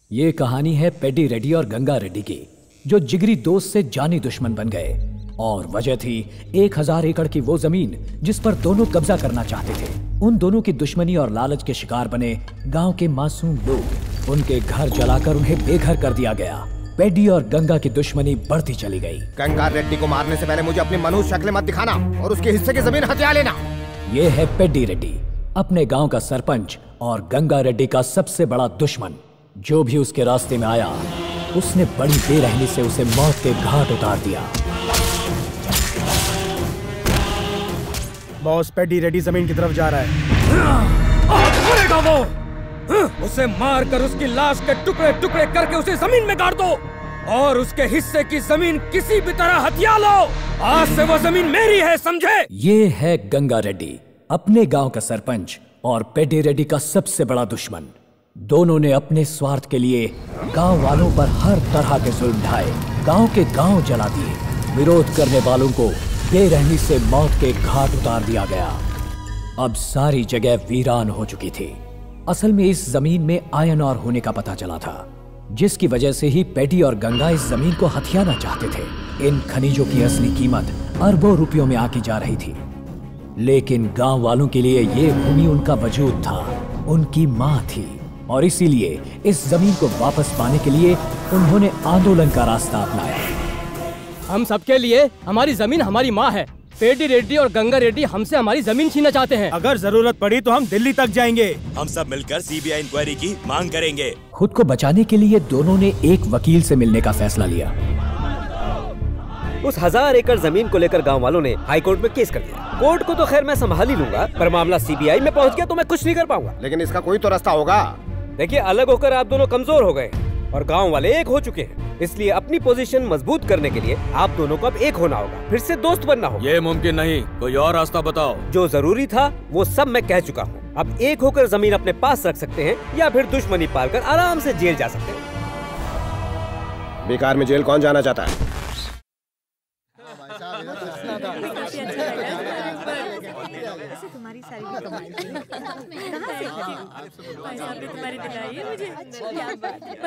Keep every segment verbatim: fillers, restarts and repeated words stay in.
ये कहानी है पेड्डी रेड्डी और गंगा रेड्डी की, जो जिगरी दोस्त से जानी दुश्मन बन गए। और वजह थी एक हजार एकड़ की वो जमीन जिस पर दोनों कब्जा करना चाहते थे। उन दोनों की दुश्मनी और लालच के शिकार बने गांव के मासूम लोग। उनके घर जलाकर उन्हें बेघर कर दिया गया। पेड्डी और गंगा की दुश्मनी बढ़ती चली गई। गंगा रेड्डी को मारने से पहले मुझे अपनी मनुष्य शक्ल मत दिखाना और उसके हिस्से की जमीन हथिया लेना। ये है पेड्डी रेड्डी, अपने गांव का सरपंच और गंगा रेड्डी का सबसे बड़ा दुश्मन। जो भी उसके रास्ते में आया उसने बड़ी बेरहमी से उसे मौत के घाट उतार दिया। बॉस, पेड्डी रेड्डी जमीन की तरफ जा रहा है। मरेगा वो। उसे मारकर उसकी लाश के टुकड़े टुकड़े करके उसे जमीन में गाड़ दो और उसके हिस्से की जमीन किसी भी तरह हथिया लो। आज से वो जमीन मेरी है, समझे? ये है गंगा रेड्डी, अपने गांव का सरपंच और पेड्डी रेड्डी का सबसे बड़ा दुश्मन। दोनों ने अपने स्वार्थ के लिए गांव वालों पर हर तरह के जुल्म ढाए, गांव के गांव जला दिए। विरोध करने वालों को बेरहमी से मौत के घाट उतार दिया गया। अब सारी जगह वीरान हो चुकी थी। असल में इस जमीन में आयरन ओर होने का पता चला था, जिसकी वजह से ही पेड्डी और गंगा इस जमीन को हथियाना चाहते थे। इन खनिजों की असली कीमत अरबों रुपयों में आकी जा रही थी, लेकिन गांव वालों के लिए ये भूमि उनका वजूद था, उनकी मां थी। और इसीलिए इस जमीन को वापस पाने के लिए उन्होंने आंदोलन का रास्ता अपनाया। हम सबके लिए हमारी जमीन हमारी माँ है। पेड्डी रेड्डी और गंगा रेड्डी हमसे हमारी जमीन छीनना चाहते हैं। अगर जरूरत पड़ी तो हम दिल्ली तक जाएंगे। हम सब मिलकर सीबीआई इंक्वायरी की मांग करेंगे। खुद को बचाने के लिए दोनों ने एक वकील से मिलने का फैसला लिया। उस हजार एकड़ जमीन को लेकर गांव वालों ने हाई कोर्ट में केस कर दिया। कोर्ट को तो खैर मैं संभाल ही लूंगा, पर मामला सीबीआई में पहुंच गया तो मैं कुछ नहीं कर पाऊंगा। लेकिन इसका कोई तो रास्ता होगा। देखिए, अलग होकर आप दोनों कमजोर हो गए और गांव वाले एक हो चुके हैं। इसलिए अपनी पोजीशन मजबूत करने के लिए आप दोनों को अब एक होना होगा, फिर से दोस्त बनना होगा। ये मुमकिन नहीं, कोई और रास्ता बताओ। जो जरूरी था वो सब मैं कह चुका हूँ। अब एक होकर जमीन अपने पास रख सकते हैं या फिर दुश्मनी पालकर आराम से जेल जा सकते हैं। बेकार में जेल कौन जाना चाहता है? तुम्हारी सारी भी कमाई कहाँ से तुम्हारी दिलाई है मुझे। क्या बात है,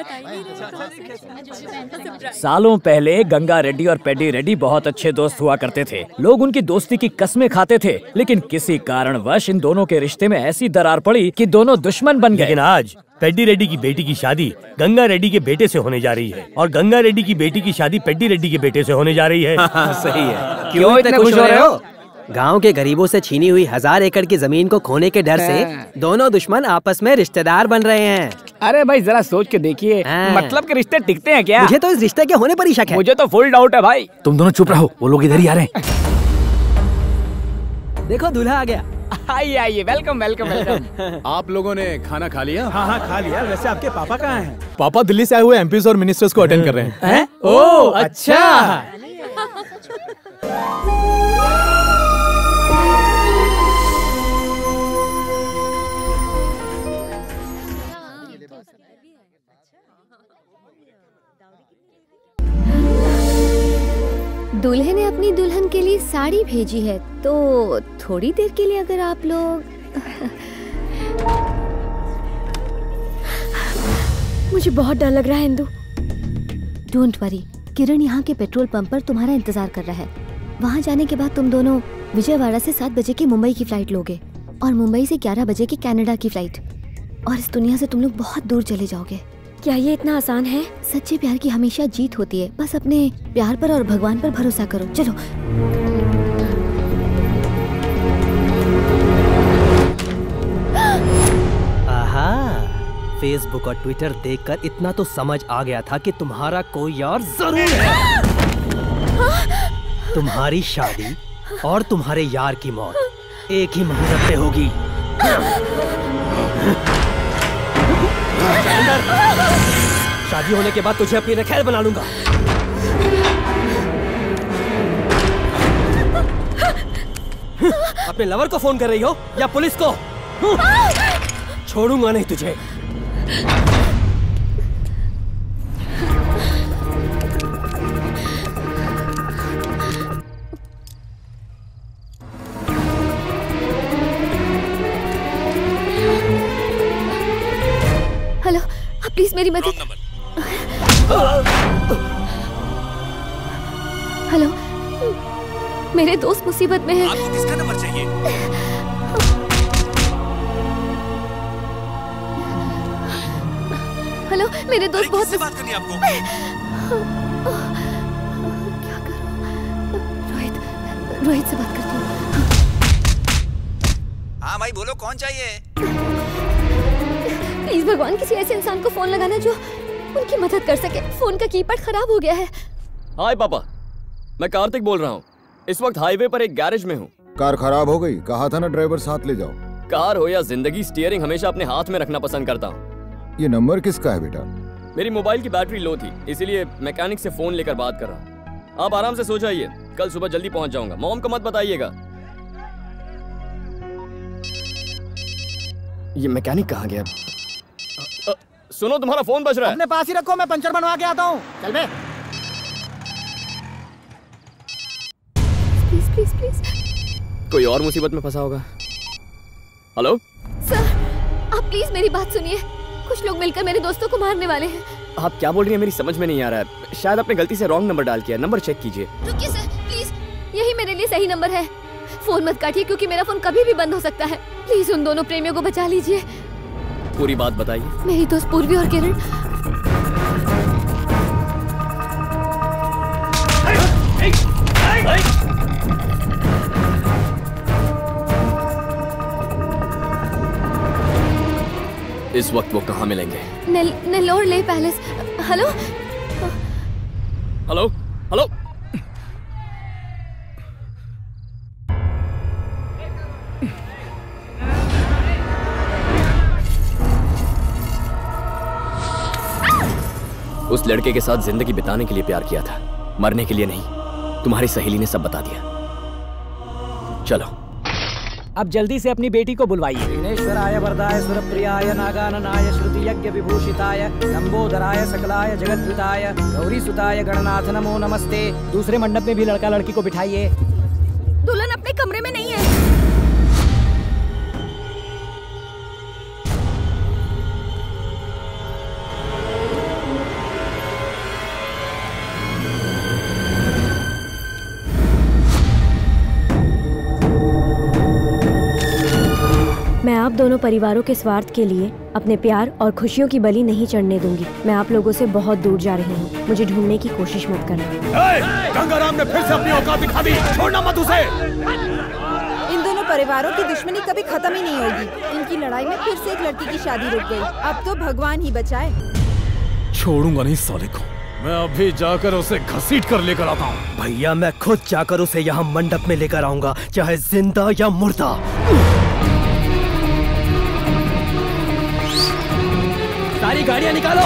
बताइए। सालों पहले गंगा रेड्डी और पेड्डी रेड्डी बहुत अच्छे दोस्त हुआ करते थे। लोग उनकी दोस्ती की कस्में खाते थे, लेकिन किसी कारणवश इन दोनों के रिश्ते में ऐसी दरार पड़ी कि दोनों दुश्मन बन गए। लेकिन आज पेड्डी रेड्डी की बेटी की शादी गंगा रेड्डी के बेटे से होने जा रही है और गंगा रेड्डी की बेटी की शादी पेड्डी रेड्डी के बेटे से होने जा रही है। सही है। क्यों इतने खुश हो रहे हो? गांव के गरीबों से छीनी हुई हजार एकड़ की जमीन को खोने के डर से दोनों दुश्मन आपस में रिश्तेदार बन रहे हैं। अरे भाई, जरा सोच के देखिए, मतलब के रिश्ते टिकते हैं क्या? मुझे तो इस रिश्ते के होने पर ही शक है। मुझे तो फुल डाउट है भाई। तुम दोनों चुप रहो, वो लोग इधर ही आ रहे हैं। देखो, दूल्हा आ गया। आइए आइए, वेलकम वेलकम वेलकम। आप लोगों ने खाना खा लिया? हाँ हाँ खा लिया। वैसे आपके पापा कहाँ हैं? पापा दिल्ली से आए हुए एमपीज और मिनिस्टर्स को अटेंड कर रहे हैं। हैं? ओह अच्छा। दूल्हे ने अपनी दुल्हन के लिए साड़ी भेजी है, तो थोड़ी देर के लिए अगर आप लोग मुझे बहुत डर लग रहा है इंदु। डोंट वरी, किरण यहाँ के पेट्रोल पंप पर तुम्हारा इंतजार कर रहा है। वहाँ जाने के बाद तुम दोनों विजयवाड़ा से सात बजे की मुंबई की फ्लाइट लोगे और मुंबई से ग्यारह बजे की कनाडा की फ्लाइट, और इस दुनिया से तुम लोग बहुत दूर चले जाओगे। क्या ये इतना आसान है? सच्चे प्यार की हमेशा जीत होती है। बस अपने प्यार पर और भगवान पर भरोसा करो। चलो। आहा, फेसबुक और ट्विटर देखकर इतना तो समझ आ गया था कि तुम्हारा कोई और जरूर है। तुम्हारी शादी और तुम्हारे यार की मौत एक ही मुहूर्त पे होगी। शादी होने के बाद तुझे अपनी रखैल बना लूंगा। अपने लवर को फोन कर रही हो या पुलिस को? छोड़ूंगा नहीं तुझे। हेलो आप प्लीज मेरी मदद। हेलो, मेरे दोस्त मुसीबत में हैं। आपको किसका नंबर चाहिए? हेलो, मेरे दोस्त बहुत किससे बात करनी है आपको? क्या करूं? रोहित, रोहित से बात करती हूँ। हाँ भाई बोलो, कौन चाहिए? प्लीज भगवान, किसी ऐसे इंसान को फोन लगाना जो उनकी मदद कर सके। फोन का कीपैड खराब हो गया है। हाय पापा, मैं कार्तिक बोल रहा हूँ। इस वक्त हाईवे पर एक गैरेज में हूँ। कार खराब हो गई, कहा था ना ड्राइवर साथ ले जाओ। कार हो या जिंदगी, स्टीयरिंग हमेशा अपने हाथ में रखना पसंद करता हूँ। ये नंबर किसका है बेटा? मेरी मोबाइल की बैटरी लो थी, इसीलिए मैकेनिक से फोन लेकर बात कर रहा हूँ। आप आराम से सो जाइए, कल सुबह जल्दी पहुँच जाऊंगा। मॉम को मत बताइएगा। ये मैकेनिक कहाँ गया? अ, सुनो, तुम्हारा फोन बज रहा है। अपने पास ही रखो, मैं पंचर बनवा के आता हूँ। चल बे। Please please please. कोई और मुसीबत में फंसा होगा। हेलो सर, आप प्लीज मेरी बात सुनिए। कुछ लोग मिलकर मेरे दोस्तों को मारने वाले हैं। आप क्या बोल रही हैं? मेरी समझ में नहीं आ रहा है। शायद आपने गलती से रॉन्ग नंबर डाल किया। नंबर चेक कीजिए। रुकिए सर, प्लीज, यही मेरे लिए सही नंबर है। फोन मत काटिए, क्योंकि मेरा फोन कभी भी बंद हो सकता है। प्लीज उन दोनों प्रेमियों को बचा लीजिए। पूरी बात बताइए। मेरी दोस्त पूर्वी और किरण। इस वक्त वो कहाँ मिलेंगे? नेल, नेल्लोर ले पैलेस। Hello hello hello. उस लड़के के साथ जिंदगी बिताने के लिए प्यार किया था, मरने के लिए नहीं। तुम्हारी सहेली ने सब बता दिया। चलो अब जल्दी से अपनी बेटी को बुलवाइए। विघ्नेश्वराय वरदाय सुरप्रियाय नागाननाय श्रुति यज्ञ विभूषिताय लंबोदराय सकलाय जगद्विताय गौरी सुताय गणनाथ नमो नमस्ते। दूसरे मंडप में भी लड़का लड़की को बिठाइए। दुल्हन अपने कमरे में नहीं है। मैं आप दोनों परिवारों के स्वार्थ के लिए अपने प्यार और खुशियों की बलि नहीं चढ़ने दूंगी। मैं आप लोगों से बहुत दूर जा रही हूँ। मुझे ढूंढने की कोशिश मत करना। गंगाराम ने फिर से अपनी औकात दिखा दी। छोड़ना मत उसे। इन दोनों परिवारों की दुश्मनी कभी खत्म ही नहीं होगी। इनकी लड़ाई में फिर से एक लड़की की शादी रुक गई। अब तो भगवान ही बचाए। छोड़ूंगा नहीं साले को। मैं अभी जाकर उसे घसीट कर लेकर आता हूँ। भैया मैं खुद जाकर उसे यहाँ मंडप में लेकर आऊंगा, चाहे जिंदा या मुर्दा। सारी गाड़ियां निकालो।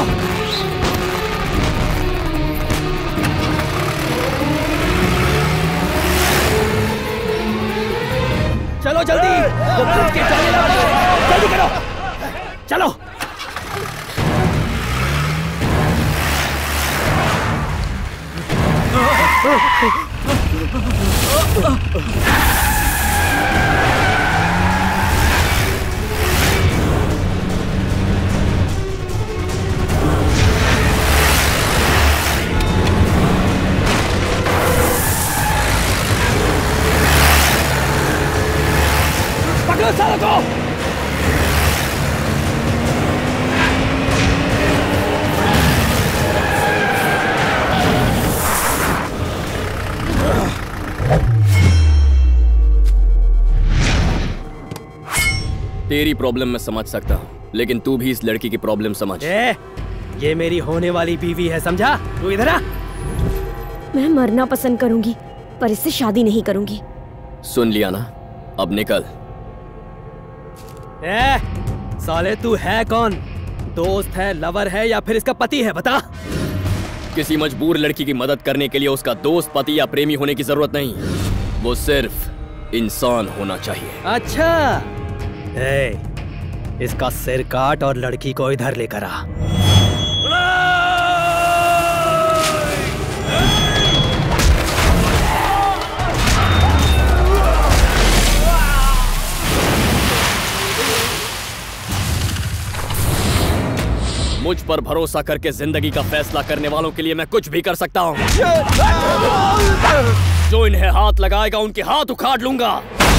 चलो जल्दी, वो कूद के जाने लगा है। जल्दी करो, चलो। पकड़ो सालों को। तेरी प्रॉब्लम मैं समझ सकता हूँ, लेकिन तू भी इस लड़की की प्रॉब्लम समझ। ए, ये मेरी होने वाली बीवी है, समझा? तू इधर आ। मैं मरना पसंद करूंगी, पर इससे शादी नहीं करूंगी। सुन लिया ना, अब निकल। ए, साले तू है कौन? दोस्त है, लवर है या फिर इसका पति है, बता। किसी मजबूर लड़की की मदद करने के लिए उसका दोस्त, पति या प्रेमी होने की जरूरत नहीं। वो सिर्फ इंसान होना चाहिए। अच्छा, ए, इसका सिर काट और लड़की को इधर लेकर आ। मुझ पर भरोसा करके जिंदगी का फैसला करने वालों के लिए मैं कुछ भी कर सकता हूँ। जो इन्हें हाथ लगाएगा उनके हाथ उखाड़ लूंगा।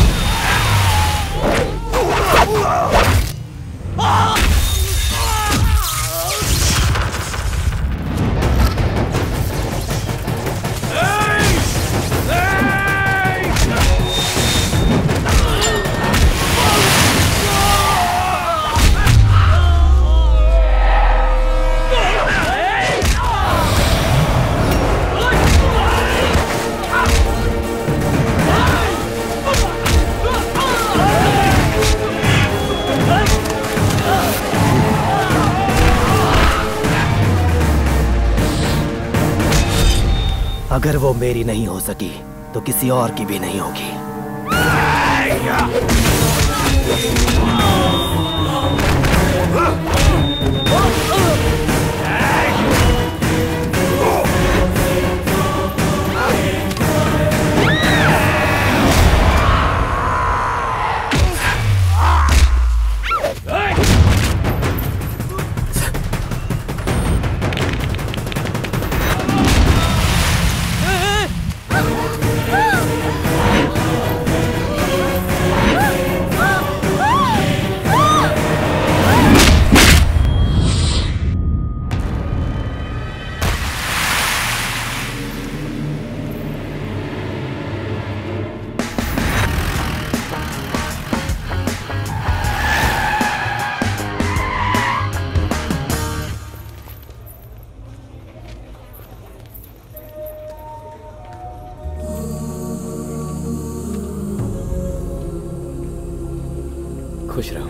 अगर वो मेरी नहीं हो सकी तो किसी और की भी नहीं होगी। खुश रहो।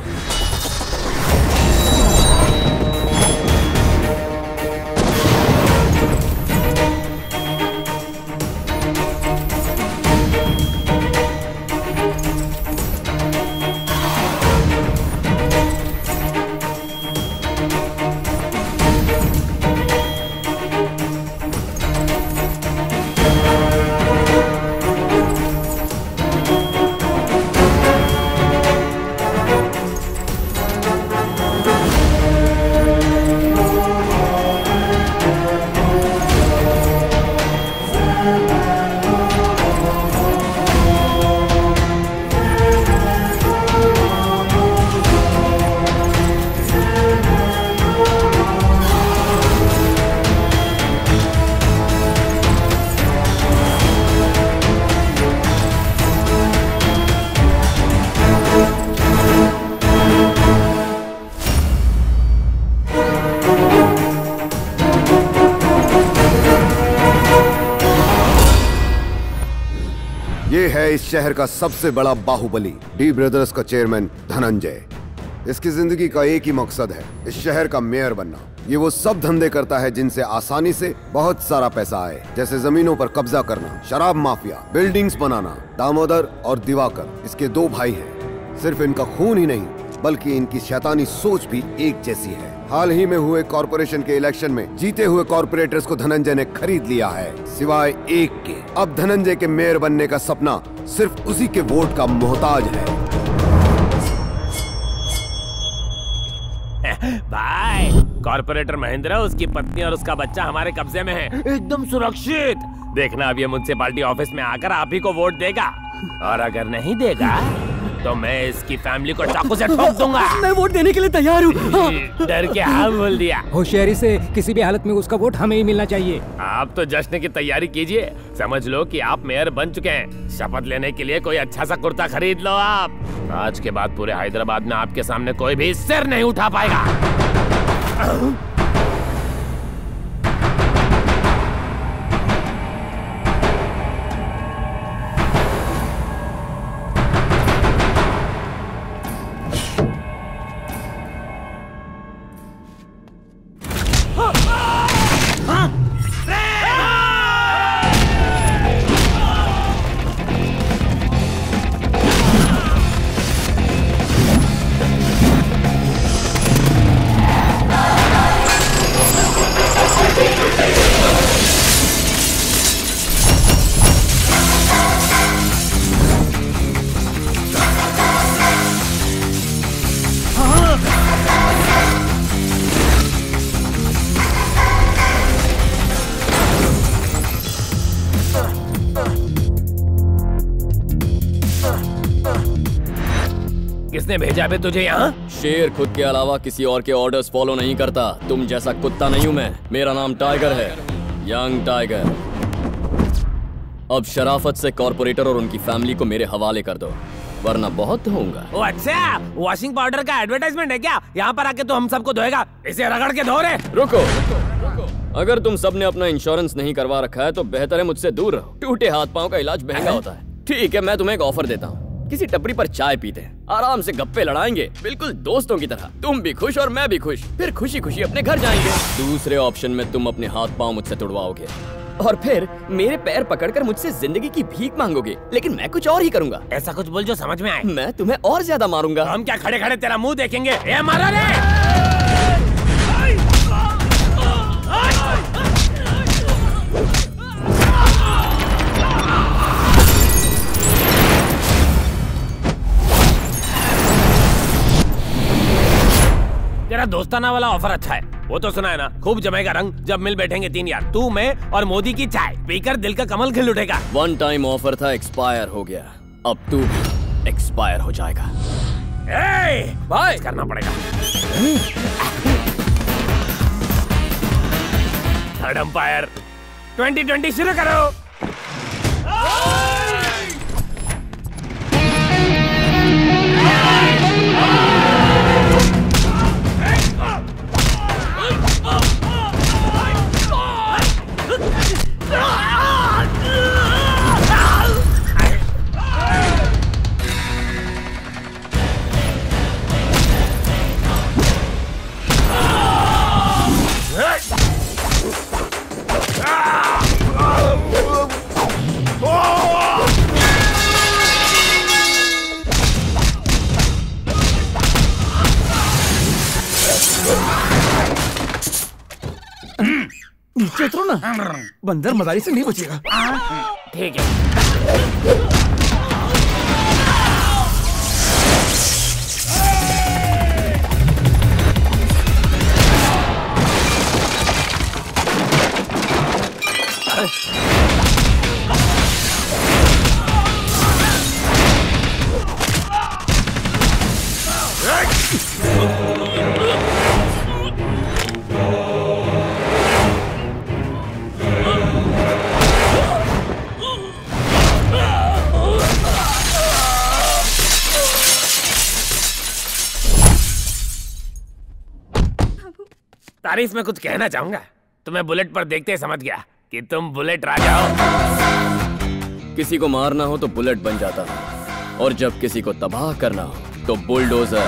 ये है इस शहर का सबसे बड़ा बाहुबली, डी ब्रदर्स का चेयरमैन धनंजय। इसकी जिंदगी का एक ही मकसद है, इस शहर का मेयर बनना। ये वो सब धंधे करता है जिनसे आसानी से बहुत सारा पैसा आए, जैसे जमीनों पर कब्जा करना, शराब माफिया, बिल्डिंग्स बनाना। दामोदर और दिवाकर इसके दो भाई हैं। सिर्फ इनका खून ही नहीं बल्कि इनकी शैतानी सोच भी एक जैसी है। हाल ही में हुए कॉर्पोरेशन के इलेक्शन में जीते हुए कॉर्पोरेटर्स को धनंजय ने खरीद लिया है, सिवाय एक के। अब धनंजय के मेयर बनने का सपना सिर्फ उसी के वोट का मोहताज है। भाई, कॉर्पोरेटर महेंद्र, उसकी पत्नी और उसका बच्चा हमारे कब्जे में है, एकदम सुरक्षित। देखना अब ये म्युनिसिपैलिटी ऑफिस में आकर आप ही को वोट देगा, और अगर नहीं देगा तो मैं इसकी फैमिली को चाकू से ठोक दूंगा। मैं वोट देने के लिए तैयार हूँ। डर के हाँ बोल दिया। होशियारी से किसी भी हालत में उसका वोट हमें ही मिलना चाहिए। आप तो जश्न की तैयारी कीजिए, समझ लो कि आप मेयर बन चुके हैं। शपथ लेने के लिए कोई अच्छा सा कुर्ता खरीद लो आप। आज के बाद पूरे हैदराबाद में आपके सामने कोई भी सिर नहीं उठा पाएगा। किसने भेजा बे तुझे यहाँ? शेर खुद के अलावा किसी और के ऑर्डर्स फॉलो नहीं करता। तुम जैसा कुत्ता नहीं हूँ मैं। मेरा नाम टाइगर है, यंग टाइगर। अब शराफत से कॉर्पोरेटर और उनकी फैमिली को मेरे हवाले कर दो, वरना बहुत धोऊंगा। ओ अच्छा, वॉशिंग पाउडर का एडवर्टाइजमेंट है क्या? यहाँ पर आके तो हम सबको धोएगा, इसे रगड़ के धो रहे। रुको, अगर तुम सबने अपना इंश्योरेंस नहीं करवा रखा है तो बेहतर है मुझसे दूर रहो। टूटे हाथ पांव का इलाज महंगा होता है। ठीक है, मैं तुम्हें एक ऑफर देता हूँ। किसी टपरी पर चाय पीते हैं, आराम से गप्पे लड़ाएंगे, बिल्कुल दोस्तों की तरह। तुम भी खुश और मैं भी खुश, फिर खुशी खुशी अपने घर जाएंगे। दूसरे ऑप्शन में तुम अपने हाथ पांव मुझसे तुड़वाओगे और फिर मेरे पैर पकड़कर मुझसे जिंदगी की भीख मांगोगे, लेकिन मैं कुछ और ही करूंगा। ऐसा कुछ बोल जो समझ में आए। मैं तुम्हें और ज्यादा मारूंगा। हम क्या खड़े खड़े तेरा मुंह देखेंगे? ए मारो रे! तेरा दोस्ताना वाला ऑफर अच्छा है, वो तो सुना है ना। खूब जमेगा रंग जब मिल बैठेंगे तीन यार, तू मैं और मोदी की चाय पीकर दिल का कमल खिल उठेगा। वन टाइम ऑफर था, एक्सपायर हो गया। अब तू भी एक्सपायर हो जाएगा। ए, भाई करना पड़ेगा। थर्ड अंपायर ट्वेंटी ट्वेंटी शुरू करो। नीचे उतरो ना, बंदर मदारी से नहीं बचेगा। ठीक है। तारीफ में कुछ कहना चाहूंगा। तुम्हें बुलेट पर देखते ही समझ गया कि तुम बुलेट राजा हो। किसी को मारना हो तो बुलेट बन जाता है, और जब किसी को तबाह करना हो तो बुलडोजर।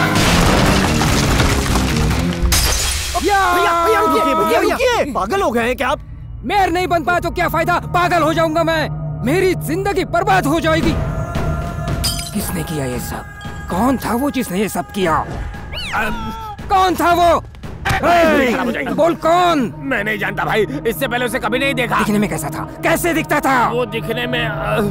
पागल हो गए हैं क्या आप? मेयर नहीं बन पाया तो क्या फायदा, पागल हो जाऊंगा मैं। मेरी जिंदगी बर्बाद हो जाएगी। किसने किया ये सब? कौन था वो जिसने ये सब किया? कौन था वो? बोल कौन? मैं नहीं जानता भाई, इससे पहले उसे कभी नहीं देखा। दिखने में कैसा था? कैसे दिखता था? वो दिखने में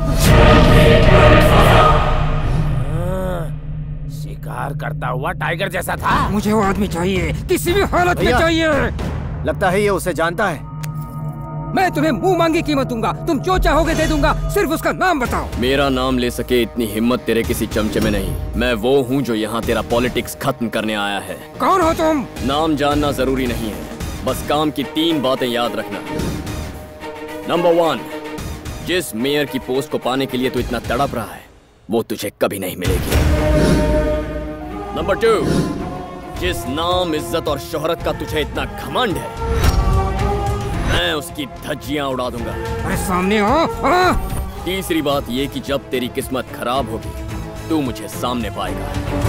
शिकार करता हुआ टाइगर जैसा था। मुझे वो आदमी चाहिए, किसी भी हालत में चाहिए। लगता है ये उसे जानता है। मैं तुम्हें मुंह मांगी कीमत दूंगा, तुम जो चाहोगे दे दूंगा, सिर्फ उसका नाम बताओ। मेरा नाम ले सके इतनी हिम्मत तेरे किसी चमचे में नहीं। मैं वो हूँ जो यहाँ तेरा पॉलिटिक्स खत्म करने आया है। कौन हो तुम? नाम जानना जरूरी नहीं है, बस काम की तीन बातें याद रखना। नंबर वन, जिस मेयर की पोस्ट को पाने के लिए तू इतना तड़प रहा है वो तुझे कभी नहीं मिलेगी। नंबर टू, जिस नाम, इज्जत और शोहरत का तुझे इतना घमंड है, मैं उसकी धज्जियां उड़ा दूंगा। अरे सामने हो। तीसरी बात ये कि जब तेरी किस्मत खराब होगी तू मुझे सामने पाएगा।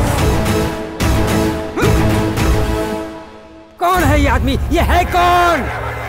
कौन है ये आदमी? ये है कौन?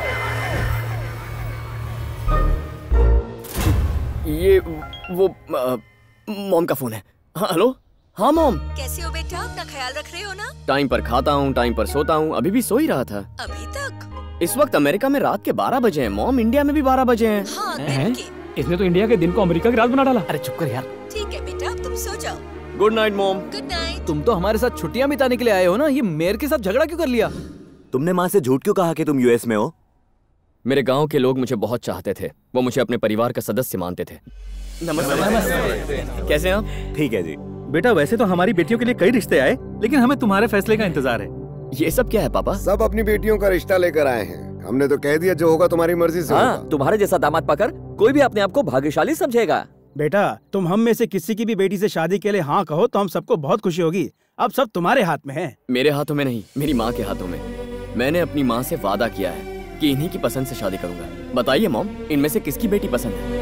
ये वो आ, मॉम का फोन है। हाँ हेलो। हाँ मॉम। कैसे हो बेटा? अपना ख्याल रख रहे हो ना? टाइम पर खाता हूँ, टाइम पर सोता हूँ। अभी भी सो ही रहा था। अभी तक? इस वक्त अमेरिका में रात के बारह बजे हैं मॉम, इंडिया में भी बारह बजे हैं। हाँ, दिन के। इसने तो इंडिया के दिन को अमेरिका की रात बना डाला। अरे चुप कर यार। ठीक है बेटा, अब तुम सो जाओ। Good night mom. Good night. तुम तो हमारे साथ छुट्टियां बिताने के लिए आए हो ना, ये मेयर के साथ झगड़ा क्यों कर लिया? तुमने माँ से झूठ क्यों कहा कि तुम यूएस में हो? मेरे गांव के लोग मुझे बहुत चाहते थे, वो मुझे अपने परिवार का सदस्य मानते थे। नमस्ते। कैसे हैं आप? ठीक है जी। बेटा वैसे तो हमारी बेटियों के लिए कई रिश्ते आए, लेकिन हमें तुम्हारे फैसले का इंतजार है। ये सब क्या है पापा? सब अपनी बेटियों का रिश्ता लेकर आए हैं। हमने तो कह दिया जो होगा तुम्हारी मर्जी से हाँ, होगा। तुम्हारे जैसा दामाद पाकर कोई भी अपने आप को भाग्यशाली समझेगा। बेटा तुम हम में से किसी की भी बेटी से शादी के लिए हाँ कहो तो हम सबको बहुत खुशी होगी। अब सब तुम्हारे हाथ में है। मेरे हाथों में नहीं, मेरी माँ के हाथों में। मैंने अपनी माँ से वादा किया है कि इन्हीं की पसंद से शादी करूंगा। बताइए मॉम, इनमें से किसकी बेटी पसंद है?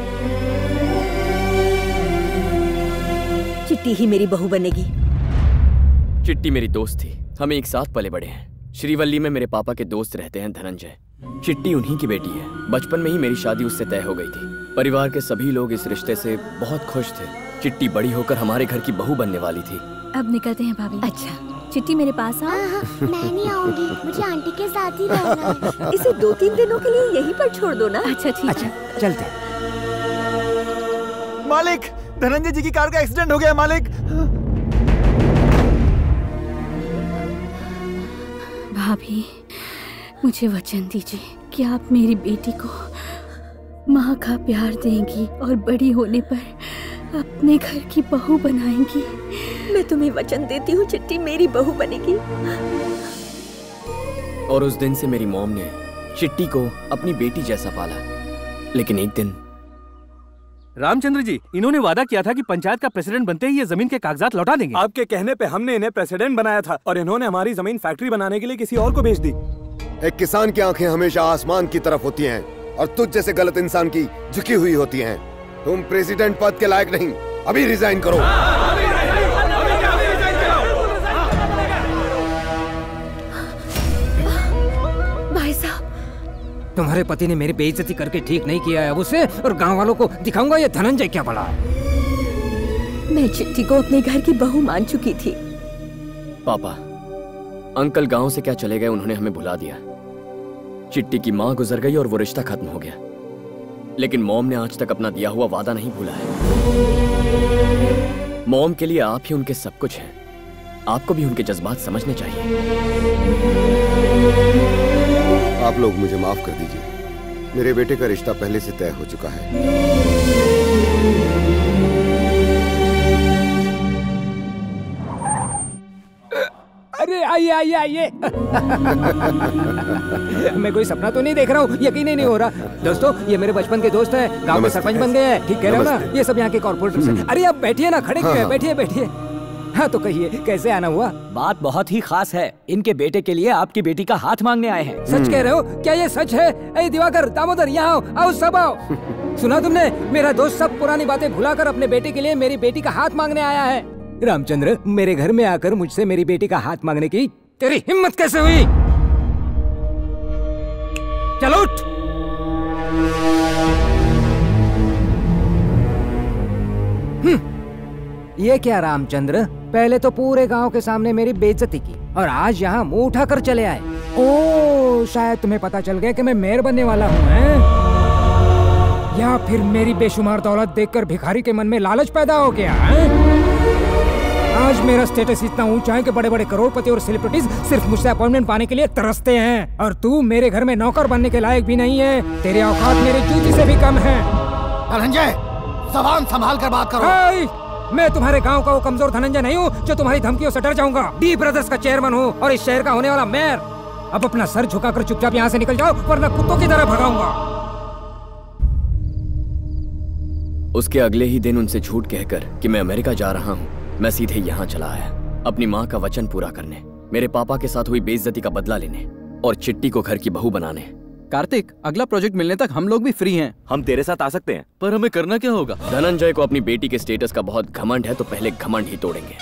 चिट्टी ही मेरी बहू बनेगी। चिट्टी मेरी दोस्त थी, हम एक साथ पले बड़े हैं। श्रीवल्ली में मेरे पापा के दोस्त रहते हैं धनंजय। चिट्टी उन्हीं की बेटी है। बचपन में ही मेरी शादी उससे तय हो गई थी। परिवार के सभी लोग इस रिश्ते से बहुत खुश थे। चिट्टी बड़ी होकर हमारे घर की बहू बनने वाली थी। अब निकलते हैं भाभी। अच्छा चिट्टी मेरे पास आओ। मैं नहीं आऊंगी, मुझे आंटी के साथ ही रहना है। इसे दो तीन दिनों के लिए यहीं पर छोड़ दो ना। अच्छा ठीक अच्छा चलते। मालिक, धनंजय जी की कार का एक्सीडेंट हो गया मालिक। भाभी मुझे वचन दीजिए कि आप मेरी बेटी को माँ का प्यार देंगी और बड़ी होने पर अपने घर की बहू बनाएंगी। मैं तुम्हें वचन देती हूँ चिट्टी मेरी बहू बनेगी। और उस दिन से मेरी मॉम ने चिट्टी को अपनी बेटी जैसा पाला। लेकिन एक दिन रामचंद्र जी, इन्होंने वादा किया था कि पंचायत का प्रेसिडेंट बनते ही ये जमीन के कागजात लौटा देंगे। आपके कहने पे हमने इन्हें प्रेसिडेंट बनाया था और इन्होंने हमारी जमीन फैक्ट्री बनाने के लिए किसी और को बेच दी। एक किसान की आंखें हमेशा आसमान की तरफ होती हैं और तुझ जैसे गलत इंसान की झुकी हुई होती हैं। तुम प्रेसिडेंट पद के लायक नहीं, अभी रिजाइन करो। भाई साहब, तुम्हारे पति ने मेरी बेइज्जती करके ठीक नहीं किया है उसे, और गांव वालों को दिखाऊंगा ये धनंजय क्या बड़ा है। मैं चिट्टी को अपने घर की बहू मान चुकी थी। पापा, अंकल गांव से क्या चले गए, उन्होंने हमें भुला दिया। चिट्टी की माँ गुजर गई और वो रिश्ता खत्म हो गया। लेकिन मॉम ने आज तक अपना दिया हुआ वादा नहीं भूला है। मॉम के लिए आप ही उनके सब कुछ हैं। आपको भी उनके जज्बात समझने चाहिए। आप लोग मुझे माफ कर दीजिए, मेरे बेटे का रिश्ता पहले से तय हो चुका है। अरे आइए आइए आइए। मैं कोई सपना तो नहीं देख रहा हूँ, यकीन ही नहीं हो रहा। दोस्तों, ये मेरे बचपन के दोस्त हैं, गांव के सरपंच बन गए हैं। ठीक कह रहा हूँ ना? ये सब यहाँ के कॉर्पोरेटर हैं। अरे आप बैठिए ना, खड़े क्यों हैं? बैठिए बैठिए। हाँ तो कहिए, कैसे आना हुआ? बात बहुत ही खास है। इनके बेटे के लिए आपकी बेटी का हाथ मांगने आए हैं। सच कह रहे हो? क्या ये सच है? ए दिवाकर, दामोदर, यहाँ आओ, आओ सब आओ। सुना तुमने? मेरा दोस्त सब पुरानी बातें भुलाकर अपने बेटे के लिए मेरी बेटी का हाथ मांगने आया है। रामचंद्र, मेरे घर में आकर मुझसे मेरी बेटी का हाथ मांगने की तेरी हिम्मत कैसे हुई? चलो उठ। ये क्या रामचंद्र, पहले तो पूरे गांव के सामने मेरी बेइज्जती की और आज यहाँ मुंह उठाकर चले आए। ओ, शायद तुम्हें पता चल गया कि मैं मेयर बनने वाला हूँ, हैं? या फिर मेरी बेशुमार दौलत देखकर भिखारी के मन में लालच पैदा हो गया है? आज मेरा स्टेटस इतना ऊंचा है कि बड़े बड़े करोड़पति और सेलिब्रिटीज सिर्फ मुझसे अपॉइंटमेंट पाने के लिए तरसते हैं, और तू मेरे घर में नौकर बनने के लायक भी नहीं है। तेरे औकात मेरी जूती से भी कम है। धनंजय, जबान संभाल कर बात करो। हाय, मैं तुम्हारे गांव का वो कमजोर धनंजय नहीं हूँ जो तुम्हारी धमकियों से डर जाऊंगा। डी ब्रदर्स का चेयरमैन हूँ और इस शहर का होने वाला मेयर। अब अपना सर झुकाकर चुपचाप यहाँ से निकल जाओ, वरना कुत्तों की तरह भगाऊंगा। उसके अगले ही दिन उनसे झूठ कहकर कि मैं अमेरिका जा रहा हूँ, मैं सीधे यहाँ चला आया अपनी माँ का वचन पूरा करने, मेरे पापा के साथ हुई बेइज्जती का बदला लेने और चिट्टी को घर की बहू बनाने। कार्तिक, अगला प्रोजेक्ट मिलने तक हम लोग भी फ्री हैं। हम तेरे साथ आ सकते हैं, पर हमें करना क्या होगा? धनंजय को अपनी बेटी के स्टेटस का बहुत घमंड है, तो पहले घमंड ही तोड़ेंगे।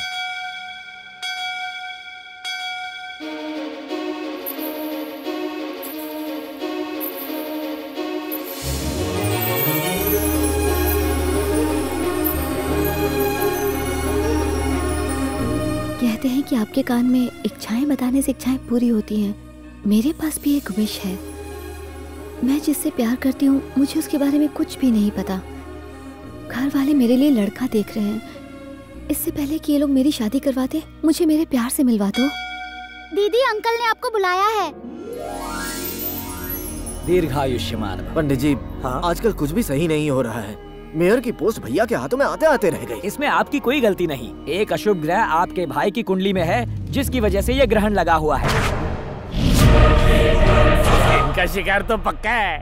कहते हैं कि आपके कान में इच्छाएं बताने से इच्छाएं पूरी होती हैं। मेरे पास भी एक विश है। मैं जिससे प्यार करती हूँ मुझे उसके बारे में कुछ भी नहीं पता। घर वाले मेरे लिए लड़का देख रहे हैं। इससे पहले कि ये लोग मेरी शादी करवाते, मुझे मेरे प्यार से मिलवा दो। दीदी, अंकल ने आपको बुलाया है। दीर्घायुष्मान। पंडित जी, हाँ? आजकल कुछ भी सही नहीं हो रहा है। मेयर की पोस्ट भैया के हाथों में आते आते रह गई। इसमें आपकी कोई गलती नहीं। एक अशुभ ग्रह आपके भाई की कुंडली में है, जिसकी वजह से ये ग्रहण लगा हुआ है। इनका शिकार तो पक्का है।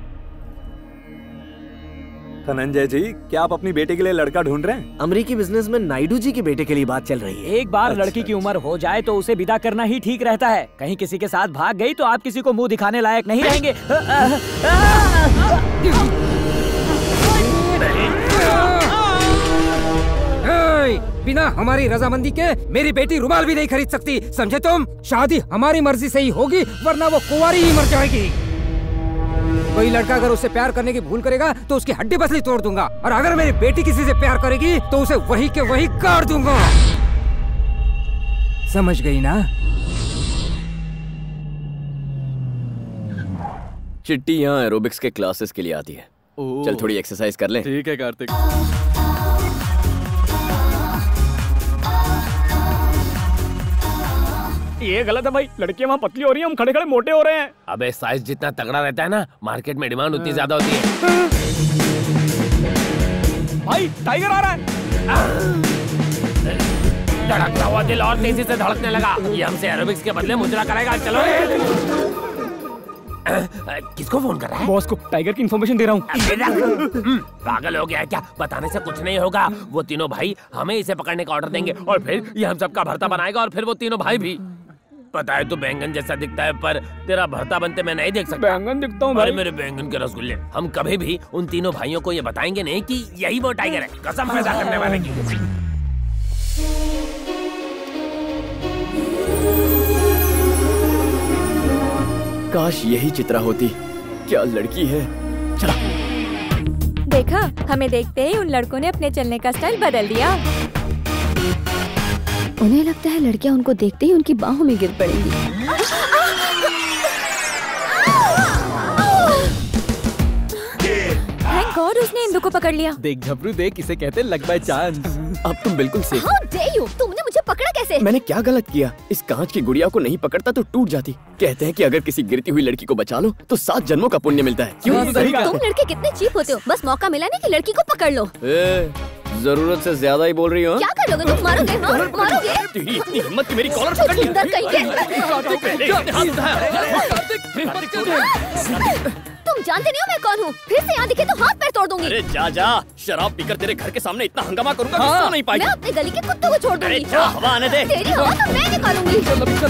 धनंजय जी, क्या आप अपनी बेटे के लिए लड़का ढूंढ रहे हैं? अमेरिकी बिजनेसमैन नायडू जी की बेटे के लिए बात चल रही है। एक बार अच्छा, लड़की की उम्र हो जाए तो उसे विदा करना ही ठीक रहता है। कहीं किसी के साथ भाग गई तो आप किसी को मुंह दिखाने लायक नहीं रहेंगे। बिना हमारी रजामंदी के मेरी बेटी रुमाल भी नहीं खरीद सकती, समझे तुम? शादी हमारी मर्जी से ही होगी, वरना वो कुंवारी ही मर जाएगी। कोई लड़का अगर उससे प्यार करने की भूल करेगा तो उसकी हड्डी पसली तोड़ दूंगा, और अगर मेरी बेटी किसी से प्यार करेगी तो उसे वही के वही काट दूंगा। समझ गई ना? चिट्टी यहाँ एरोबिक्स के क्लासेस के लिए आती है। चल थोड़ी एक्सरसाइज कर ले। ठीक है कार्तिक। ये गलत है भाई, लड़कियां वहाँ पतली हो रही हैं, हम खड़े खड़े मोटे हो रहे हैं। अबे साइज जितना तगड़ा रहता है ना, मार्केट में डिमांड उतनी ज्यादा होती है। भाई टाइगर आ रहा है। धड़कता हुआ दिल और तेजी से धड़कने लगा। ये हमसे एरोबिक्स के बदले मुजरा करेगा। चलो किसको फोन कर रहा है? बॉस को। टाइगर की इन्फॉर्मेशन दे रहा हूँ। पागल हो गया है क्या? बताने से कुछ नहीं होगा। वो तीनों भाई हमें इसे पकड़ने का ऑर्डर देंगे और फिर ये हम सबका भरता बनाएगा, और फिर वो तीनों भाई भी। पता है तू बैंगन जैसा दिखता है, पर तेरा भरता बनते मैं नहीं देख सकता। बैंगन दिखता हूँ भाई। मेरे बैंगन के रसगुल्ले। हम कभी भी उन तीनों भाइयों को ये बताएंगे नहीं कि यही वो टाइगर है, कसम पैदा करने वाले की। काश यही चित्रा होती। क्या लड़की है। चला। देखा, हमें देखते ही उन लड़कों ने अपने चलने का स्टाइल बदल दिया। उन्हें लगता है लड़कियां उनको देखते ही उनकी बाहों में गिर पड़ेंगी। थैंक गॉड उसने इंदु को पकड़ लिया। देख झपरू देख, इसे कहते हैं लक बाय चांस। अब तुम बिल्कुल सेफ। How dare you? तुमने मुझे पकड़ा कैसे? मैंने क्या गलत किया? इस कांच की गुड़िया को नहीं पकड़ता तो टूट जाती। कहते हैं कि अगर किसी गिरती हुई लड़की को बचा लो तो सात जन्मों का पुण्य मिलता है। क्यों? तुम लड़के कितने चीप होते हो। बस मौका मिला नहीं कि लड़की को पकड़ लो। ए, जरूरत से ज्यादा ही बोल रही हो। क्या कर लोगे तुम? मारोगे? हाँ, मारोगे? तेरी इतनी हिम्मत कि मेरी कॉलर पकड़ ली। सुंदर कहीं तुम जानते नहीं हो मैं कौन हूँ। फिर से यहाँ दिखे तो हाथ पैर तोड़ दूंगी। अरे जा जा, शराब पीकर तेरे घर के सामने इतना हंगामा करूंगा कि सो नहीं पाएगी। मैं अपने गली के कुत्तों को छोड़ दूंगी। अरे जा, हवा आने दे। तेरी हवा तो मैं निकालूंगी।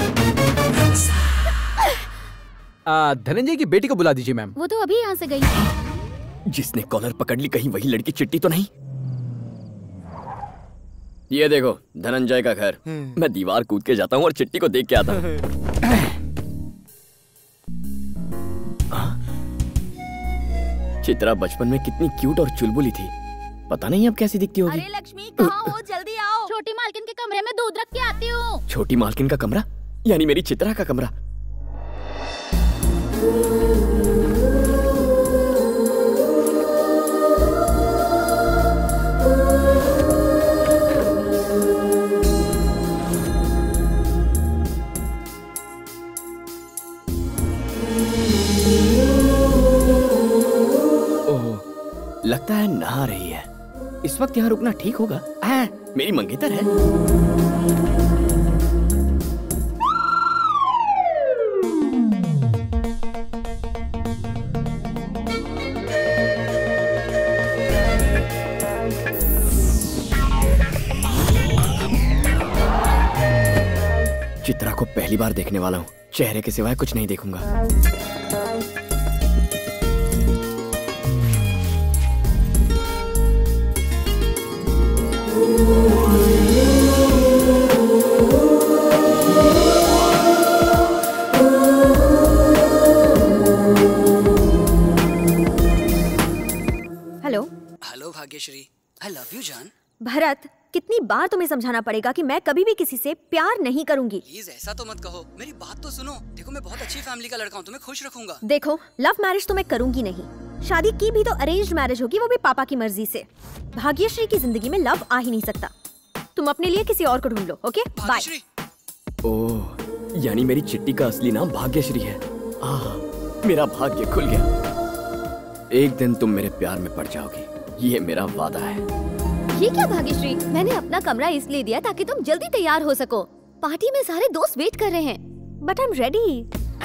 धनंजय की बेटी को बुला दीजिए मैम। वो तो अभी यहाँ से गई। जिसने कॉलर पकड़ ली, कहीं वही लड़की चिट्टी तो नहीं? ये देखो धनंजय का घर। मैं दीवार कूद के जाता हूँ और चिट्टी को देख के आता हूँ। चित्रा बचपन में कितनी क्यूट और चुलबुली थी, पता नहीं अब कैसी दिखती होगी। अरे लक्ष्मी कहाँ हो? जल्दी आओ। छोटी मालकिन के कमरे में दूध रख के आती हूँ। छोटी मालकिन का कमरा? यानी मेरी चित्रा का कमरा। लगता है नहा रही है। इस वक्त यहाँ रुकना ठीक होगा? आ, मेरी मंगेतर है। चित्रा को पहली बार देखने वाला हूँ। चेहरे के सिवाय कुछ नहीं देखूंगा। Hello hello Bhagyashree, I love you जान। भरत, कितनी बार तुम्हें समझाना पड़ेगा कि मैं कभी भी किसी से प्यार नहीं करूंगी। प्लीज ऐसा तो मत कहो, मेरी बात तो सुनो। देखो मैं बहुत अच्छी फैमिली का लड़का हूँ, तुम्हें खुश रखूंगा। देखो, लव मैरिज तो मैं करूंगी नहीं। शादी की भी तो अरेंज्ड मैरिज होगी, वो भी पापा की मर्जी से। भाग्यश्री की जिंदगी में लव आ ही नहीं सकता। तुम अपने लिए किसी और को ढूंढ लो। Okay bye. ओह, यानी मेरी चिट्टी का असली नाम भाग्यश्री है। आह, मेरा भाग्य खुल गया। एक दिन तुम मेरे प्यार में पड़ जाओगी ये मेरा वादा है। ये क्या भाग्यश्री, मैंने अपना कमरा इसलिए दिया ताकि तुम जल्दी तैयार हो सको। पार्टी में सारे दोस्त वेट कर रहे हैं। But I am ready.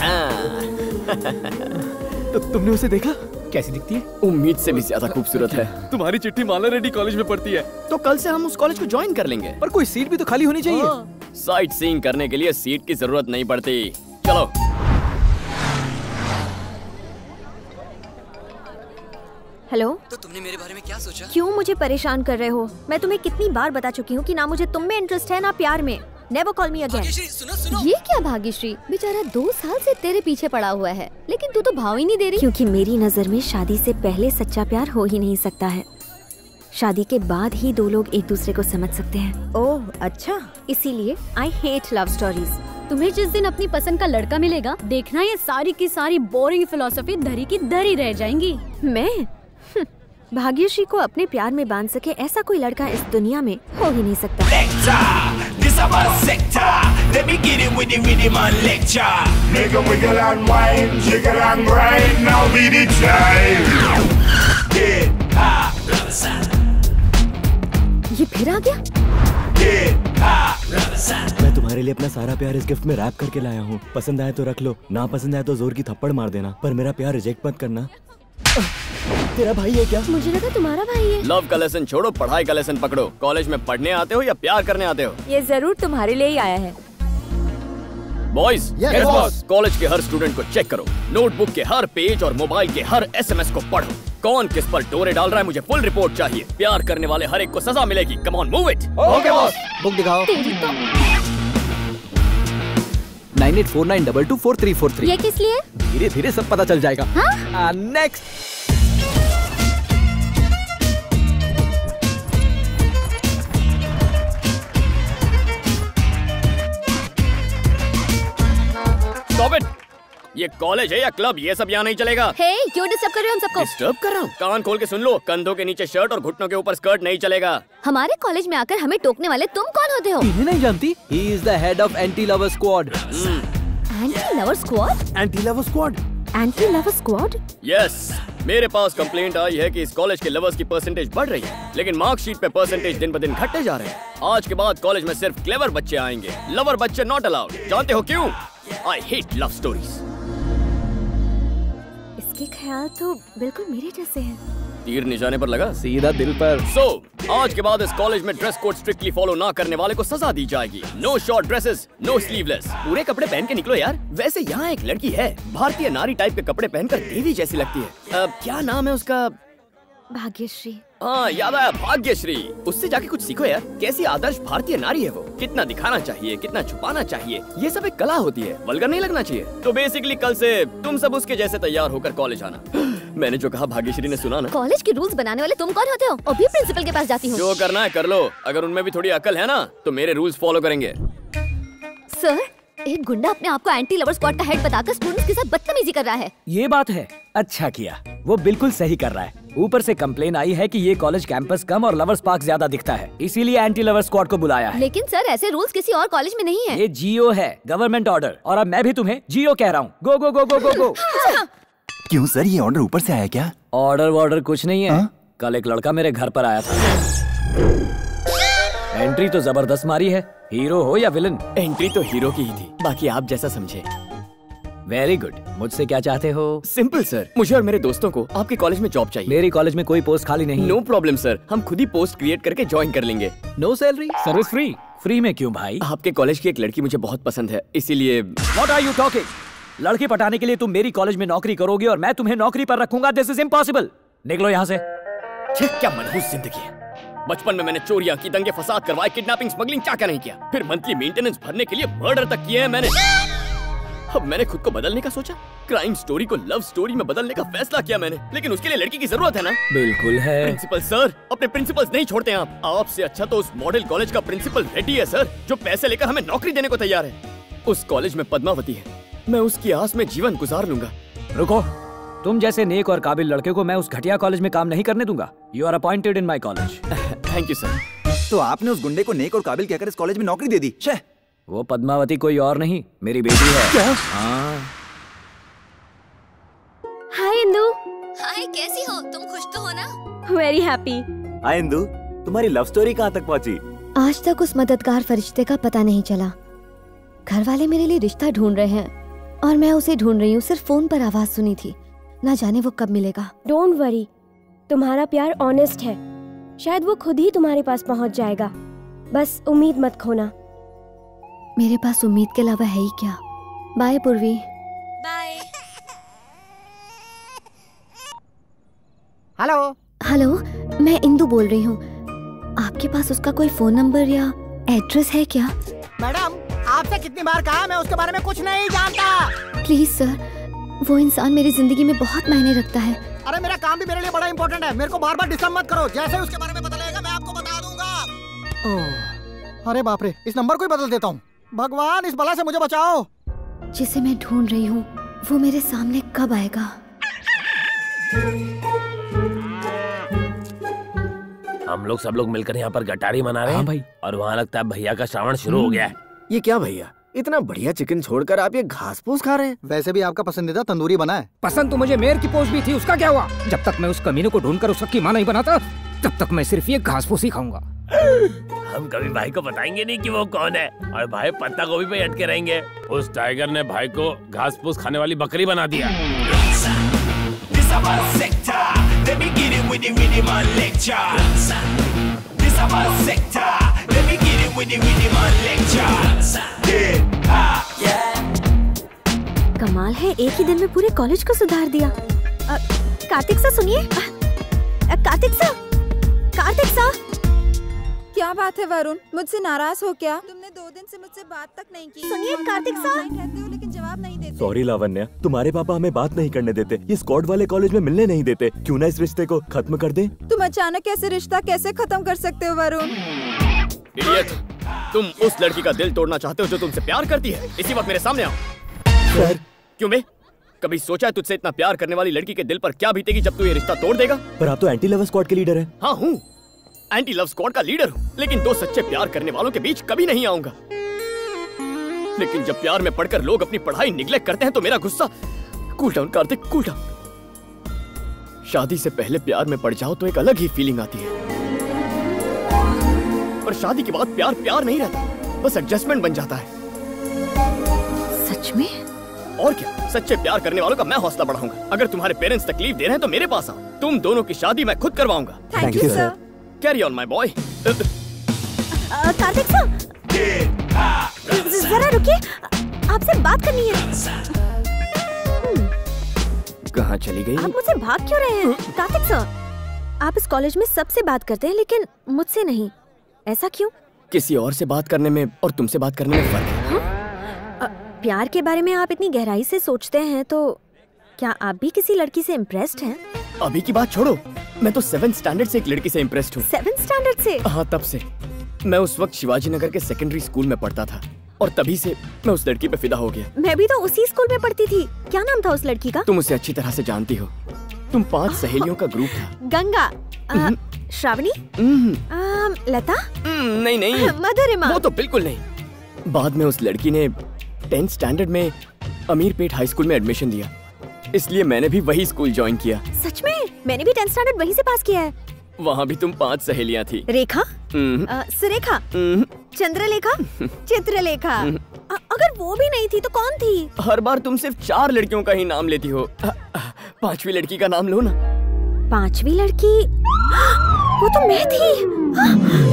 तो तुमने उसे देखा? कैसी दिखती है? उम्मीद से भी ज्यादा खूबसूरत है। तुम्हारी चिट्ठी माला रेड्डी कॉलेज में पढ़ती है। तो कल से हम उस कॉलेज को ज्वाइन कर लेंगे। पर कोई सीट भी तो खाली होनी चाहिए। साइट सीइंग करने के लिए सीट की जरूरत नहीं पड़ती। चलो। हेलो। तो तुमने मेरे बारे में क्या सोचा? क्यों मुझे परेशान कर रहे हो? मैं तुम्हें कितनी बार बता चुकी हूँ कि ना मुझे तुम में इंटरेस्ट है ना प्यार में। Never call me again. सुनो सुनो। ये क्या भाग्यश्री, बेचारा दो साल से तेरे पीछे पड़ा हुआ है, लेकिन तू तो भाव ही नहीं दे रही। क्योंकि मेरी नजर में शादी से पहले सच्चा प्यार हो ही नहीं सकता है। शादी के बाद ही दो लोग एक दूसरे को समझ सकते हैं। ओह अच्छा, इसीलिए आई हेट लव स्टोरीज। तुम्हें जिस दिन अपनी पसंद का लड़का मिलेगा, देखना ये सारी की सारी बोरिंग फिलोसफी धरी की धरी रह जाएंगी। मैं भाग्यश्री को अपने प्यार में बांध सके ऐसा कोई लड़का इस दुनिया में हो ही नहीं सकता। ये फिर आ गया। मैं तुम्हारे लिए अपना सारा प्यार इस गिफ्ट में रैप करके लाया हूँ। पसंद आए तो रख लो, ना पसंद आए तो जोर की थप्पड़ मार देना, पर मेरा प्यार रिजेक्ट मत करना। तेरा भाई है क्या? मुझे लगा तुम्हारा भाई है। लव का लेसन छोड़ो, पढ़ाई का लेसन पकड़ो। कॉलेज में पढ़ने आते हो या प्यार करने आते हो? ये जरूर तुम्हारे लिए ही आया है। Boys, yes, boss. कॉलेज के हर स्टूडेंट को चेक करो। नोटबुक के हर पेज और मोबाइल के हर एसएमएस को पढ़ो। कौन किस पर डोरे डाल रहा है, मुझे फुल रिपोर्ट चाहिए। प्यार करने वाले हर एक को सजा मिलेगी। Come on, move it. Okay boss. Book दिखाओ। Nine eight four nine double two four three four three. ये किस लिए? धीरे धीरे सब पता चल जाएगा। हाँ? नेक्स्ट। Stop it! ये कॉलेज है या क्लब? ये सब यहाँ नहीं चलेगा। हे, क्यों डिस्टर्ब कर रहे हो हम सबको? डिस्टर्ब कर रहा हूँ? कान खोल के सुन लो, कंधों के नीचे शर्ट और घुटनों के ऊपर स्कर्ट नहीं चलेगा। हमारे कॉलेज में आकर हमें टोकने वाले तुम कौन होते हो? इन्हें नहीं जानती? He is the head of anti-lover squad. Anti-lover squad? Anti-lover squad? Anti-lover squad? Yes, मेरे पास कंप्लेंट आई है कि इस कॉलेज के लवर्स की परसेंटेज बढ़ रही है, लेकिन मार्कशीट पे परसेंटेज दिन ब दिन घटते जा रहे हैं। आज के बाद कॉलेज में सिर्फ क्लेवर बच्चे आएंगे, लवर बच्चे नॉट अलाउड। जानते हो क्यों? I hate love stories. इसके ख्याल तो बिल्कुल मेरे जैसे हैं। तीर निशाने पर लगा, सीधा दिल पर। सो so, आज के बाद इस कॉलेज में ड्रेस कोड स्ट्रिक्टली फॉलो ना करने वाले को सजा दी जाएगी। No short dresses, no sleeveless. पूरे कपड़े पहन के निकलो यार। वैसे यहाँ एक लड़की है, भारतीय नारी टाइप के कपड़े पहनकर देवी जैसी लगती है। अब क्या नाम है उसका? भाग्यश्री। हाँ, याद आया, भाग्यश्री। उससे जाके कुछ सीखो यार। कैसी आदर्श भारतीय नारी है वो। कितना दिखाना चाहिए, कितना छुपाना चाहिए, ये सब एक कला होती है। वल्गर नहीं लगना चाहिए। तो बेसिकली कल से तुम सब उसके जैसे तैयार होकर कॉलेज आना। मैंने जो कहा भाग्यश्री ने सुना ना? कॉलेज के रूल्स बनाने वाले तुम कौन होते हो? अभी प्रिंसिपल के पास जाती हूँ। जो करना है कर लो। अगर उनमें भी थोड़ी अकल है ना, तो मेरे रूल्स फॉलो करेंगे। सर, एक गुंडा अपने आप को एंटी लवर स्क्वाड का हेड बताकर स्टूडेंट्स के साथ बदतमीजी कर रहा है। ये बात है, अच्छा किया। वो बिल्कुल सही कर रहा है। ऊपर से कंप्लेन आई है कि ये कॉलेज कैंपस कम और लवर्स पार्क ज्यादा दिखता है, इसीलिए एंटी लवर स्क्वाड को बुलाया है। लेकिन सर, ऐसे रूल्स किसी और कॉलेज में नहीं है। ये जियो है, गवर्नमेंट ऑर्डर। और अब मैं भी तुम्हें जियो कह रहा हूँ। गो गो गो गो गो गो। क्यों सर, ये ऑर्डर ऊपर से आया क्या? ऑर्डर वॉर्डर कुछ नहीं है। कल एक लड़का मेरे घर पर आया था। एंट्री तो जबरदस्त मारी है। हीरो हो या विलन? एंट्री तो हीरो की ही थी, बाकी आप जैसा समझे। Very good. मुझसे क्या चाहते हो? सिंपल सर, मुझे और मेरे दोस्तों को आपके कॉलेज में जॉब चाहिए। मेरी कॉलेज में कोई पोस्ट खाली नहीं। नो प्रॉब्लम सर, हम खुद ही पोस्ट क्रिएट करके ज्वाइन कर लेंगे। No salary, service free. Free में क्यों भाई? आपके कॉलेज की एक लड़की मुझे बहुत पसंद है, इसीलिए। What are you talking? लड़की पटाने के लिए तुम मेरी कॉलेज में नौकरी करोगे और मैं तुम्हें नौकरी पर रखूंगा? This is impossible. निकलो यहाँ से। क्या मनहूस जिंदगी है। बचपन में मैंने चोरियां की, दंगे फसाद करवाए, किडनैपिंग, स्मगलिंग, क्या क्या नहीं किया। फिर मंथली मेंटेनेंस भरने के लिए मर्डर तक किए हैं मैंने। अब मैंने खुद को बदलने का सोचा। क्राइम स्टोरी को लव स्टोरी में बदलने का फैसला किया मैंने, लेकिन उसके लिए लड़की की जरूरत है ना? बिल्कुल है। प्रिंसिपल सर, अपने प्रिंसिपल्स नहीं छोड़ते आप। आपसे अच्छा तो उस मॉडल कॉलेज का प्रिंसिपल रेड्डी है सर, जो पैसे लेकर हमें नौकरी देने को तैयार है। उस कॉलेज में पद्मावती है, मैं उसकी आस में जीवन गुजार लूंगा। रुको, तुम जैसे नेक और काबिल लड़के को मैं उस घटिया कॉलेज में काम नहीं करने दूंगा। You are appointed in my college. Thank you sir. तो आपने उस गुंडे को नेक और काबिल कहकर इस कॉलेज में नौकरी दे दी? छे। वो पद्मावती कोई और नहीं, मेरी बेटी है। क्या? हाँ। हाय इंदु। हाय, कैसी हो तुम? खुश तो हो ना? Very happy. हाय इंदु, तुम्हारी लव स्टोरी कहाँ तक पहुँची? आज तक उस मददगार फरिश्ते का पता नहीं चला। घर वाले मेरे लिए रिश्ता ढूंढ रहे हैं और मैं उसे ढूंढ रही हूँ। सिर्फ फोन पर आवाज सुनी थी, ना जाने वो कब मिलेगा। डोंट वरी, तुम्हारा प्यार ऑनेस्ट है, शायद वो खुद ही तुम्हारे पास पहुँच जाएगा। बस उम्मीद मत खोना। मेरे पास उम्मीद के अलावा है ही क्या। बाय पूर्वी। बाय। हेलो हेलो, मैं इंदु बोल रही हूँ। आपके पास उसका कोई फोन नंबर या एड्रेस है क्या? मैडम, आपसे कितनी बार कहा, मैं उसके बारे में कुछ नहीं जानता। प्लीज सर, वो इंसान मेरी जिंदगी में बहुत मायने रखता है। अरे मेरा काम भी मेरे लिए बड़ा इम्पोर्टेंट है, मेरे को बार बार डिस्टर्ब मत करो। जैसे उसके बारे में पता लगेगा मैं आपको बता दूंगा। ओह, अरे बाप रे, इस नंबर को ही बदल देता हूँ। भगवान, इस बला से मुझे बचाओ। जिसे मैं ढूंढ रही हूँ वो मेरे सामने कब आएगा? हम लोग सब लोग मिलकर यहाँ पर गटारी मना रहे हैं। हाँ भाई। और वहाँ लगता है भैया का श्रावण शुरू हो गया है। ये क्या भैया, इतना बढ़िया चिकन छोड़कर आप ये घास फूस खा रहे हैं? वैसे भी आपका पसंदीदा तंदूरी बना है। पसंद तो मुझे मेयर की पोस्ट भी थी, उसका क्या हुआ? जब तक मैं उस कमीने को ढूंढकर उसका कीमा नहीं बनाता तब तक मैं सिर्फ ये घास फूस ही खाऊंगा। हम कभी भाई को बताएंगे नहीं कि वो कौन है, और भाई पत्ता गोभी पे अटके रहेंगे। उस टाइगर ने भाई को घास फूस खाने वाली बकरी बना दिया। कमाल है, एक ही दिन में पूरे कॉलेज को सुधार दिया। अ, कार्तिक सर सुनिए। Karthik sir, Karthik sir. क्या बात है वरुण, मुझसे नाराज हो क्या? तुमने दो दिन से मुझसे बात तक नहीं की। सुनिए कार्तिक सर। कहते हो लेकिन जवाब नहीं देते। सॉरी लावण्या, तुम्हारे पापा हमें बात नहीं करने देते, ये स्क्वाड वाले कॉलेज में मिलने नहीं देते। क्यों ना इस रिश्ते को खत्म कर दें? तुम अचानक ऐसे रिश्ता कैसे खत्म कर सकते हो वरुण? इडियट, तुम उस लड़की का दिल तोड़ना चाहते हो जो तुमसे प्यार करती है। इसी वक्त मेरे सामने आओ। सर। क्यों बे? कभी सोचा है तुझसे इतना प्यार करने वाली लड़की के दिल पर क्या बीतेगी जब तू ये रिश्ता तोड़ देगा? पर आप तो एंटी लव स्क्वाड के लीडर हैं। हाँ हूँ, एंटी लव स्क्वाड का लीडर हूँ, लेकिन दो सच्चे प्यार करने वालों के बीच कभी नहीं आऊंगा। लेकिन जब प्यार में पढ़कर लोग अपनी पढ़ाई निग्लेक्ट करते हैं तो मेरा गुस्सा। Cool down Karthik, cool down. शादी से पहले प्यार में पड़ जाओ तो एक अलग ही फीलिंग आती है, और शादी के बाद प्यार प्यार नहीं रहता, बस एडजस्टमेंट बन जाता है। सच में? और क्या, सच्चे प्यार करने वालों का मैं हौसला बढ़ाऊंगा। अगर तुम्हारे पेरेंट्स तकलीफ दे रहे हैं तो मेरे पास आओ, तुम दोनों की शादी मैं खुद करवाऊंगा। Thank you sir. Carry on my boy. Karthik sir, जरा रुकिए, आपसे बात करनी है। कहाँ चली गई? आप मुझसे भाग क्यों रहे हैं? कार्तिक सर, आप इस कॉलेज में सबसे बात करते हैं लेकिन मुझसे नहीं, ऐसा क्यों? किसी और से बात करने में और तुमसे बात करने में फर्क है। हाँ? प्यार के बारे में आप इतनी गहराई से सोचते हैं तो क्या आप भी किसी लड़की से इम्प्रेस्ड हैं? अभी की बात छोड़ो, मैं तो सेवेंथ स्टैंडर्ड से एक लड़की से इम्प्रेस्ड हूँ। सेवेंथ स्टैंडर्ड से? हाँ, तब से। मैं उस वक्त शिवाजी नगर के सेकेंडरी स्कूल में पढ़ता था और तभी से मैं उस लड़की पे फिदा हो गया। मैं भी तो उसी स्कूल में पढ़ती थी। क्या नाम था उस लड़की का? तुम उसे अच्छी तरह से जानती हो, तुम पांच सहेलियों का ग्रुप था। गंगा, आ, श्रावणी, आ, लता, नहीं नहीं, मधुरिमा। वो तो बिल्कुल नहीं। बाद में उस लड़की ने टेंथ स्टैंडर्ड में अमीरपेट हाई स्कूल में एडमिशन दिया, इसलिए मैंने भी वही स्कूल ज्वाइन किया। सच में? मैंने भी टेंथ स्टैंडर्ड वहीं से पास किया है। वहाँ भी तुम पांच सहेलियाँ थी। रेखा, सुरेखा, चंद्रलेखा, चित्रलेखा। अगर वो भी नहीं थी तो कौन थी? हर बार तुम सिर्फ चार लड़कियों का ही नाम लेती हो, पांचवी लड़की का नाम लो ना। पांचवी लड़की? वो तो मैं थी।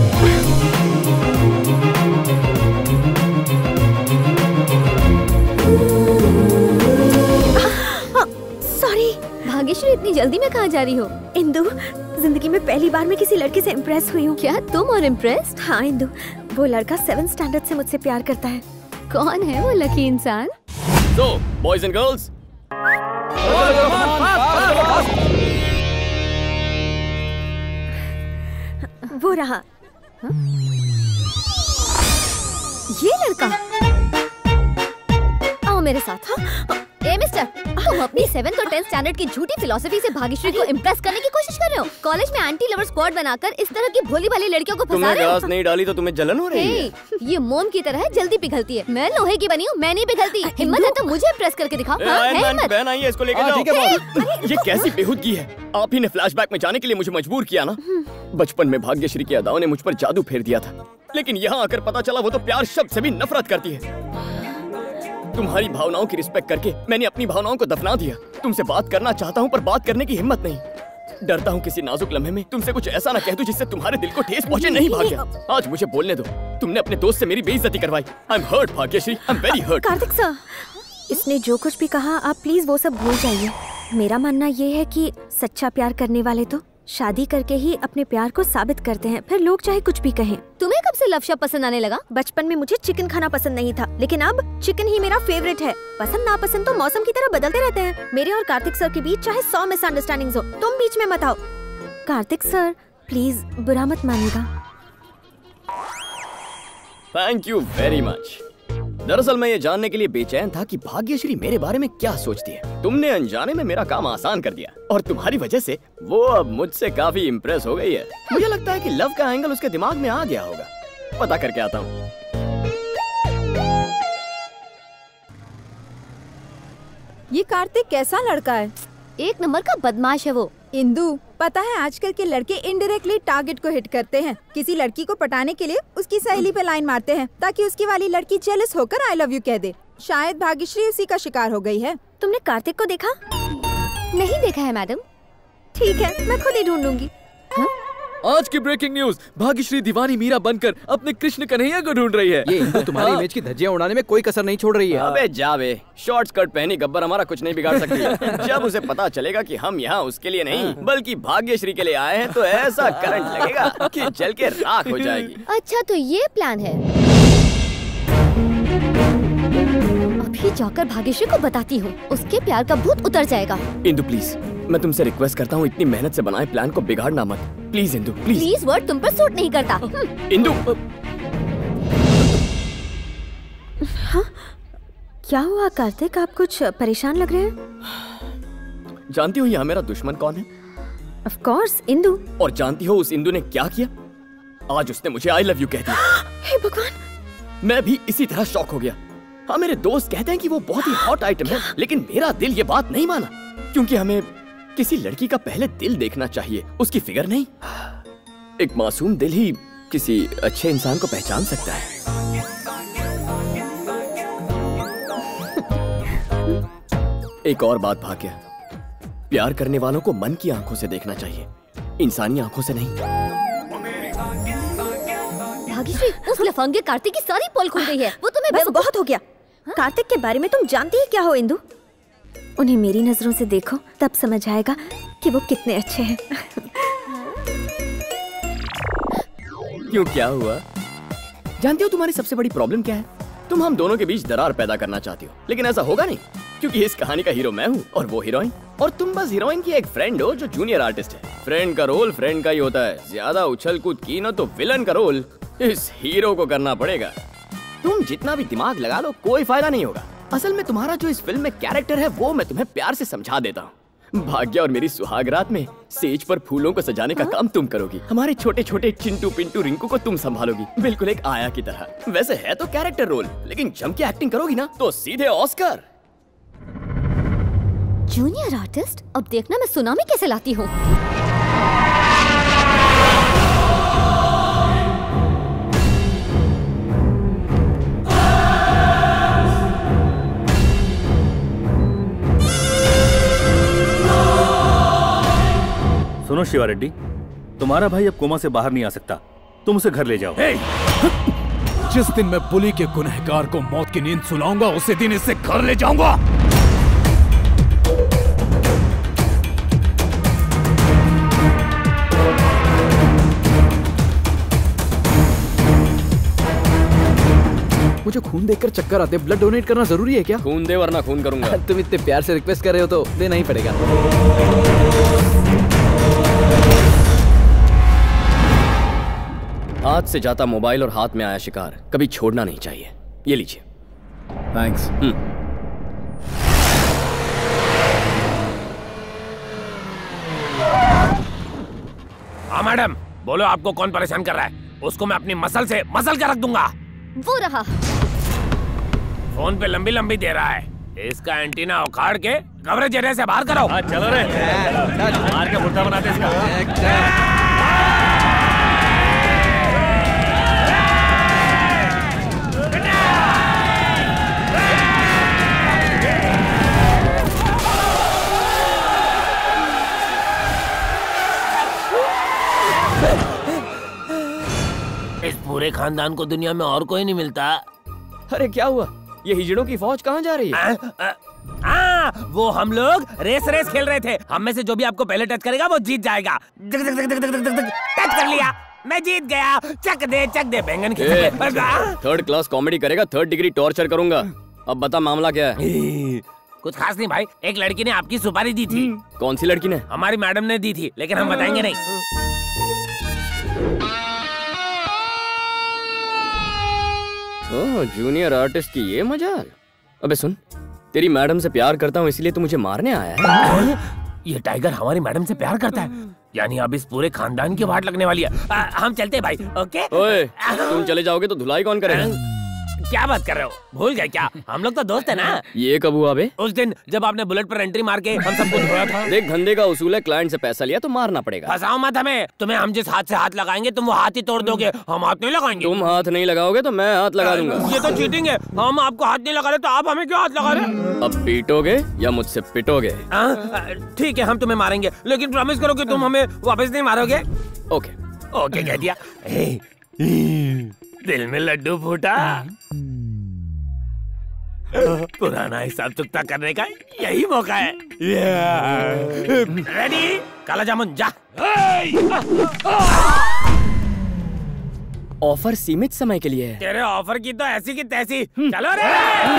सॉरी। भाग्यश्री, इतनी जल्दी में कहाँ जा रही हो? इंदु, जिंदगी में पहली बार मैं किसी लड़के से इम्प्रेस हुई हूँ। क्या तुम और इम्प्रेस्ड? हाँ इंदु, वो लड़का सेवेंथ स्टैंडर्ड से मुझसे प्यार करता है। कौन है वो लकी इंसान? So, boys and girls, वो रहा। ये लड़का। आओ मेरे साथ। हाँ? ए मिस्टर, तुम अपनी सेवेंथ और टेंथ स्टैंडर्ड की झूठी फिलोसफी से भाग्यश्री को इम्प्रेस करने की कोशिश कर रहे हो। कॉलेज में एंटी लवर स्क्वाड बनाकर इस तरह की भोली भाली लड़कियों को फंसा तुमने रहे हो। गैस नहीं डाली तो तुम्हें जलन हो रही है। हे, ये मोम की तरह जल्दी पिघलती है। मैं लोहे की बनी हूँ, मैं नहीं पिघलती। हिम्मत है तो मुझे इम्प्रेस करके दिखाओ। हाँ, है हिम्मत? बहन आई है, इसको लेकर जाओ। ये कैसी बेहूदगी है? आप ही ने फ्लैशबैक में जाने के लिए मुझे मजबूर किया ना। बचपन में भाग्यश्री की अदाओं ने मुझ पर जादू फेर दिया था, लेकिन यहाँ आकर पता चला वो तो प्यार शब्द से भी नफरत करती है। तुम्हारी भावनाओं की रिस्पेक्ट करके मैंने अपनी भावनाओं को दफना दिया। तुमसे बात करना चाहता हूँ पर बात करने की हिम्मत नहीं। डरता हूँ किसी नाजुक लम्हे में तुमसे कुछ ऐसा ना कह दूं जिससे तुम्हारे दिल को ठेस पहुंचे। नहीं भाग्य, आज मुझे बोलने दो। तुमने अपने दोस्त से मेरी बेइज्जती करवाई। I am hurt Bhagyashree, I am very hurt. Karthik sir, इसने जो कुछ भी कहा आप प्लीज वो सब भूल जाइए। मेरा मानना ये है कि सच्चा प्यार करने वाले तो शादी करके ही अपने प्यार को साबित करते हैं, फिर लोग चाहे कुछ भी कहें। तुम्हें कब से लव शब्द पसंद आने लगा? बचपन में मुझे चिकन खाना पसंद नहीं था, लेकिन अब चिकन ही मेरा फेवरेट है। पसंद नापसंद तो मौसम की तरह बदलते रहते हैं। मेरे और कार्तिक सर के बीच चाहे सौ मिसअंडरस्टैंडिंग्स हो, तुम बीच में मत आओ। कार्तिक सर प्लीज बुरा मत मानिएगा। Thank you very much. दरअसल मैं ये जानने के लिए बेचैन था कि भाग्यश्री मेरे बारे में क्या सोचती है। तुमने अनजाने में मेरा काम आसान कर दिया और तुम्हारी वजह से वो अब मुझसे काफी इम्प्रेस हो गई है। मुझे लगता है कि लव का एंगल उसके दिमाग में आ गया होगा। पता करके आता हूँ। ये कार्तिक कैसा लड़का है? एक नंबर का बदमाश है वो। इंदु, पता है आजकल के लड़के इनडायरेक्टली टारगेट को हिट करते हैं। किसी लड़की को पटाने के लिए उसकी सहेली पे लाइन मारते हैं ताकि उसकी वाली लड़की जेलस होकर आई लव यू कह दे। शायद भाग्यश्री उसी का शिकार हो गई है। तुमने कार्तिक को देखा? नहीं देखा है मैडम। ठीक है, मैं खुद ही ढूंढूंगी। आज की ब्रेकिंग न्यूज, भाग्यश्री दीवानी मीरा बनकर अपने कृष्ण कन्हैया को ढूंढ रही है। ये इंदु तुम्हारी इमेज की धज्जियां उड़ाने में कोई कसर नहीं छोड़ रही है। अबे जा बे, शॉर्ट स्कर्ट पहनी गब्बर हमारा कुछ नहीं बिगाड़ सकती। जब उसे पता चलेगा कि हम यहाँ उसके लिए नहीं बल्कि भाग्यश्री के लिए आए हैं तो ऐसा करंट लगेगा कि जल के राख हो जाएगी। अच्छा तो ये प्लान है। अभी जाकर भाग्यश्री को बताती हूँ, उसके प्यार का भूत उतर जाएगा। इंदु प्लीज, मैं तुमसे रिक्वेस्ट करता हूँ, इतनी मेहनत से बनाए प्लान को बिगाड़ना मत। Please Indu please. Please word तुम पर सूट नहीं करता। इंदु। हाँ? क्या हुआ कार्तिक, आप कुछ परेशान लग रहे हैं? जानती हो यहाँ मेरा दुश्मन कौन है? Of course, Indu. और जानती हो उस इंदु ने क्या किया? आज उसने मुझे आई लव यू कह दिया। हे भगवान! मैं भी इसी तरह शॉक हो गया। हाँ, मेरे दोस्त कहते हैं कि वो बहुत ही हॉट आइटम है, लेकिन मेरा दिल ये बात नहीं माना, क्योंकि हमें किसी लड़की का पहले दिल देखना चाहिए, उसकी फिगर नहीं। एक मासूम दिल ही किसी अच्छे इंसान को पहचान सकता है। एक और बात भाग्य, प्यार करने वालों को मन की आंखों से देखना चाहिए, इंसानी आंखों से नहीं। भाग्यश्री, उस लफंगे कार्तिक की सारी पोल खुल गई है। वो तुम्हें बस बहुत हो गया। कार्तिक के बारे में तुम जानती ही क्या हो इंदु? उन्हें मेरी नजरों से देखो, तब समझ आएगा कि वो कितने अच्छे हैं। क्यों, क्या हुआ? जानती हो तुम्हारी सबसे बड़ी प्रॉब्लम क्या है? तुम हम दोनों के बीच दरार पैदा करना चाहती हो, लेकिन ऐसा होगा नहीं, क्योंकि इस कहानी का हीरो मैं हूँ और वो हीरोइन, और तुम बस हीरोइन की एक फ्रेंड हो जो जूनियर आर्टिस्ट है। फ्रेंड का रोल फ्रेंड का ही होता है। ज्यादा उछल कूद की ना तो विलन का रोल इस हीरो को करना पड़ेगा। तुम जितना भी दिमाग लगा लो कोई फायदा नहीं होगा। असल में तुम्हारा जो इस फिल्म में कैरेक्टर है वो मैं तुम्हें प्यार से समझा देता हूँ। भाग्य और मेरी सुहागरात में सेज पर फूलों को सजाने का काम तुम करोगी। हमारे छोटे छोटे चिंटू पिंटू रिंकू को तुम संभालोगी, बिल्कुल एक आया की तरह। वैसे है तो कैरेक्टर रोल, लेकिन जम के एक्टिंग करोगी ना तो सीधे ऑस्कर। Junior artist? अब देखना मैं सुनामी कैसे लाती हूँ। सुनो शिवा रेड्डी, तुम्हारा भाई अब कोमा से बाहर नहीं आ सकता, तुम उसे घर ले जाओ। जिस दिन मैं पुली के गुनहगार को मौत की नींद सुलाऊंगा उसी दिन इसे घर ले जाऊंगा। मुझे खून देखकर चक्कर आते, ब्लड डोनेट करना जरूरी है क्या? खून दे वरना खून करूंगा। तुम इतने प्यार से रिक्वेस्ट कर रहे हो तो देना ही पड़ेगा। हाथ से जाता मोबाइल और हाथ में आया शिकार कभी छोड़ना नहीं चाहिए। ये लीजिए। थैंक्स। मैडम, बोलो आपको कौन परेशान कर रहा है? उसको मैं अपनी मसल से मसल के रख दूंगा। वो रहा। फोन पे लंबी लंबी दे रहा है। इसका एंटीना उखाड़ के कवरेज एरिया से बाहर करो। हाँ, चलो रे, मार के मुर्दा बनाते इसका। इस पूरे खानदान को दुनिया में और कोई नहीं मिलता। अरे क्या हुआ? ये हिजड़ों की फौज कहाँ जा रही है? आ, आ, आ, वो हम लोग रेस रेस खेल रहे थे। हम में से जो भी आपको पहले टच करेगा वो जीत जाएगा। जग, जग, जग, जग, जग, जग, जग, टच कर लिया, मैं जीत गया। चक दे चक दे बैंगन की। थर्ड क्लास कॉमेडी करेगा, थर्ड डिग्री टॉर्चर करूंगा। अब बता मामला क्या है? कुछ खास नहीं भाई, एक लड़की ने आपकी सुपारी दी थी। कौन सी लड़की ने? हमारी मैडम ने दी थी, लेकिन हम बताएंगे नहीं। ओह, जूनियर आर्टिस्ट की ये मजाल। अबे सुन, तेरी मैडम से प्यार करता हूँ इसलिए तू मुझे मारने आया है? ये टाइगर हमारी मैडम से प्यार करता है, यानी अब इस पूरे खानदान की वाट लगने वाली है। आ, हम चलते हैं भाई। ओके। ओए, तुम चले जाओगे तो धुलाई कौन करेगा? क्या बात कर रहे हो? भूल गए क्या? हम लोग तो दोस्त है ना। ये कब हुआ बे? उस दिन जब आपने बुलेट पर एंट्री मार के हम सबको धोया था। देख, धंधे का उसूल है, क्लाइंट से पैसा लिया तो मारना पड़ेगा। फंसाओ मत हमें। तुम्हें हम जिस हाथ से हाथ लगाएंगे तुम वो हाथ ही तोड़ दोगे। हम हाथ नहीं लगाएंगे। तुम हाथ नहीं लगाओगे तो मैं हाथ लगा दूंगा। ये तो चीटिंग है। हम आपको हाथ नहीं लगा रहे तो आप हमें क्यों हाथ लगा रहे? अब पीटोगे या मुझसे पिटोगे? ठीक है, हम तुम्हें मारेंगे, लेकिन प्रॉमिस करो कि तुम हमें वापस नहीं मारोगे। ओके ओके कह दिया। दिल में लड्डू फूटा। पुराना हिसाब चुकता करने का यही मौका है। रेडी? काला जामुन जा। ऑफर सीमित समय के लिए है। तेरे ऑफर की तो ऐसी की तैसी। चलो रे।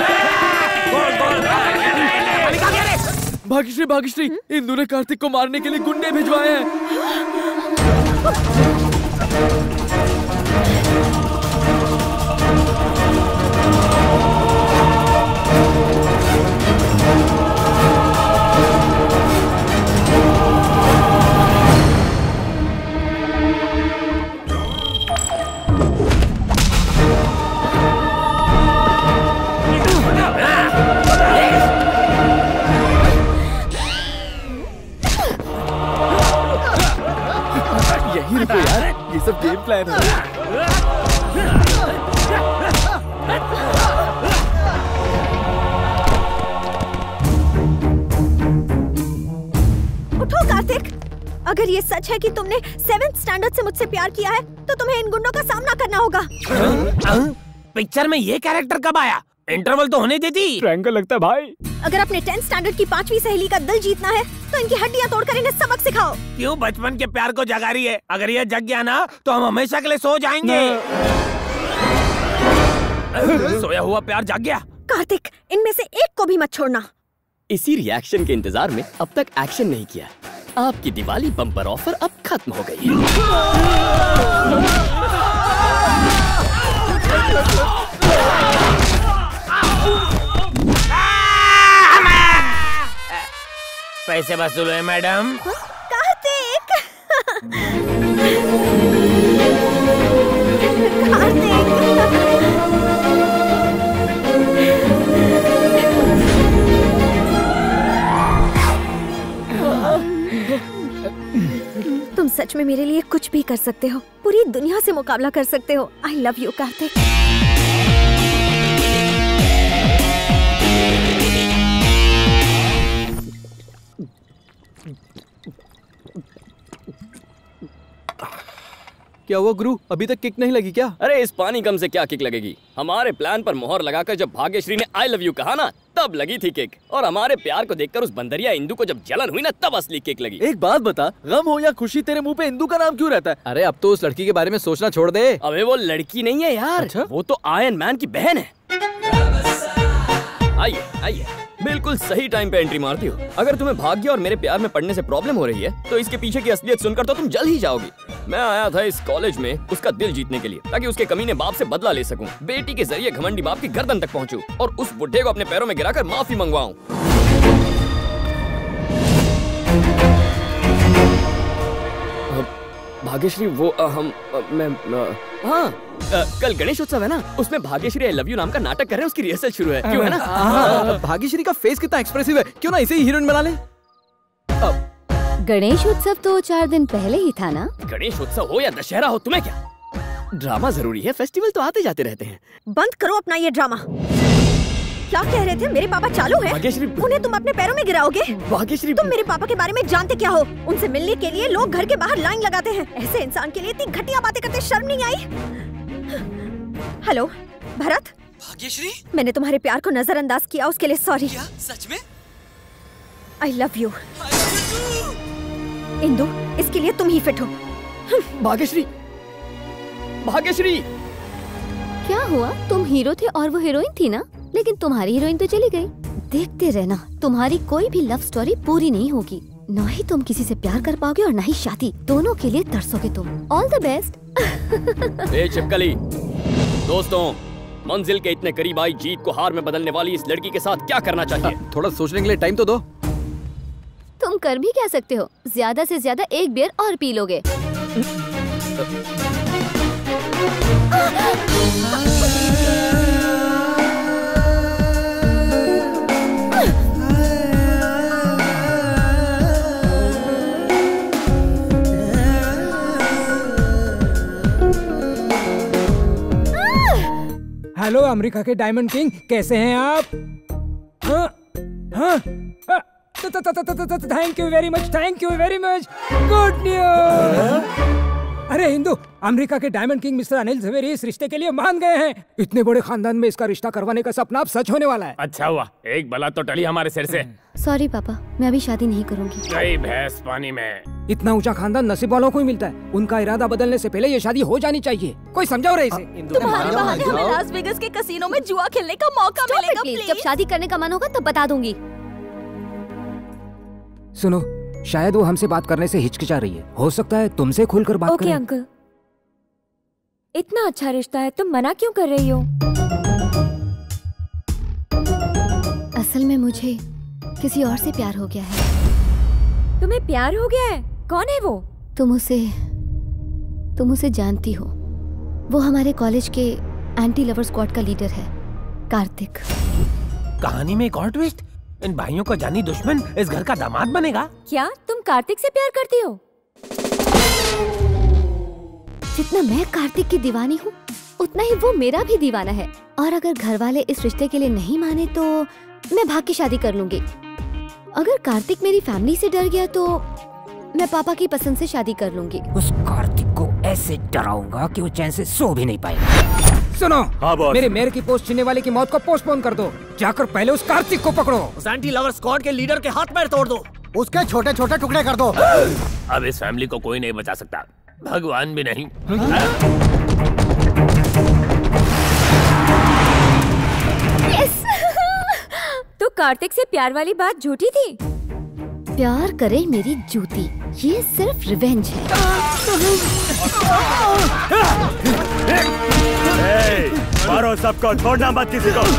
भाग्यश्री, भाग्यश्री, इंदु ने कार्तिक को मारने के लिए गुंडे भिजवाए हैं। यही रुको यार, ये सब गेम प्लान है। उठो कार्तिक, अगर ये सच है कि तुमने सेवेंथ स्टैंडर्ड से मुझसे प्यार किया है तो तुम्हें इन गुंडों का सामना करना होगा। पिक्चर में ये कैरेक्टर कब आया? इंटरवल तो होने देती। ट्रायंगल लगता है भाई। अगर अपने टेंथ स्टैंडर्ड की पांचवी सहेली का दिल जीतना है तो इनकी हड्डियां तोड़कर इन्हें सबक सिखाओ। क्यों बचपन के प्यार को जगा रही है? अगर ये जग गया ना तो हम हमेशा के लिए सो जाएंगे। सोया हुआ प्यार जाग गया। कार्तिक, इनमें से एक को भी मत छोड़ना। इसी रिएक्शन के इंतजार में अब तक एक्शन नहीं किया। आपकी दिवाली बम्पर ऑफर अब खत्म हो गई है। पैसे वसूल हुए मैडम। कार्तिक। तुम सच में मेरे लिए कुछ भी कर सकते हो, पूरी दुनिया से मुकाबला कर सकते हो। I love you Karthik. क्या हुआ गुरु, अभी तक किक नहीं लगी क्या? अरे इस पानी कम से क्या किक लगेगी? हमारे प्लान पर मोहर लगाकर जब भाग्यश्री ने आई लव यू कहा ना, तब लगी थी किक। और हमारे प्यार को देखकर उस बंदरिया इंदु को जब जलन हुई ना, तब असली किक लगी। एक बात बता, गम हो या खुशी, तेरे मुंह पे इंदु का नाम क्यों रहता है? अरे अब तो उस लड़की के बारे में सोचना छोड़ दे। अबे वो लड़की नहीं है यार। अच्छा? वो तो आयरन मैन की बहन है। आइए आइए, बिल्कुल सही टाइम पे एंट्री मारती हो। अगर तुम्हें भाग्य और मेरे प्यार में पड़ने से प्रॉब्लम हो रही है तो इसके पीछे की असलियत सुनकर तो तुम जल ही जाओगी। मैं आया था इस कॉलेज में उसका दिल जीतने के लिए, ताकि उसके कमीने बाप से बदला ले सकूं। बेटी के जरिए घमंडी बाप की गर्दन तक पहुंचूं और उस बुढ़े को अपने पैरों में गिराकर माफी मंगवाऊं। भाग्यश्री वो अ, हम अ, मैं अ, हाँ अ, कल गणेश उत्सव है ना, उसमें भाग्यश्री आई लव यू नाम का नाटक कर रहे हैं, उसकी रिहर्सल शुरू है, क्यों है ना? हाँ, भाग्यश्री का फेस कितना एक्सप्रेसिव है, क्यों ना इसे ही हीरोइन बना ले? गणेश उत्सव तो चार दिन पहले ही था ना। गणेश उत्सव हो या दशहरा हो, तुम्हें क्या? ड्रामा जरूरी है, फेस्टिवल तो आते जाते रहते हैं। बंद करो अपना ये ड्रामा। क्या कह रहे थे? मेरे पापा चालू हैं? भाग्यश्री, उन्हें तुम अपने पैरों में गिराओगे? भाग्यश्री, तुम मेरे पापा के बारे में जानते क्या हो? उनसे मिलने के लिए लोग घर के बाहर लाइन लगाते हैं। ऐसे इंसान के लिए इतनी घटिया बातें करते शर्म नहीं आई? हेलो भरत। भाग्यश्री, मैंने तुम्हारे प्यार को नजरअंदाज किया, उसके लिए सॉरी। क्या सच में? आई लव यू। इंदु, इसके लिए तुम ही फिट हो। भाग्यश्री, भाग्यश्री, क्या हुआ? तुम हीरो थे और वो हीरोइन थी ना, लेकिन तुम्हारी हीरोइन तो चली गई। देखते रहना, तुम्हारी कोई भी लव स्टोरी पूरी नहीं होगी। ना ही तुम किसी से प्यार कर पाओगे और ना ही शादी, दोनों के लिए तरसोगे तुम। All the best. ए छिपकली, दोस्तों, मंजिल के इतने करीब आई जीत को हार में बदलने वाली इस लड़की के साथ क्या करना चाहिए? थोड़ा सोचने के लिए टाइम तो दो। तुम कर भी क्या सकते हो? ज्यादा से ज्यादा एक बियर और पी लोगे। हेलो अमेरिका के डायमंड किंग, कैसे हैं आप? हाँ हाँ thank you very much, thank you very much, good news. अरे हिंदू, अमेरिका के diamond king mister Anil Jhaveri इस रिश्ते के लिए मान गए हैं। इतने बड़े खानदान में इसका रिश्ता करवाने का सपना अब सच होने वाला है। अच्छा हुआ, एक बला तो टली हमारे सिर से। सॉरी पापा, मैं अभी शादी नहीं करूंगी। गई भैंस पानी में। इतना ऊंचा खानदान नसीब वालों को ही मिलता है। उनका इरादा बदलने से पहले ये शादी हो जानी चाहिए। कोई समझाओ रहे इसे। तुम्हारे बहाने हमें लास वेगस के कैसीनो में जुआ खेलने का मौका मिलेगा प्लीज। जब शादी करने का मन होगा तब बता दूंगी। सुनो, शायद वो हमसे बात करने से हिचकिचा रही है। हो सकता है तुमसे खुलकर बात ओके करें। अंकल, इतना अच्छा रिश्ता है, तुम मना क्यों कर रही हो? असल में मुझे किसी और से प्यार हो गया है। तुम्हें प्यार हो गया है? कौन है वो? तुम उसे तुम उसे जानती हो। वो हमारे कॉलेज के एंटी लवर स्क्वाड का लीडर है, कार्तिक। कहानी में एक और ट्विस्ट। इन भाइयों का जानी दुश्मन इस घर का दामाद बनेगा। क्या तुम कार्तिक से प्यार करती हो? जितना मैं कार्तिक की दीवानी हूँ, उतना ही वो मेरा भी दीवाना है। और अगर घर वाले इस रिश्ते के लिए नहीं माने तो मैं भाग के शादी कर लूंगी। अगर कार्तिक मेरी फैमिली से डर गया तो मैं पापा की पसंद से शादी कर लूंगी। उस कार्तिक को ऐसे डराऊंगा कि वो चैन से सो भी नहीं पाएगा। सुनो, हाँ बॉस। मेरे मेयर की पोस्ट छीनने वाले की मौत को पोस्टपोन कर दो। जाकर पहले उस कार्तिक को पकड़ो। उस एंटी लवर स्क्वाड के लीडर के हाथ पैर तोड़ दो। उसके छोटे छोटे टुकड़े कर दो। अब इस फैमिली को कोई नहीं बचा सकता, भगवान भी नहीं। यस! तो कार्तिक से प्यार वाली बात झूठी थी। प्यार करे मेरी जूती, ये सिर्फ रिवेंज है। ए, मारो सबको, छोड़ना मत किसी को।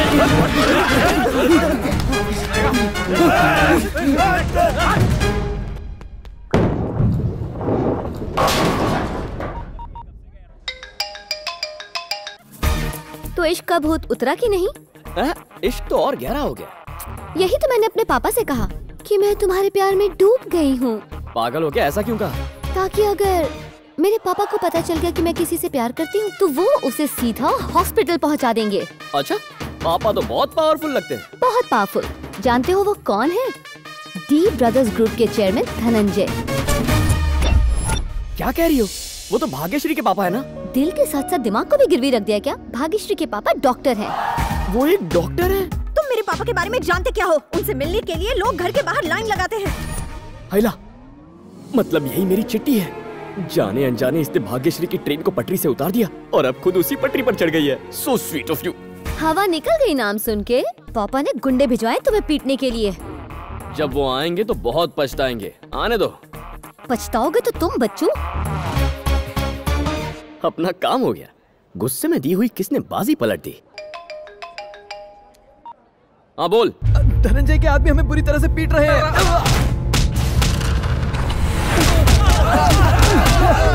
तो इश्क का भूत उतरा कि नहीं? इश्क तो और गहरा हो गया। यही तो मैंने अपने पापा से कहा कि मैं तुम्हारे प्यार में डूब गई हूँ। पागल हो गया? ऐसा क्यों कहा? ताकि अगर मेरे पापा को पता चल गया कि मैं किसी से प्यार करती हूँ तो वो उसे सीधा हॉस्पिटल पहुँचा देंगे। अच्छा, पापा तो बहुत पावरफुल लगते हैं। बहुत पावरफुल। जानते हो वो कौन है? डी ब्रदर्स ग्रुप के चेयरमैन धनंजय। क्या कह रही हो? वो तो भाग्यश्री के पापा है ना? दिल के साथ साथ दिमाग को भी गिरवी रख दिया क्या? भाग्यश्री के पापा डॉक्टर हैं। वो एक डॉक्टर है? तुम मेरे पापा के बारे में जानते क्या हो? उनसे मिलने के लिए लोग घर के बाहर लाइन लगाते हैं। हैला, मतलब यही मेरी चिट्ठी है। जाने अनजाने इसने भाग्यश्री की ट्रेन को पटरी से उतार दिया और अब खुद उसी पटरी पर चढ़ गई है। So sweet of you. हवा निकल गई नाम सुन के। पापा ने गुंडे भिजवाए तुम्हें पीटने के लिए। जब वो आएंगे तो बहुत पछताएंगे। आने दो। पछताओगे तो तुम बच्चू। अपना काम हो गया। गुस्से में दी हुई किसने बाजी पलट दी? हाँ बोल। धनंजय के आदमी हमें बुरी तरह से पीट रहे हैं।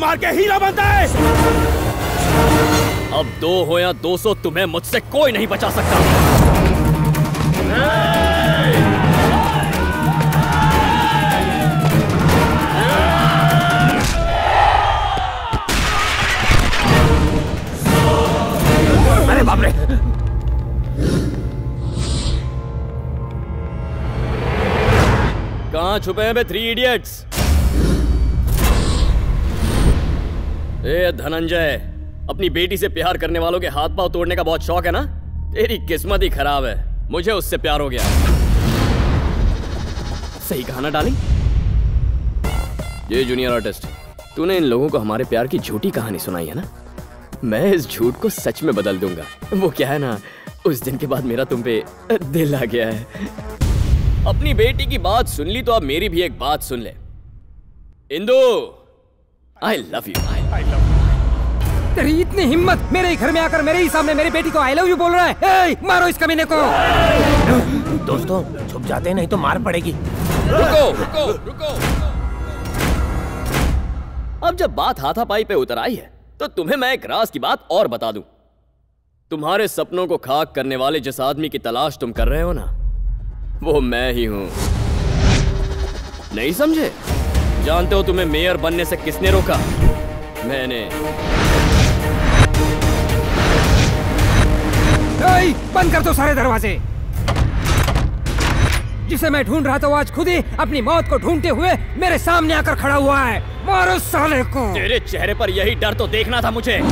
प्यार के हीरो बनता है। अब दो हो या दो सौ, तुम्हें मुझसे कोई नहीं बचा सकता। अरे बाप रे! कहाँ छुपे हैं बे थ्री इडियट्स? ए धनंजय, अपनी बेटी से प्यार करने वालों के हाथ पांव तोड़ने का बहुत शौक है ना? तेरी किस्मत ही खराब है, मुझे उससे प्यार हो गया। सही कहा ना डार्लिंग? ये जूनियर आर्टिस्ट, तूने इन लोगों को हमारे प्यार की झूठी कहानी सुनाई है ना? मैं इस झूठ को सच में बदल दूंगा। वो क्या है ना, उस दिन के बाद मेरा तुम पे दिल आ गया है। अपनी बेटी की बात सुन ली तो अब मेरी भी एक बात सुन ले। Indu, I love you. I love you. तेरी इतनी हिम्मत, मेरे ही घर में आकर मेरे ही सामने मेरी बेटी को आई लव यू बोल रहा है। ए, मारो इस कमीने को। दोस्तों छुप जाते नहीं तो मार पड़ेगी। रुको रुको रुको। अब जब बात हाथापाई पे उतर आई है तो तुम्हें मैं एक राज की बात और बता दूं। तुम्हारे सपनों को खाक करने वाले जिस आदमी की तलाश तुम कर रहे हो ना, वो मैं ही हूं। नहीं समझे? जानते हो तुम्हें मेयर बनने से किसने रोका? मैंने। बंद कर दो सारे दरवाजे। जिसे मैं ढूंढ रहा था वो आज खुद ही अपनी मौत को ढूंढते हुए मेरे सामने आकर खड़ा हुआ है। मारो साले को। तेरे चेहरे पर यही डर तो देखना था मुझे।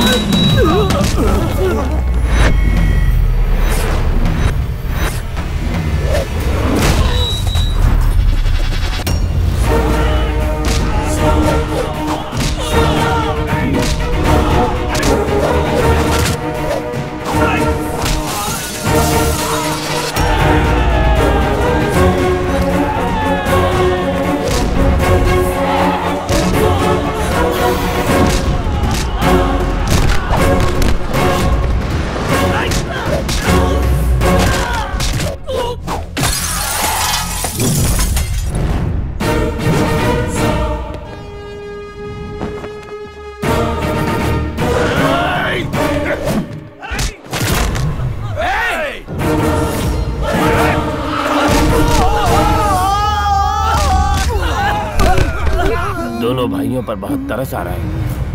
दोनों भाइयों पर बहुत तरस आ रहा है।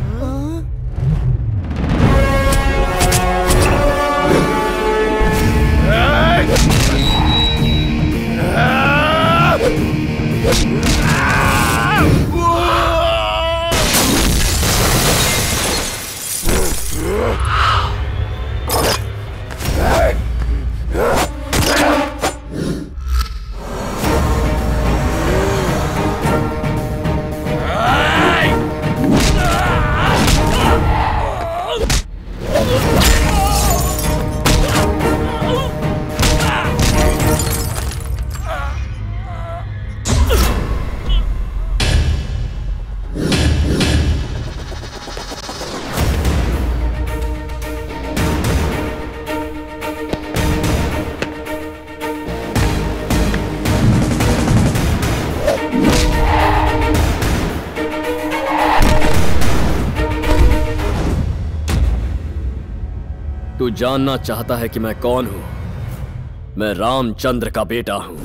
तू जानना चाहता है कि मैं कौन हूं? मैं रामचंद्र का बेटा हूं।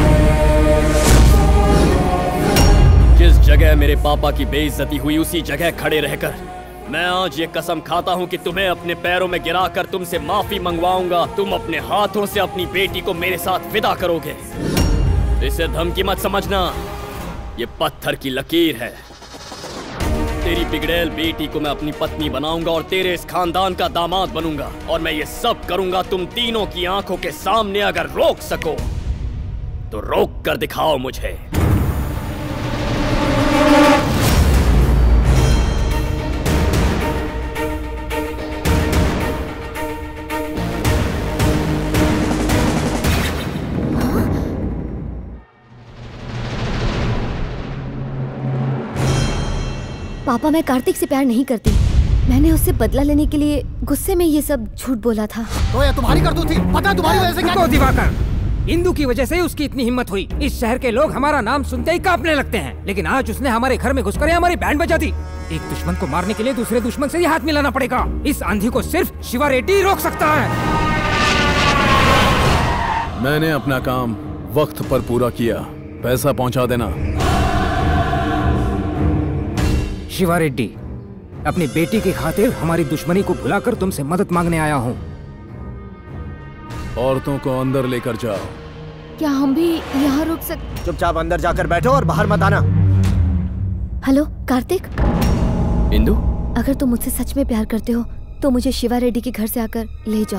जिस जगह मेरे पापा की बेइज्जती हुई उसी जगह खड़े रहकर मैं आज ये कसम खाता हूं कि तुम्हें अपने पैरों में गिराकर तुमसे माफी मंगवाऊंगा। तुम अपने हाथों से अपनी बेटी को मेरे साथ विदा करोगे। इसे धमकी मत समझना, ये पत्थर की लकीर है। तेरी बिगड़ैल बेटी को मैं अपनी पत्नी बनाऊंगा और तेरे इस खानदान का दामाद बनूंगा। और मैं ये सब करूंगा तुम तीनों की आंखों के सामने। अगर रोक सको तो रोक कर दिखाओ मुझे। पापा, मैं कार्तिक से प्यार नहीं करती। मैंने उससे बदला लेने के लिए गुस्से में ये सब झूठ बोला था। तो ये तुम्हारी करतूत थी? पता है तुम्हारी वजह से क्या? दिवाकर, इंदु की वजह से उसकी इतनी हिम्मत हुई। इस शहर के लोग हमारा नाम सुनते ही कांपने लगते हैं, लेकिन आज उसने हमारे घर में घुसकर हमारी बैंड बजा दी। एक दुश्मन को मारने के लिए दूसरे दुश्मन से ही हाथ मिलाना पड़ेगा। इस आंधी को सिर्फ शिवा रेड्डी रोक सकता है। मैंने अपना काम वक्त पर पूरा किया, पैसा पहुंचा देना। शिवा रेड्डी, अपनी बेटी की खातिर हमारी दुश्मनी को भुलाकर तुमसे मदद मांगने आया हूँ। औरतों को अंदर लेकर जाओ। क्या हम भी यहाँ रुक सकते? चुपचाप अंदर जाकर बैठो और बाहर मत आना। हेलो कार्तिक। इंदु, अगर तुम मुझसे सच में प्यार करते हो तो मुझे शिवा रेड्डी के घर से आकर ले जाओ।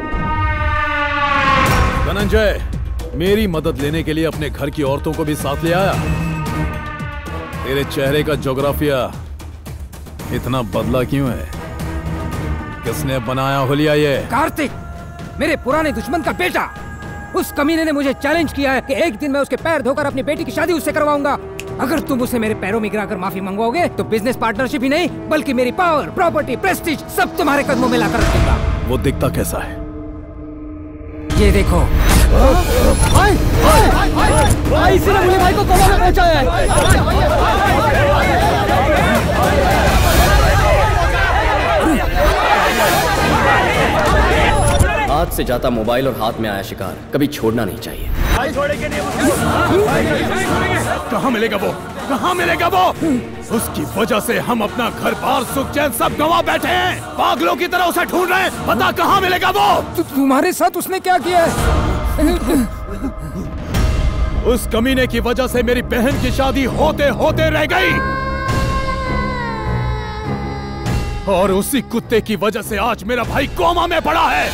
धनंजय, मेरी मदद लेने के लिए अपने घर की औरतों को भी साथ ले आया। तेरे चेहरे का ज्योग्राफिया इतना बदला क्यों है? किसने बनाया हुलिया ये? कार्तिक, मेरे पुराने दुश्मन का बेटा। उस कमीने ने मुझे चैलेंज किया है कि एक दिन मैं उसके पैर धोकर अपनी बेटी की शादी उससे करवाऊंगा। अगर तुम उसे मेरे पैरों में गिराकर माफी मंगवाओगे तो बिजनेस पार्टनरशिप ही नहीं बल्कि मेरी पावर, प्रॉपर्टी, प्रेस्टीज सब तुम्हारे कदमों में लाकर रख दूंगा। वो दिखता कैसा है? ये देखो। भाई, भाई, भाई, इसी ने मुझे भाई को कोमा में पहुंचाया है। हाथ से जाता मोबाइल और हाथ में आया शिकार कभी छोड़ना नहीं चाहिए। कहाँ मिलेगा वो? कहाँ मिलेगा वो? उसकी वजह से हम अपना घर बार सुख चैन सब गंवा बैठे हैं। पागलों की तरह उसे ढूंढ रहे हैं। बता कहाँ मिलेगा वो? तु, तुम्हारे साथ उसने क्या किया है? उस कमीने की वजह से मेरी बहन की शादी होते होते रह गई, और उसी कुत्ते की वजह से आज मेरा भाई कोमा में पड़ा है।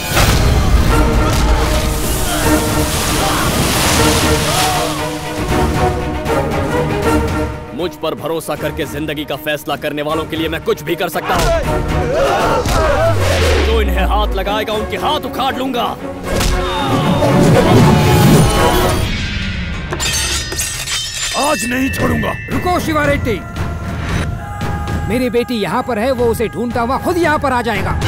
मुझ पर भरोसा करके जिंदगी का फैसला करने वालों के लिए मैं कुछ भी कर सकता हूँ। जो इन्हें हाथ लगाएगा उनके हाथ उखाड़ लूंगा। आज नहीं छोड़ूंगा। रुको शिवा रेड्डी, मेरी बेटी यहाँ पर है, वो उसे ढूंढता हुआ खुद यहाँ पर आ जाएगा।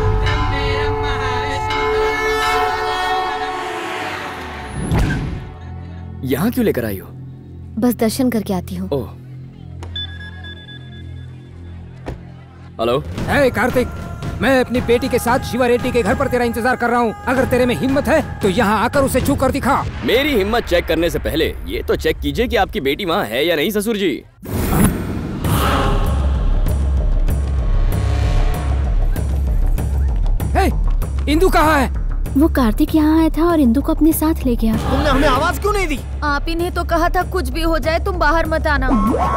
यहाँ क्यों लेकर आई हो? बस दर्शन करके आती हूँ। ओह, हेलो। हे कार्तिक, मैं अपनी बेटी के साथ शिवा रेड्डी के घर पर तेरा इंतजार कर रहा हूँ। अगर तेरे में हिम्मत है तो यहाँ आकर उसे छू कर दिखा। मेरी हिम्मत चेक करने से पहले ये तो चेक कीजिए कि आपकी बेटी वहाँ है या नहीं ससुर जी। हे, इंदु कहाँ है? वो कार्तिक यहाँ आया था और इंदु को अपने साथ ले गया। तुमने हमें आवाज क्यों नहीं दी? आप ही ने तो कहा था कुछ भी हो जाए तुम बाहर मत आना।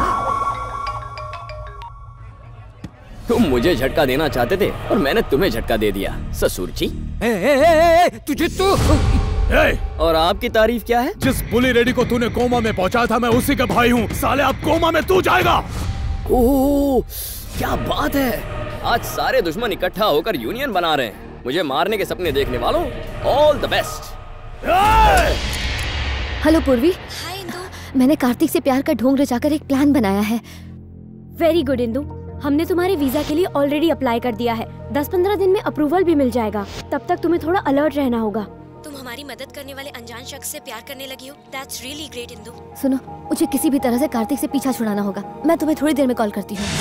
तुम मुझे झटका देना चाहते थे और मैंने तुम्हें झटका दे दिया ससुर जी। ए, ए, ए, ए, तुझे तो ए! और आपकी तारीफ क्या है? जिस बुली रेडी को तूने कोमा में पहुंचाया था मैं उसी का भाई हूँ। साले अब कोमा में तू जाएगा। ओह, क्या बात है। आज सारे दुश्मन इकट्ठा होकर यूनियन बना रहे हैं। मुझे मारने के सपने देखने वालों, ऑल द बेस्ट। हेलो पूर्वी। मैंने कार्तिक से प्यार का ढोंग रचाकर एक प्लान बनाया है। वेरी गुड इंदु, हमने तुम्हारे वीजा के लिए ऑलरेडी अप्लाई कर दिया है। दस पंद्रह दिन में अप्रूवल भी मिल जाएगा। तब तक तुम्हें थोड़ा अलर्ट रहना होगा। तुम हमारी मदद करने वाले अनजान शख्स से प्यार करने लगी हो। That's really great Indu. सुनो, मुझे किसी भी तरह से कार्तिक से पीछा छुड़ाना होगा। मैं तुम्हें थोड़ी देर में कॉल करती हूँ।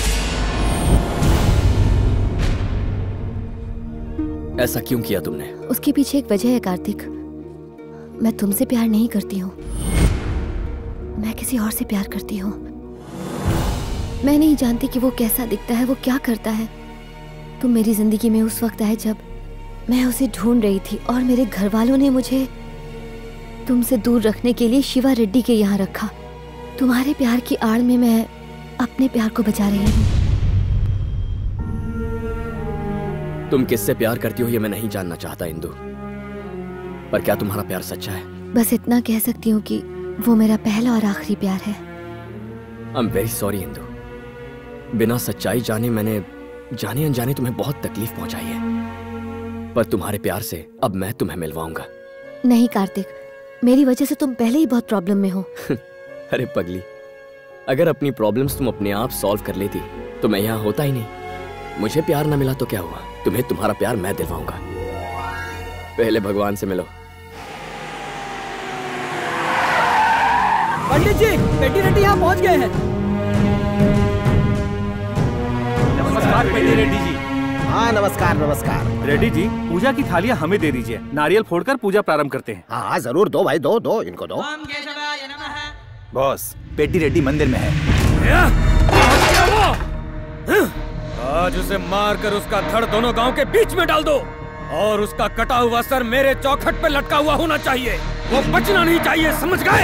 ऐसा क्यों किया तुमने? उसके पीछे एक वजह है कार्तिक। मैं तुमसे प्यार नहीं करती हूँ, मैं किसी और से प्यार करती हूँ। मैं नहीं जानती कि वो कैसा दिखता है, वो क्या करता है। तुम मेरी जिंदगी में उस वक्त आए जब मैं उसे ढूंढ रही थी और मेरे घर वालों ने मुझे तुमसे दूर रखने के लिए शिवा रेड्डी के यहाँ रखा। तुम्हारे प्यार की आड़ में मैं अपने प्यार को बचा रही हूँ। तुम किससे प्यार करती हो ये मैं नहीं जानना चाहता इंदु, पर क्या तुम्हारा प्यार सच्चा है? बस इतना कह सकती हूँ कि वो मेरा पहला और आखिरी प्यार है। I am very sorry Indu, बिना सच्चाई जाने मैंने जाने अनजाने तुम्हें बहुत तकलीफ पहुंचाई है, पर तुम्हारे प्यार से अब मैं तुम्हें मिलवाऊंगा। नहीं कार्तिक, मेरी वजह से तुम पहले ही बहुत प्रॉब्लम में हो। अरे पगली, अगर अपनी प्रॉब्लम्स तुम अपने आप सॉल्व कर लेती तो मैं यहाँ होता ही नहीं। मुझे प्यार ना मिला तो क्या हुआ, तुम्हें तुम्हारा प्यार मैं दिलवाऊंगा। पहले भगवान से मिलो। पंडित जी, पेटी रेड्डी यहाँ पहुँच गए हैं। नमस्कार पेटी रेड्डी जी। हाँ नमस्कार नमस्कार। रेड्डी जी, पूजा की थालियाँ हमें दे दीजिए। नारियल फोड़कर पूजा प्रारंभ करते हैं। हाँ हाँ जरूर, दो भाई, दो दो इनको दो। बॉस, पेटी रेड्डी मंदिर में है। आज उसे मारकर उसका धड़ दोनों गांव के बीच में डाल दो और उसका कटा हुआ सर मेरे चौखट पे लटका हुआ होना चाहिए। वो बचना नहीं चाहिए, समझ गए?